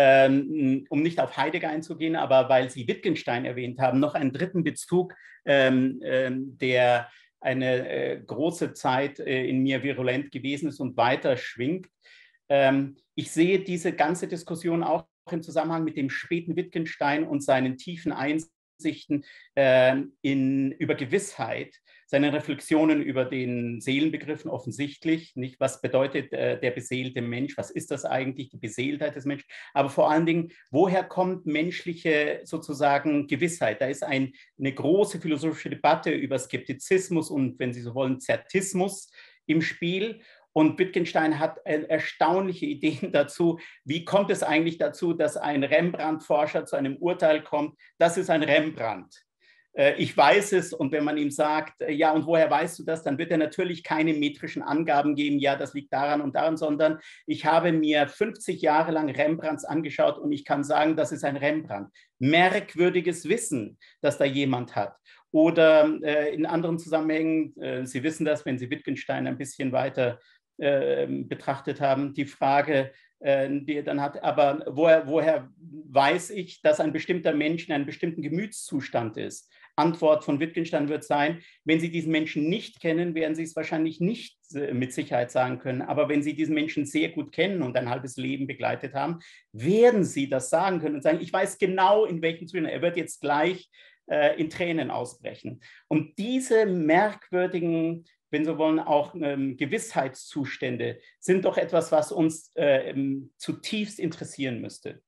ähm, um nicht auf Heidegger einzugehen, aber weil Sie Wittgenstein erwähnt haben, noch einen dritten Bezug, ähm, ähm, der eine äh, große Zeit äh, in mir virulent gewesen ist und weiter schwingt. Ähm, ich sehe diese ganze Diskussion auch im Zusammenhang mit dem späten Wittgenstein und seinen tiefen Einsichten äh, in, über Gewissheit, seine Reflexionen über den Seelenbegriffen offensichtlich, nicht, was bedeutet äh, der beseelte Mensch, was ist das eigentlich, die Beseeltheit des Menschen, aber vor allen Dingen, woher kommt menschliche sozusagen Gewissheit? Da ist ein, eine große philosophische Debatte über Skeptizismus und, wenn Sie so wollen, Zertismus im Spiel. Und Wittgenstein hat erstaunliche Ideen dazu, wie kommt es eigentlich dazu, dass ein Rembrandt-Forscher zu einem Urteil kommt, das ist ein Rembrandt. Ich weiß es, und wenn man ihm sagt, ja, und woher weißt du das, dann wird er natürlich keine metrischen Angaben geben, ja, das liegt daran und daran, sondern ich habe mir fünfzig Jahre lang Rembrandts angeschaut und ich kann sagen, das ist ein Rembrandt. Merkwürdiges Wissen, das da jemand hat. Oder äh, in anderen Zusammenhängen, äh, Sie wissen das, wenn Sie Wittgenstein ein bisschen weiter äh, betrachtet haben, die Frage, äh, die er dann hat, aber woher, woher weiß ich, dass ein bestimmter Mensch in einem bestimmten Gemütszustand ist? Antwort von Wittgenstein wird sein, wenn Sie diesen Menschen nicht kennen, werden Sie es wahrscheinlich nicht äh, mit Sicherheit sagen können. Aber wenn Sie diesen Menschen sehr gut kennen und ein halbes Leben begleitet haben, werden Sie das sagen können und sagen, ich weiß genau, in welchem Zustand, er wird jetzt gleich äh, in Tränen ausbrechen. Und diese merkwürdigen, wenn Sie wollen, auch ähm, Gewissheitszustände sind doch etwas, was uns äh, zutiefst interessieren müsste.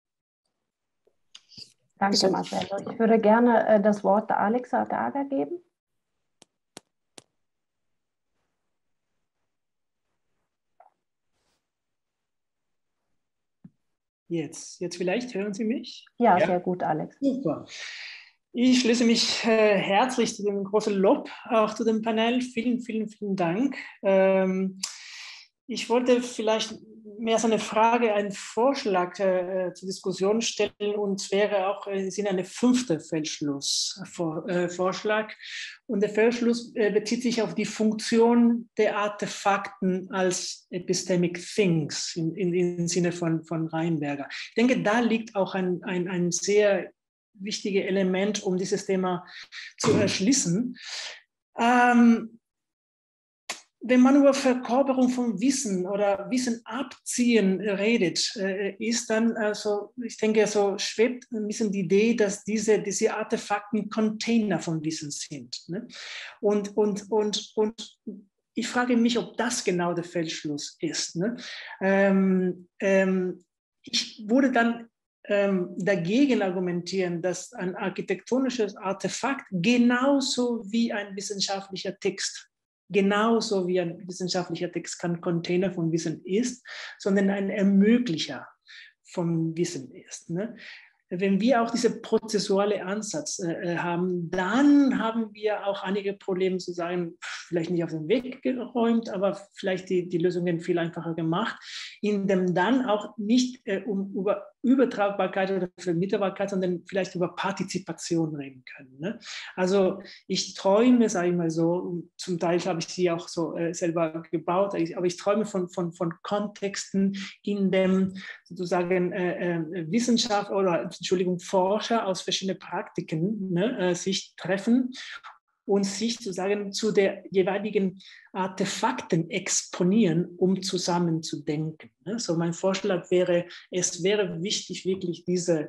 Danke, Marcello. Ich würde gerne äh, das Wort der Alexa Dager geben. Jetzt, jetzt vielleicht hören Sie mich? Ja, ja. Sehr gut, Alex. Super. Ich schließe mich äh, herzlich zu dem großen Lob, auch zu dem Panel. Vielen, vielen, vielen Dank. Ähm, ich wollte vielleicht mehr so eine Frage, einen Vorschlag äh, zur Diskussion stellen, und es wäre auch im Sinne eine fünfte Feldschlussvorschlag. Äh, und der Feldschluss äh, bezieht sich auf die Funktion der Artefakten als Epistemic Things im in, in, im Sinne von, von Reinberger. Ich denke, da liegt auch ein, ein, ein sehr wichtiges Element, um dieses Thema zu erschließen. Ähm, Wenn man über Verkörperung von Wissen oder Wissen abziehen redet, äh, ist dann, also ich denke, so schwebt ein bisschen die Idee, dass diese, diese Artefakten Container von Wissen sind. Ne? Und, und, und, und ich frage mich, ob das genau der Feldschluss ist. Ne? Ähm, ähm, ich würde dann ähm, dagegen argumentieren, dass ein architektonisches Artefakt genauso wie ein wissenschaftlicher Text genauso wie ein wissenschaftlicher Text kein Container von Wissen ist, sondern ein Ermöglicher von Wissen ist. Ne? Wenn wir auch diesen prozessualen Ansatz äh, haben, dann haben wir auch einige Probleme zu sagen, vielleicht nicht auf den Weg geräumt, aber vielleicht die, die Lösungen viel einfacher gemacht, indem dann auch nicht äh, um über Übertragbarkeit oder Vermittelbarkeit, sondern vielleicht über Partizipation reden können. Ne? Also ich träume, sage ich mal so, zum Teil habe ich sie auch so äh, selber gebaut, aber ich träume von, von, von Kontexten, in dem sozusagen äh, äh, Wissenschaft oder Entschuldigung, Forscher aus verschiedenen Praktiken ne, äh, sich treffen und sich sozusagen zu der jeweiligen Artefakten exponieren, um zusammen zu denken. Ne? So mein Vorschlag wäre, es wäre wichtig, wirklich diese,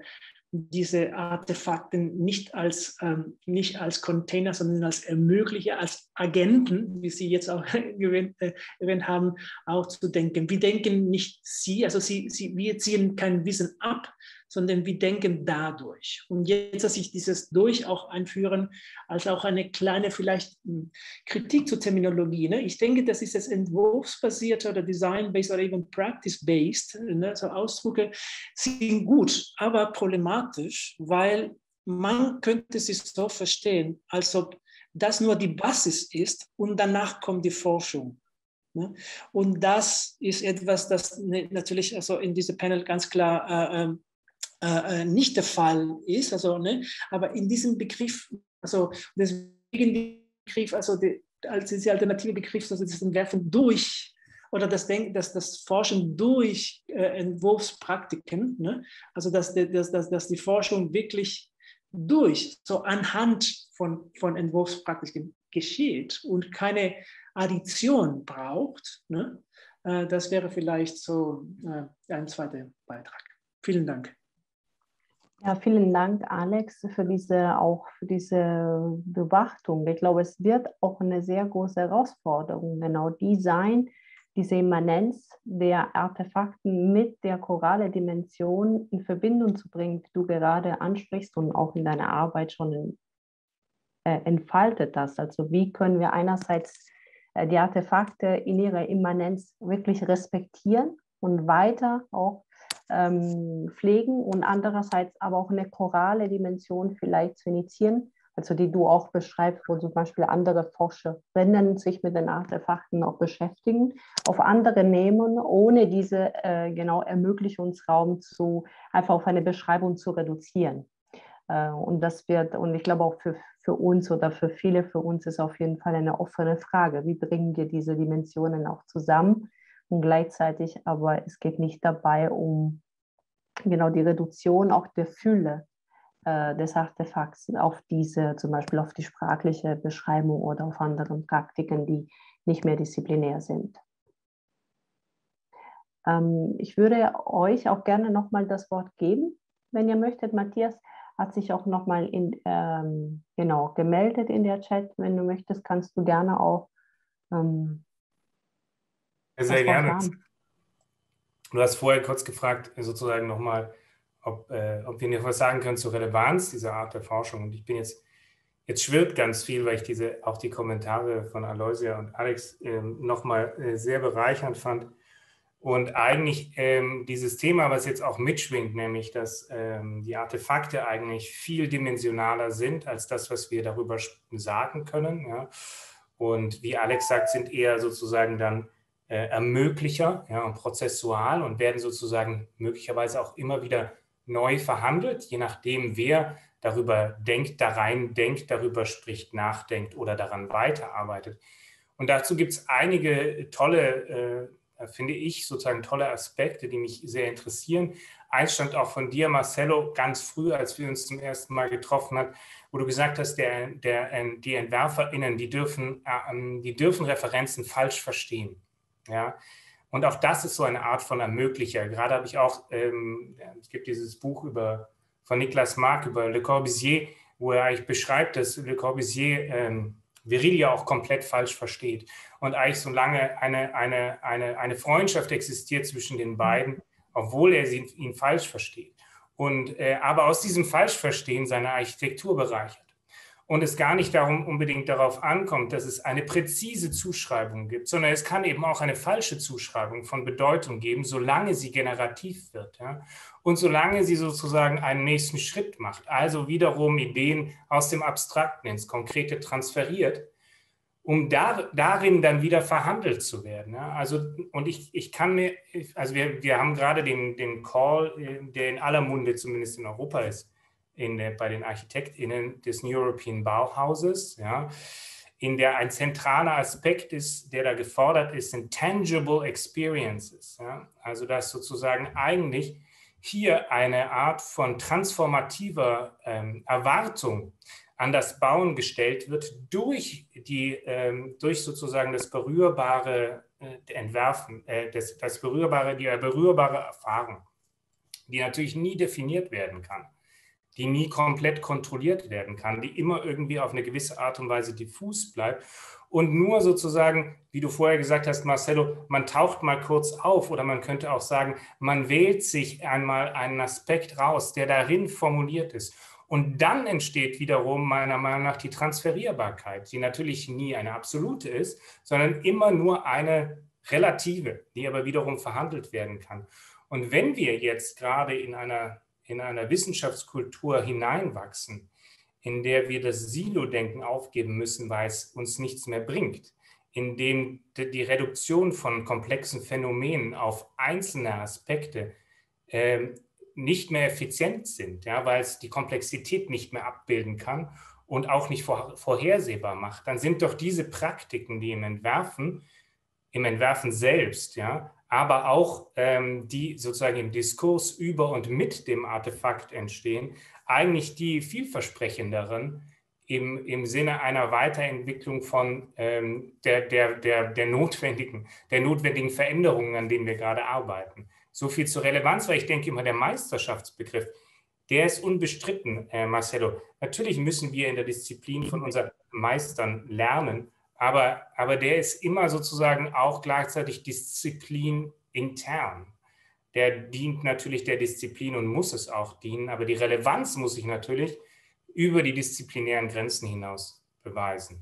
diese Artefakten nicht als, ähm, nicht als Container, sondern als Ermöglicher, als Agenten, wie Sie jetzt auch erwähnt, äh, erwähnt haben, auch zu denken. Wir denken nicht Sie, also Sie, Sie, wir ziehen kein Wissen ab, sondern wir denken dadurch. Und jetzt, dass ich dieses durch auch einführen, als auch eine kleine vielleicht Kritik zur Terminologie. Ne? Ich denke, das ist das entwurfsbasierte oder design-based oder even practice-based. Ne? So Ausdrücke sind gut, aber problematisch, weil man könnte es so verstehen, als ob das nur die Basis ist und danach kommt die Forschung. Ne? Und das ist etwas, das natürlich also in diesem Panel ganz klar äh, äh, nicht der Fall ist. Also, ne? Aber in diesem Begriff, also deswegen der Begriff, also die, als diese alternative Begriff, also das Entwerfen durch oder das Denken, das, das Forschen durch äh, Entwurfspraktiken, ne? Also dass, dass, dass, dass die Forschung wirklich durch, so anhand von, von Entwurfspraktiken geschieht und keine Addition braucht, ne? Äh, das wäre vielleicht so äh, ein zweiter Beitrag. Vielen Dank. Ja, vielen Dank, Alex, für diese, auch für diese Beobachtung. Ich glaube, es wird auch eine sehr große Herausforderung, genau die sein, diese Immanenz der Artefakten mit der choralen Dimension in Verbindung zu bringen, die du gerade ansprichst und auch in deiner Arbeit schon in, äh, entfaltet hast. Also wie können wir einerseits äh, die Artefakte in ihrer Immanenz wirklich respektieren und weiter auch ähm, pflegen und andererseits aber auch eine chorale Dimension vielleicht zu initiieren, also die du auch beschreibst, wo zum Beispiel andere Forscherinnen sich mit den Artefakten auch beschäftigen, auf andere nehmen, ohne diese äh, genau Ermöglichungsraum zu einfach auf eine Beschreibung zu reduzieren. Äh, und das wird, und ich glaube auch für, für uns oder für viele für uns ist auf jeden Fall eine offene Frage, wie bringen wir diese Dimensionen auch zusammen und gleichzeitig, aber es geht nicht dabei um genau die Reduktion auch der Fülle des Artefakts auf diese, zum Beispiel auf die sprachliche Beschreibung oder auf anderen Praktiken, die nicht mehr disziplinär sind. Ähm, ich würde euch auch gerne nochmal das Wort geben, wenn ihr möchtet. Matthias hat sich auch nochmal in, ähm, genau, gemeldet in der Chat. Wenn du möchtest, kannst du gerne auch ähm, sehr gerne. Haben. Du hast vorher kurz gefragt, sozusagen nochmal, Ob, äh, ob wir noch was sagen können zur Relevanz dieser Art der Forschung. Und ich bin jetzt, jetzt schwirrt ganz viel, weil ich diese, auch die Kommentare von Aloysia und Alex ähm, nochmal äh, sehr bereichernd fand. Und eigentlich ähm, dieses Thema, was jetzt auch mitschwingt, nämlich, dass ähm, die Artefakte eigentlich viel dimensionaler sind als das, was wir darüber sagen können. Ja? Und wie Alex sagt, sind eher sozusagen dann äh, Ermöglicher, ja, und prozessual und werden sozusagen möglicherweise auch immer wieder neu verhandelt, je nachdem, wer darüber denkt, da rein denkt, darüber spricht, nachdenkt oder daran weiterarbeitet. Und dazu gibt es einige tolle, äh, finde ich, sozusagen tolle Aspekte, die mich sehr interessieren. Eins stand auch von dir, Marcelo, ganz früh, als wir uns zum ersten Mal getroffen haben, wo du gesagt hast, der, der, die EntwerferInnen, die dürfen, äh, die dürfen Referenzen falsch verstehen. Ja. Und auch das ist so eine Art von Ermöglicher. Gerade habe ich auch, ähm, es gibt dieses Buch über, von Niklas Mark über Le Corbusier, wo er eigentlich beschreibt, dass Le Corbusier ähm, Virilia auch komplett falsch versteht. Und eigentlich so lange eine, eine, eine, eine Freundschaft existiert zwischen den beiden, obwohl er sie, ihn falsch versteht. Und, äh, aber aus diesem Falschverstehen seine Architektur bereichert. Und es gar nicht darum unbedingt darauf ankommt, dass es eine präzise Zuschreibung gibt, sondern es kann eben auch eine falsche Zuschreibung von Bedeutung geben, solange sie generativ wird, ja? Und solange sie sozusagen einen nächsten Schritt macht, also wiederum Ideen aus dem Abstrakten ins Konkrete transferiert, um da, darin dann wieder verhandelt zu werden. Ja? Also, und ich, ich kann mir, also wir, wir haben gerade den, den Call, der in aller Munde zumindest in Europa ist, In der, bei den ArchitektInnen des New European Bauhauses, ja, in der ein zentraler Aspekt ist, der da gefordert ist, sind tangible experiences. Ja, also dass sozusagen eigentlich hier eine Art von transformativer ähm, Erwartung an das Bauen gestellt wird durch, die, ähm, durch sozusagen das berührbare äh, Entwerfen, äh, das, das berührbare, die berührbare Erfahrung, die natürlich nie definiert werden kann, die nie komplett kontrolliert werden kann, die immer irgendwie auf eine gewisse Art und Weise diffus bleibt und nur sozusagen, wie du vorher gesagt hast, Marcelo, man taucht mal kurz auf oder man könnte auch sagen, man wählt sich einmal einen Aspekt raus, der darin formuliert ist. Und dann entsteht wiederum meiner Meinung nach die Transferierbarkeit, die natürlich nie eine absolute ist, sondern immer nur eine relative, die aber wiederum verhandelt werden kann. Und wenn wir jetzt gerade in einer in einer Wissenschaftskultur hineinwachsen, in der wir das Silo-Denken aufgeben müssen, weil es uns nichts mehr bringt, in dem die Reduktion von komplexen Phänomenen auf einzelne Aspekte äh, nicht mehr effizient sind, ja, weil es die Komplexität nicht mehr abbilden kann und auch nicht vor, vorhersehbar macht, dann sind doch diese Praktiken, die im Entwerfen, im Entwerfen selbst, ja, aber auch ähm, die sozusagen im Diskurs über und mit dem Artefakt entstehen, eigentlich die vielversprechenderen im, im Sinne einer Weiterentwicklung von ähm, der, der, der, der, notwendigen, der notwendigen Veränderungen, an denen wir gerade arbeiten. So viel zur Relevanz, weil ich denke immer, der Meisterschaftsbegriff, der ist unbestritten, äh, Marcelo. Natürlich müssen wir in der Disziplin von unseren Meistern lernen, aber, aber der ist immer sozusagen auch gleichzeitig Disziplin intern. Der dient natürlich der Disziplin und muss es auch dienen, aber die Relevanz muss sich natürlich über die disziplinären Grenzen hinaus beweisen.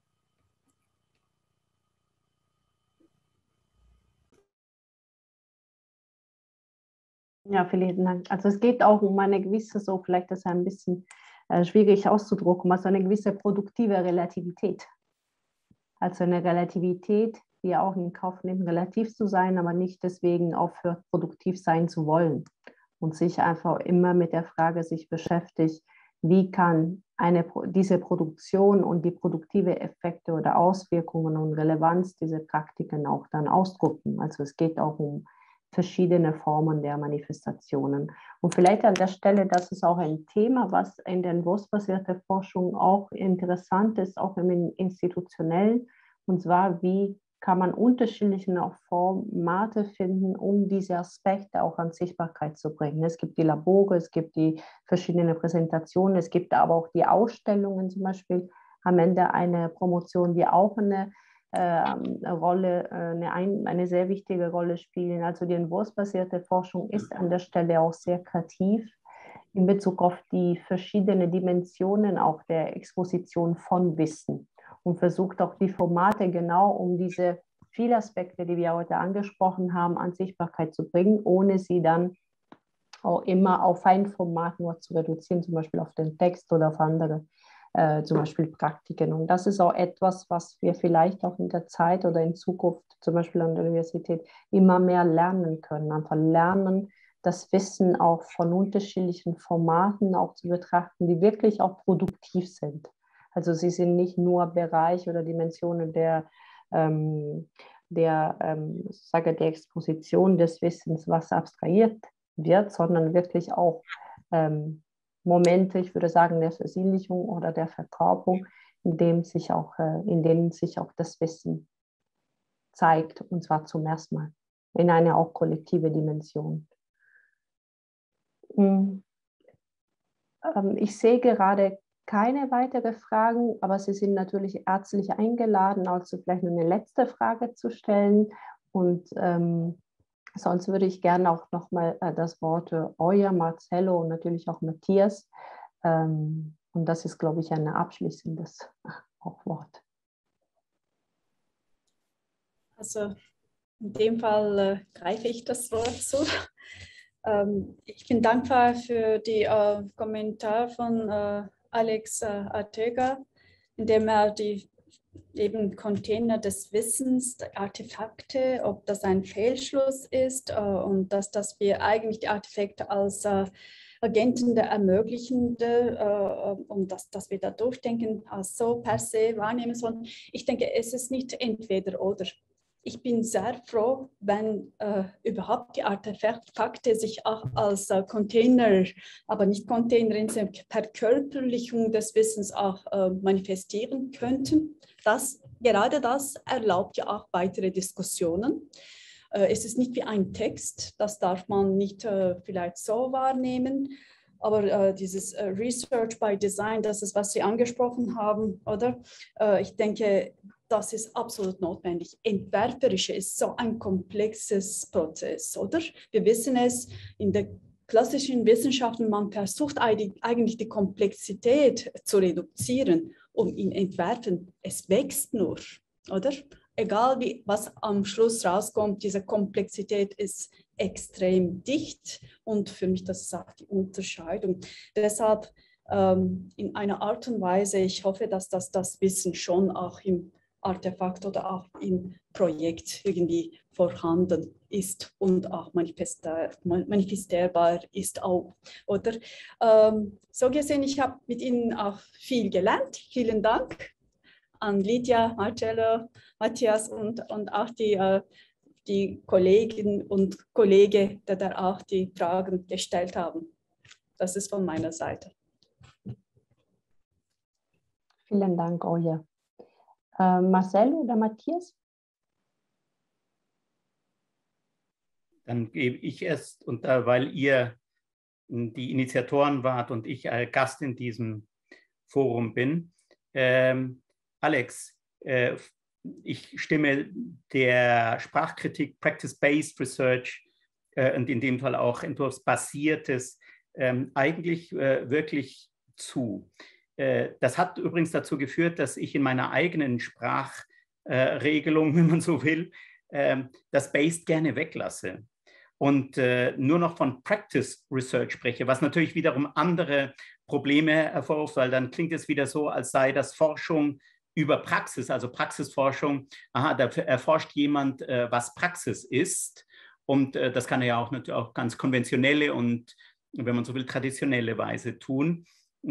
Ja, vielen Dank. Also es geht auch um eine gewisse, so vielleicht ist es ein bisschen äh, schwierig auszudrücken, also eine gewisse produktive Relativität. Also eine Relativität, die auch in Kauf nimmt, relativ zu sein, aber nicht deswegen aufhört, produktiv sein zu wollen und sich einfach immer mit der Frage sich beschäftigt, wie kann eine, diese Produktion und die produktive Effekte oder Auswirkungen und Relevanz dieser Praktiken auch dann ausdrücken. Also es geht auch um verschiedene Formen der Manifestationen. Und vielleicht an der Stelle, das ist auch ein Thema, was in der entwurfsbasierten Forschung auch interessant ist, auch im institutionellen, und zwar, wie kann man unterschiedliche Formate finden, um diese Aspekte auch an Sichtbarkeit zu bringen. Es gibt die Labore, es gibt die verschiedenen Präsentationen, es gibt aber auch die Ausstellungen, zum Beispiel am Ende eine Promotion, die auch eine, äh, eine Rolle, eine, eine sehr wichtige Rolle spielen. Also die entwurfsbasierte Forschung ist an der Stelle auch sehr kreativ in Bezug auf die verschiedenen Dimensionen auch der Exposition von Wissen. Und versucht auch die Formate genau um diese vielen Aspekte, die wir heute angesprochen haben, an Sichtbarkeit zu bringen, ohne sie dann auch immer auf ein Format nur zu reduzieren, zum Beispiel auf den Text oder auf andere, äh, zum Beispiel Praktiken. Und das ist auch etwas, was wir vielleicht auch in der Zeit oder in Zukunft, zum Beispiel an der Universität, immer mehr lernen können. Einfach lernen, das Wissen auch von unterschiedlichen Formaten auch zu betrachten, die wirklich auch produktiv sind. Also sie sind nicht nur Bereich oder Dimensionen der, ähm, der, ähm, sage, der Exposition des Wissens, was abstrahiert wird, sondern wirklich auch ähm, Momente, ich würde sagen, der Versinnlichung oder der Verkörperung, in, dem sich auch, äh, in denen sich auch das Wissen zeigt, und zwar zum ersten Mal in eine auch kollektive Dimension. Mhm. Ähm, ich sehe gerade keine weiteren Fragen, aber Sie sind natürlich herzlich eingeladen, also vielleicht noch eine letzte Frage zu stellen. Und ähm, sonst würde ich gerne auch nochmal äh, das Wort äh, euer, Marcelo und natürlich auch Matthias. Ähm, und das ist, glaube ich, ein abschließendes auch Wort. Also in dem Fall äh, greife ich das Wort so. Ähm, ich bin dankbar für die äh, Kommentar von äh, Alex äh, Ortega, in dem er die eben Container des Wissens, Artefakte, ob das ein Fehlschluss ist äh, und dass, dass wir eigentlich die Artefakte als äh, Agenten der Ermöglichende äh, und dass, dass wir da durchdenken, als so per se wahrnehmen sollen. Ich denke, es ist nicht entweder oder. Ich bin sehr froh, wenn äh, überhaupt die Artefakte sich auch als äh, Container, aber nicht Container in der Verkörperlichung des Wissens auch äh, manifestieren könnten. Das, gerade das erlaubt ja auch weitere Diskussionen. Äh, es ist nicht wie ein Text, das darf man nicht äh, vielleicht so wahrnehmen. Aber äh, dieses äh, Research by Design, das ist, was Sie angesprochen haben, oder? Äh, ich denke, das ist absolut notwendig. Entwerferische ist so ein komplexes Prozess, oder? Wir wissen es in der klassischen Wissenschaften, man versucht eigentlich die Komplexität zu reduzieren, um in Entwerfen, es wächst nur, oder? Egal wie, was am Schluss rauskommt, diese Komplexität ist extrem dicht und für mich das ist auch die Unterscheidung. Deshalb ähm, in einer Art und Weise, ich hoffe, dass das, das Wissen schon auch im Artefakt oder auch im Projekt irgendwie vorhanden ist und auch manifestierbar ist auch. Oder ähm, so gesehen, ich habe mit Ihnen auch viel gelernt. Vielen Dank an Lydia, Marcello, Matthias und, und auch die, äh, die Kolleginnen und Kollegen, die da auch die Fragen gestellt haben. Das ist von meiner Seite. Vielen Dank, Oja. Äh, Marcel oder Matthias? Dann gebe ich es, und äh, weil ihr die Initiatoren wart und ich als Gast in diesem Forum bin. Ähm, Alex, äh, ich stimme der Sprachkritik Practice-Based Research äh, und in dem Fall auch entwurfsbasiertes ähm, eigentlich äh, wirklich zu. Äh, das hat übrigens dazu geführt, dass ich in meiner eigenen Sprachregelung, äh, wenn man so will, äh, das Based gerne weglasse und äh, nur noch von Practice Research spreche, was natürlich wiederum andere Probleme hervorruft, weil dann klingt es wieder so, als sei das Forschung über Praxis, also Praxisforschung. Aha, da erforscht jemand, äh, was Praxis ist, und äh, das kann er ja auch natürlich auch ganz konventionelle und, wenn man so will, traditionelle Weise tun.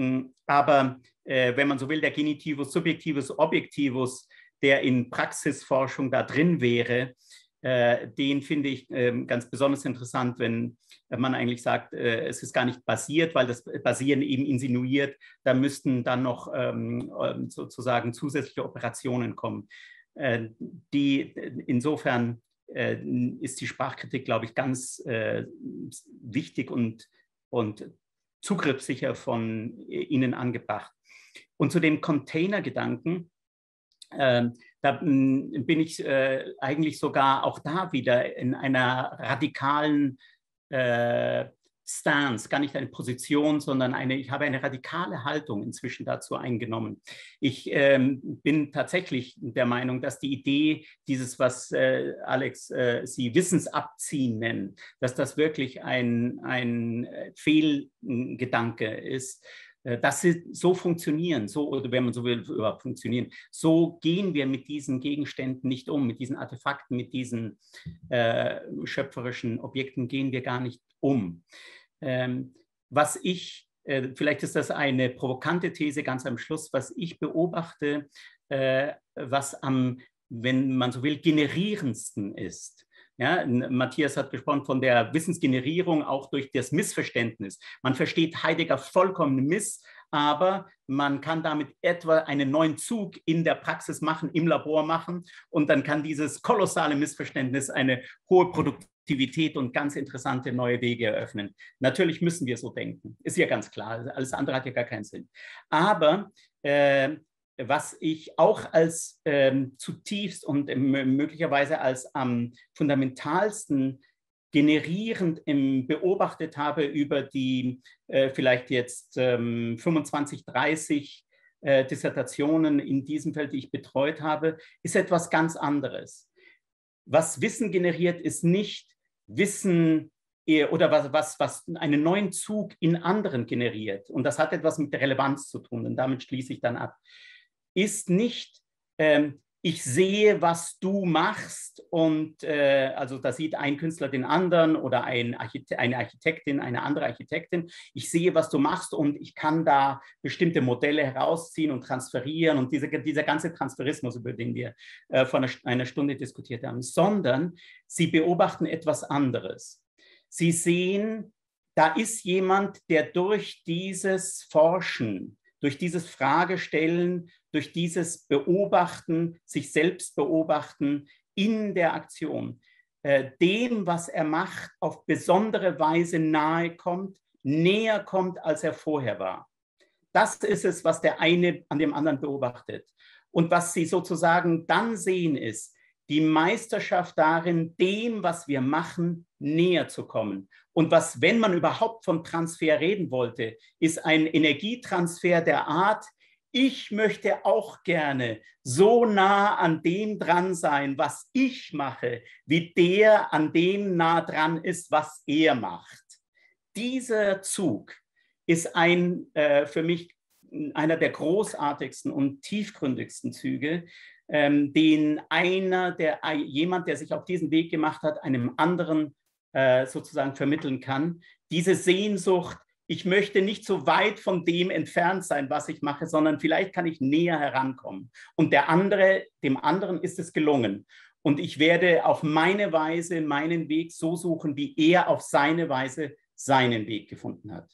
Aber äh, wenn man so will, der Genitivus, Subjektivus, Objektivus, der in Praxisforschung da drin wäre, Äh, den finde ich äh, ganz besonders interessant, wenn man eigentlich sagt, äh, es ist gar nicht basiert, weil das Basieren eben insinuiert, da müssten dann noch ähm, sozusagen zusätzliche Operationen kommen. Äh, die, insofern äh, ist die Sprachkritik, glaube ich, ganz äh, wichtig und, und zugriffssicher von Ihnen angebracht. Und zu dem Container-Gedanken, äh, da bin ich äh, eigentlich sogar auch da wieder in einer radikalen äh, Stance, gar nicht eine Position, sondern eine, ich habe eine radikale Haltung inzwischen dazu eingenommen. Ich ähm, bin tatsächlich der Meinung, dass die Idee dieses, was äh, Alex äh, Sie Wissensabziehen nennen, dass das wirklich ein, ein Fehlgedanke ist. Dass sie so funktionieren, so, oder wenn man so will, überhaupt funktionieren. So gehen wir mit diesen Gegenständen nicht um, mit diesen Artefakten, mit diesen äh, schöpferischen Objekten gehen wir gar nicht um. Ähm, was ich, äh, vielleicht ist das eine provokante These ganz am Schluss, was ich beobachte, äh, was am, wenn man so will, generierendsten ist. Ja, Matthias hat gesprochen von der Wissensgenerierung auch durch das Missverständnis. Man versteht Heidegger vollkommen miss, aber man kann damit etwa einen neuen Zug in der Praxis machen, im Labor machen, und dann kann dieses kolossale Missverständnis eine hohe Produktivität und ganz interessante neue Wege eröffnen. Natürlich müssen wir so denken, ist ja ganz klar, alles andere hat ja gar keinen Sinn. Aber äh, was ich auch als ähm, zutiefst und möglicherweise als am fundamentalsten generierend im, beobachtet habe über die äh, vielleicht jetzt ähm, fünfundzwanzig, dreißig äh, Dissertationen in diesem Feld, die ich betreut habe, ist etwas ganz anderes. Was Wissen generiert, ist nicht Wissen oder was, was, was einen neuen Zug in anderen generiert. Und das hat etwas mit der Relevanz zu tun, und damit schließe ich dann ab. Ist nicht, ähm, ich sehe, was du machst, und äh, also da sieht ein Künstler den anderen oder ein Archite- eine Architektin, eine andere Architektin. Ich sehe, was du machst, und ich kann da bestimmte Modelle herausziehen und transferieren, und diese, dieser ganze Transferismus, über den wir äh, vor einer, einer Stunde diskutiert haben, sondern sie beobachten etwas anderes. Sie sehen, da ist jemand, der durch dieses Forschen, durch dieses Fragestellen, durch dieses Beobachten, sich selbst beobachten in der Aktion, äh, dem, was er macht, auf besondere Weise nahe kommt, näher kommt, als er vorher war. Das ist es, was der eine an dem anderen beobachtet. Und was sie sozusagen dann sehen, ist die Meisterschaft darin, dem, was wir machen, näher zu kommen. Und was, wenn man überhaupt von Transfer reden wollte, ist ein Energietransfer der Art, ich möchte auch gerne so nah an dem dran sein, was ich mache, wie der an dem nah dran ist, was er macht. Dieser Zug ist ein äh, für mich einer der großartigsten und tiefgründigsten Züge, ähm, den einer, der, jemand, der sich auf diesen Weg gemacht hat, einem anderen äh, sozusagen vermitteln kann. Diese Sehnsucht, ich möchte nicht so weit von dem entfernt sein, was ich mache, sondern vielleicht kann ich näher herankommen. Und der andere, dem anderen ist es gelungen. Und ich werde auf meine Weise meinen Weg so suchen, wie er auf seine Weise seinen Weg gefunden hat.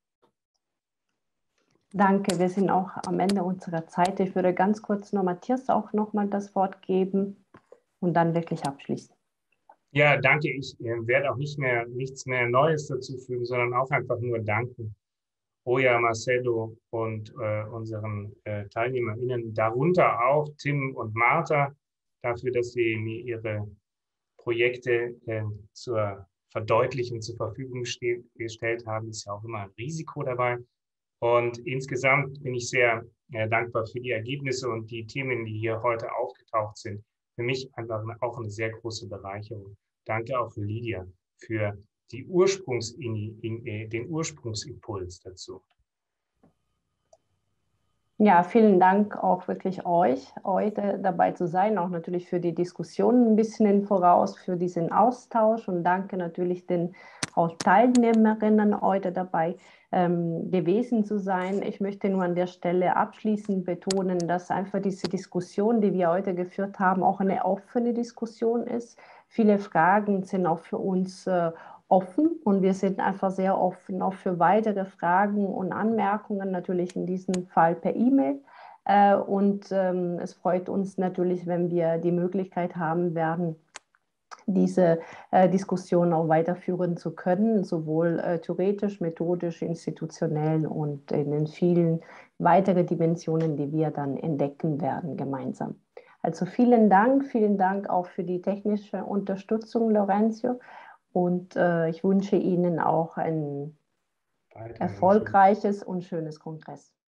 Danke, wir sind auch am Ende unserer Zeit. Ich würde ganz kurz noch Matthias auch noch mal das Wort geben und dann wirklich abschließen. Ja, danke. Ich äh, werde auch nicht mehr, nichts mehr Neues dazu fügen, sondern auch einfach nur danken. Oja, Marcelo und äh, unseren äh, TeilnehmerInnen, darunter auch Tim und Martha, dafür, dass sie mir ihre Projekte äh, zur Verdeutlichung zur Verfügung gestellt haben. Ist ja auch immer ein Risiko dabei. Und insgesamt bin ich sehr äh, dankbar für die Ergebnisse und die Themen, die hier heute aufgetaucht sind. Für mich einfach auch eine sehr große Bereicherung. Danke auch für Lydia für die Ursprungs den Ursprungsimpuls dazu. Ja, vielen Dank auch wirklich euch, heute dabei zu sein, auch natürlich für die Diskussion ein bisschen im Voraus, für diesen Austausch und danke natürlich den auch Teilnehmerinnen heute dabei ähm, gewesen zu sein. Ich möchte nur an der Stelle abschließend betonen, dass einfach diese Diskussion, die wir heute geführt haben, auch eine offene Diskussion ist. Viele Fragen sind auch für uns äh, offen und wir sind einfach sehr offen auch für weitere Fragen und Anmerkungen, natürlich in diesem Fall per E-Mail. Äh, und ähm, es freut uns natürlich, wenn wir die Möglichkeit haben werden, diese äh, Diskussion auch weiterführen zu können, sowohl äh, theoretisch, methodisch, institutionell und in den vielen weiteren Dimensionen, die wir dann entdecken werden gemeinsam. Also vielen Dank, vielen Dank auch für die technische Unterstützung, Lorenzo. Und äh, ich wünsche Ihnen auch ein erfolgreiches und schönes Kongress.